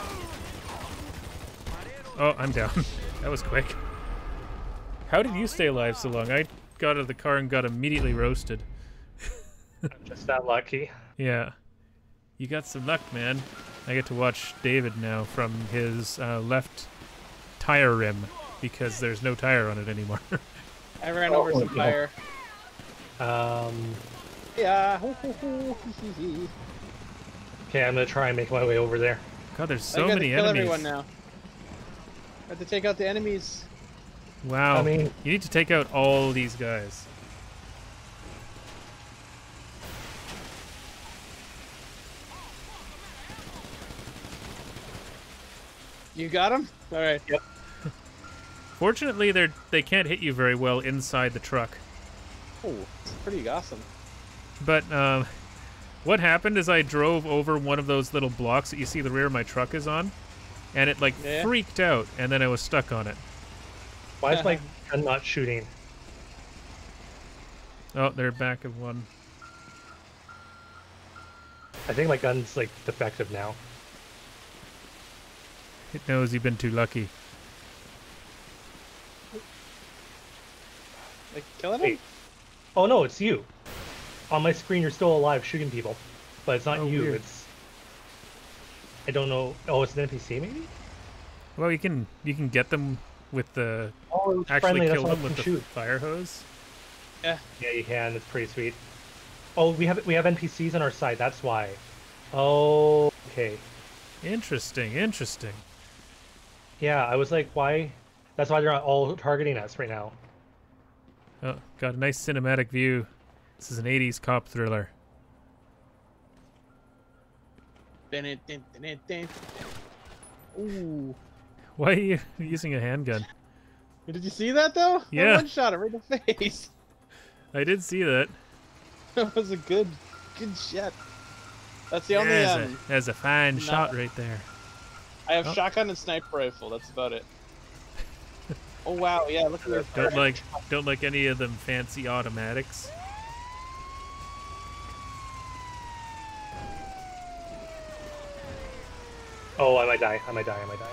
Oh, I'm down. That was quick. How did you stay alive so long? I got out of the car and got immediately roasted. I'm just that lucky. Yeah. You got some luck, man. I get to watch David now from his uh, left tire rim because there's no tire on it anymore. I ran Oh, over some no. fire. Um, Yeah. hoo, hoo, hoo, hee, hee, hee. okay, I'm gonna try and make my way over there. God, there's I so gotta many kill enemies. everyone now. I have to take out the enemies. Wow. I mean- you need to take out all these guys. You got him? All right. Yep. Fortunately, they're they can't hit you very well inside the truck. Oh, it's pretty awesome. But um, what happened is I drove over one of those little blocks that you see the rear of my truck is on, and it like Yeah. freaked out, and then I was stuck on it. Why is my gun not shooting? Oh, they're back of one. I think my gun's like defective now. It knows you've been too lucky. Like killing him? Wait. Oh no, it's you. On my screen, you're still alive shooting people, but it's not Oh, you. weird. It's I don't know. Oh, it's an N P C maybe. Well, you can you can get them with the Oh, it's actually friendly. That's kill why I them with can the shoot. fire hose. Yeah. Yeah, you can. It's pretty sweet. Oh, we have we have N P Cs on our side. That's why. Oh, okay. Interesting, interesting. Yeah, I was like, why? That's why they're not all targeting us right now. Oh, got a nice cinematic view. This is an eighties cop thriller. Ooh. Why are you using a handgun? Did you see that though? Yeah. I one shot him right in the face. I did see that. That was a good, good shot. That's the only. There's, Um, a, there's a fine no. shot right there. I have Oh. shotgun and sniper rifle. That's about it. Oh wow! Yeah, look at this. Don't like don't like any of them fancy automatics. Oh, I might die. I might die. I might die.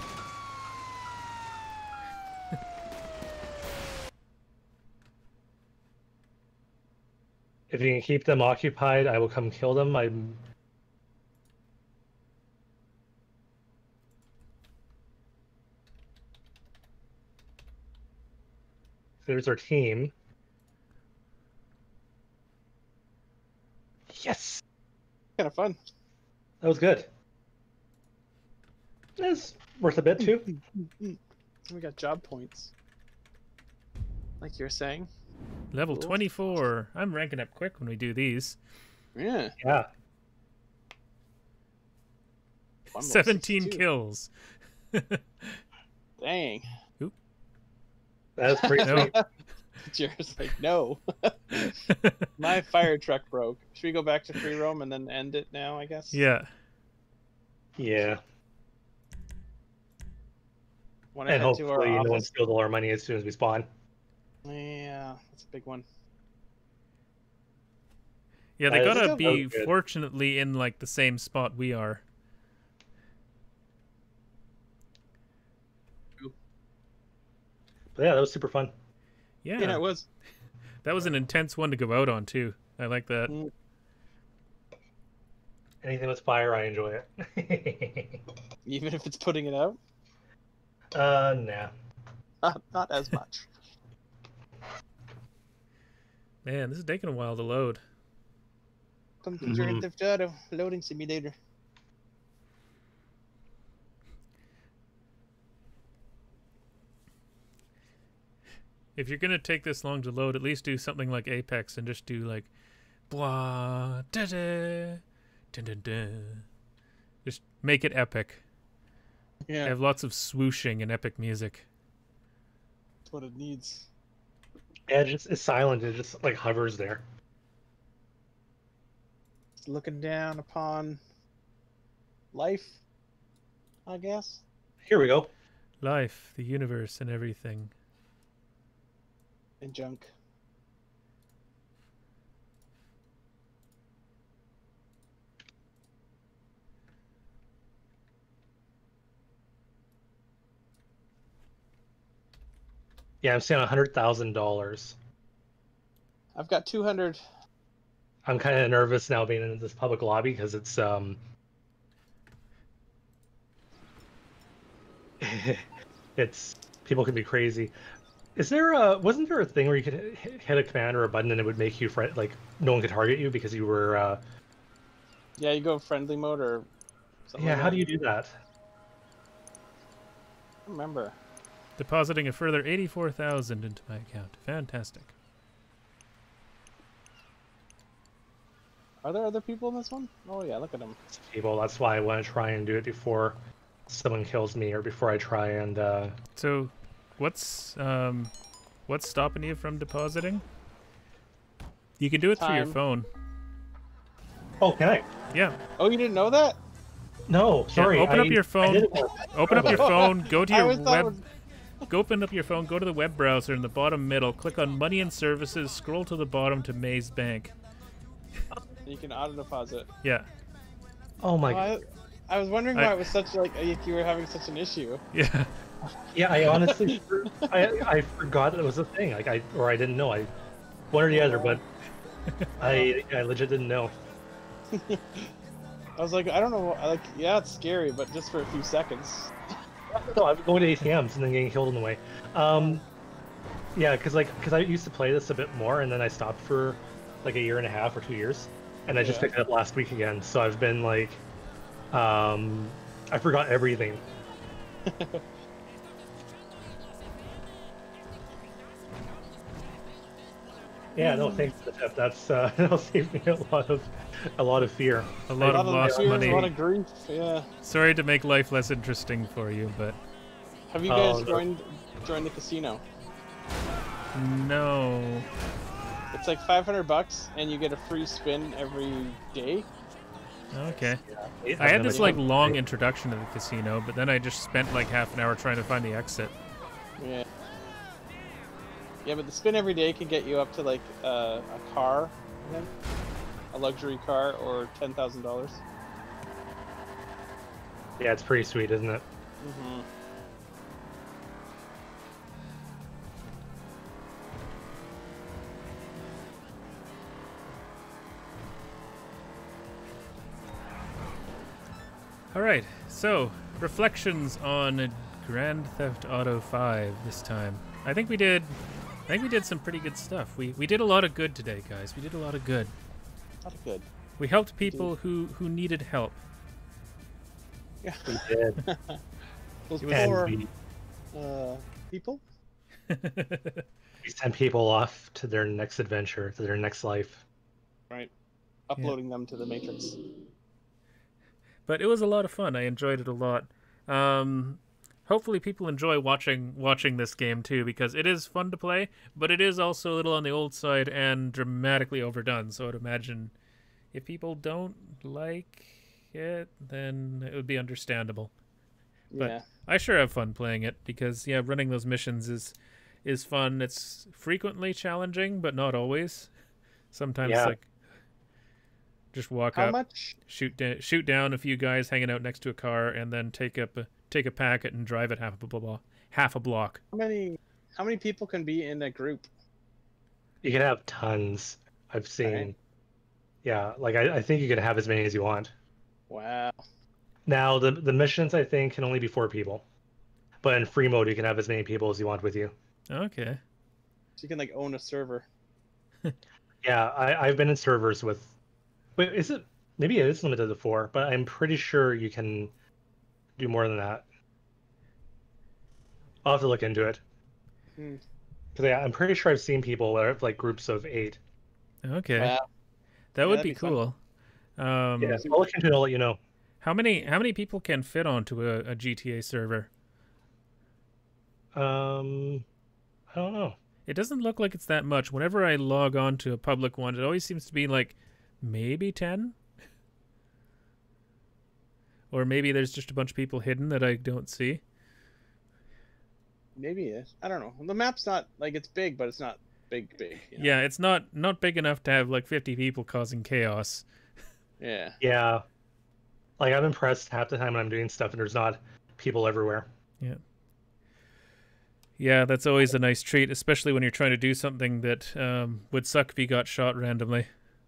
If you can keep them occupied, I will come kill them. I'm. There's our team. Yes! Kind of fun. That was good. That's worth a bit too. We got job points. Like you were saying. Level Cool. twenty-four. I'm ranking up quick when we do these. Yeah. Yeah. One level seventeen sixty-two. kills. Dang. That is pretty No. sweet. Jared's like, no. My fire truck broke. Should we go back to free roam and then end it now, I guess? Yeah. Yeah. Want to And head to our hopefully no one office? steals all our money as soon as we spawn. Yeah, that's a big one. Yeah, they That is- gotta that be was good. fortunately in like the same spot we are. But yeah, that was super fun. Yeah. Yeah, it was. That was an intense one to go out on too. I like that. Mm. Anything with fire, I enjoy it. Even if it's putting it out? uh, nah. Not, not as much. Man, this is taking a while to load. Come to Mhm. Grand Theft Auto loading simulator. If you're gonna take this long to load, at least do something like Apex and just do like blah da da dun, dun, dun. Just make it epic. Yeah, Have lots of swooshing and epic music. that's what it needs. Yeah, it just it's silent. It just like hovers there. It's looking down upon life, I guess. Here we go. Life, the universe, and everything. And junk. Yeah, I'm seeing a hundred thousand dollars. I've got two hundred. I'm kind of nervous now being in this public lobby because it's um. it's people can be crazy. Is there a wasn't there a thing where you could hit hit a command or a button and it would make you fri like no one could target you because you were uh Yeah, you go friendly mode or something. yeah like how that. do you do that? I don't remember. Depositing a further eighty-four thousand into my account. Fantastic. Are there other people in this one? Oh yeah, look at them. People, that's why I want to try and do it before someone kills me or before I try and uh So, what's um, what's stopping you from depositing? You can do it through your Time. phone. oh can I? Yeah. Oh, you didn't know that? No, sorry. open I, up your I phone. did it once. Open up your phone. Go to I your always thought it web. was- Go open up your phone. Go to the web browser in the bottom middle. Click on Money and Services. Scroll to the bottom to Maze Bank. You can auto deposit. Yeah. Oh my Oh, I, I was wondering I- why it was such like you were having such an issue. Yeah. yeah, I honestly I I forgot that it was a thing. Like I or I didn't know. I one or the other, but I I legit didn't know. I was like, I don't know. I like, yeah, it's scary, but just for a few seconds. No, I'm going to A T Ms and then getting killed on the way. Um, yeah, because like, because I used to play this a bit more, and then I stopped for like a year and a half or two years, and I just Yeah. picked it up last week again. So I've been like, Um, I forgot everything. Yeah, no, thanks for the tip. That's uh, that'll save me a lot of a lot of fear. A lot A of lot lost fear, money. A lot of grief. Yeah. Sorry to make life less interesting for you, but Have you Oh, guys no. joined joined the casino? no. It's like five hundred bucks, and you get a free spin every day. Okay. Yeah, I had this like never- long introduction to the casino, but then I just spent like half an hour trying to find the exit. Yeah. Yeah, but the spin every day can get you up to like uh, a car, I think, a luxury car, or ten thousand dollars. Yeah, it's pretty sweet, isn't it? Mm-hmm. All right. So, reflections on Grand Theft Auto five this time. I think we did I think we did some pretty good stuff. We we did a lot of good today, guys. We did a lot of good. Not good. We helped people who who needed help. Yeah. We did. Those It was- And poor we, uh, people. we send people off to their next adventure, to their next life. Right. Uploading them to the Matrix. But it was a lot of fun. I enjoyed it a lot. Um, hopefully, people enjoy watching watching this game too, because it is fun to play, but it is also a little on the old side and dramatically overdone. So I'd imagine if people don't like it, then it would be understandable. But Yeah. I sure have fun playing it because yeah, running those missions is is fun. It's frequently challenging, but not always. Sometimes Yeah. like just walk How up, much? shoot da- shoot down a few guys hanging out next to a car, and then take up a, take a packet and drive it half a blo- half a block. How many? How many people can be in a group? You can have tons. I've seen. Right. Yeah, like I, I think you can have as many as you want. Wow. Now the the missions I think can only be four people, but in free mode you can have as many people as you want with you. Okay. So you can like own a server. Yeah, I, I've been in servers with. Wait, is it? Maybe it is limited to four, but I'm pretty sure you can do more than that. I'll have to look into it. Hmm. Because yeah, I'm pretty sure I've seen people that have like groups of eight. Okay. Wow. That Yeah, would that'd be be fun. cool. Um, Yeah, I'll look into it. I'll let you know. How many how many people can fit onto a, a G T A server? Um, I don't know. It doesn't look like it's that much. Whenever I log on to a public one, it always seems to be like maybe ten. Or maybe there's just a bunch of people hidden that I don't see. Maybe it. I don't know. The map's not like it's big, but it's not big, big. You know? Yeah, it's not not big enough to have like fifty people causing chaos. Yeah. Yeah, like I'm impressed half the time when I'm doing stuff and there's not people everywhere. Yeah, that's always a nice treat, especially when you're trying to do something that um, would suck if you got shot randomly.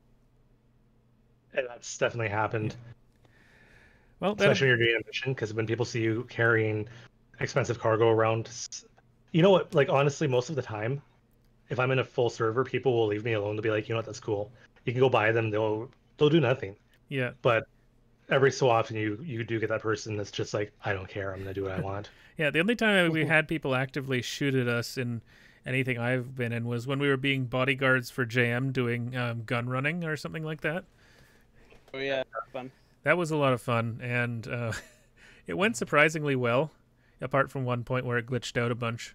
And that's definitely happened, Well, that, especially when you're doing a mission. Because when people see you carrying expensive cargo around, s- you know what? Like honestly, most of the time, if I'm in a full server, people will leave me alone. They'll be like, you know what? That's cool. You can go buy them. They'll they'll do nothing. yeah, But every so often, you you do get that person that's just like, I don't care. I'm gonna do what I want. yeah. The only time we had people actively shoot at us in anything I've been in was when we were being bodyguards for J M doing um, gun running or something like that. Oh yeah. Fun. That was a lot of fun, and uh, it went surprisingly well, apart from one point where it glitched out a bunch.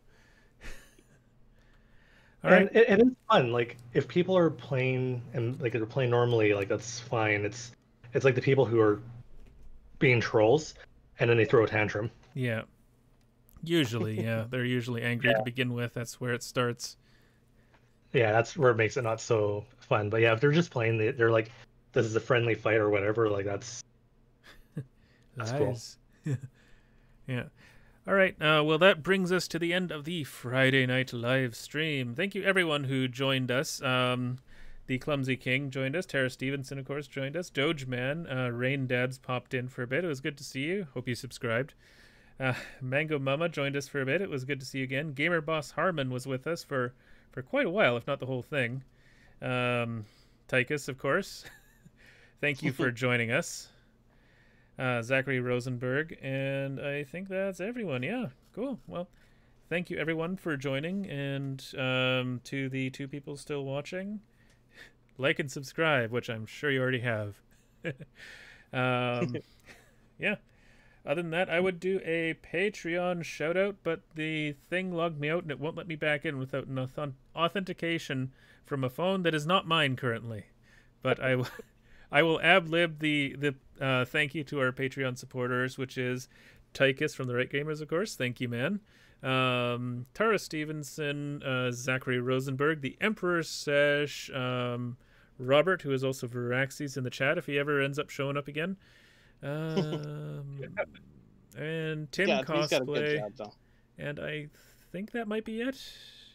All and right. it, it is fun. Like if people are playing and like they're playing normally, like that's fine. It's it's like the people who are being trolls and then they throw a tantrum. Yeah. Usually, yeah. They're usually angry Yeah. to begin with. That's where it starts. Yeah, that's where it makes it not so fun. But yeah, if they're just playing, they, they're like, this is a friendly fight or whatever. Like that's That's cool. Lies. Yeah. All right. Uh, well, that brings us to the end of the Friday night live stream. Thank you, everyone who joined us. Um, the Clumsy King joined us. Tara Stevenson, of course, joined us. Doge Man, uh, Rain Dabs popped in for a bit. It was good to see you. Hope you subscribed. Uh, Mango Mama joined us for a bit. It was good to see you again. Gamer Boss Harmon was with us for, for quite a while, if not the whole thing. Um, Tychus, of course. Thank you for joining us. uh, Zachary Rosenberg, and I think that's everyone. Yeah, cool. Well, thank you everyone for joining, and um, to the two people still watching, like and subscribe, which I'm sure you already have. um, yeah. Other than that, I would do a Patreon shout out, but the thing logged me out and it won't let me back in without an auth- authentication from a phone that is not mine currently. But I will, I will ab-lib the the uh, thank you to our Patreon supporters, which is Tychus from the Right Gamers, of course. Thank you, man. Um, Tara Stevenson, uh, Zachary Rosenberg, the Emperor Sesh, um, Robert, who is also Viraxes in the chat if he ever ends up showing up again. Um, and Tim Yeah, he's got a good Cosplay, job, though. and I think that might be it.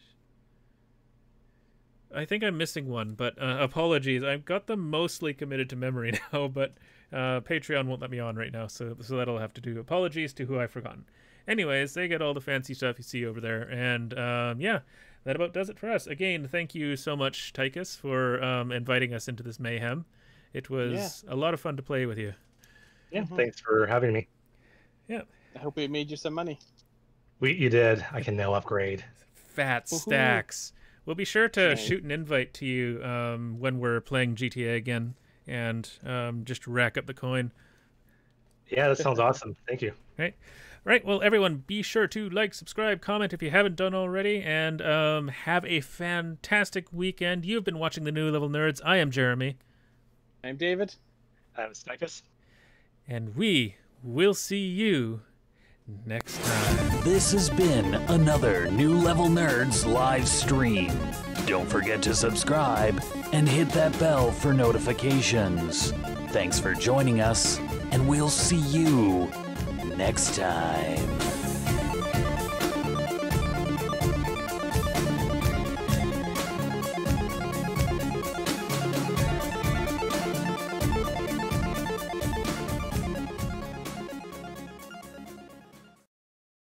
I think I'm missing one, but uh, apologies. I've got them mostly committed to memory now, but uh, Patreon won't let me on right now, so so that'll have to do. Apologies to who I've forgotten. Anyways, they get all the fancy stuff you see over there, and um, yeah, that about does it for us. Again, thank you so much, Tychus, for um, inviting us into this mayhem. It was Yeah. a lot of fun to play with you. Yeah, Mhm. thanks for having me. Yeah. I hope we made you some money. We you did. I can now upgrade. Fat Woohoo. stacks. We'll be sure to Okay. shoot an invite to you um, when we're playing G T A again, and um, just rack up the coin. Yeah, that sounds awesome. Thank you. Right, right. Well, everyone, be sure to like, subscribe, comment if you haven't done already, and um, have a fantastic weekend. You've been watching the New Level Nerds. I am Jeremy, I'm David. I'm Stickus. and we will see you next time. This has been another New Level Nerds live stream. Don't forget to subscribe and hit that bell for notifications. Thanks for joining us, and we'll see you next time.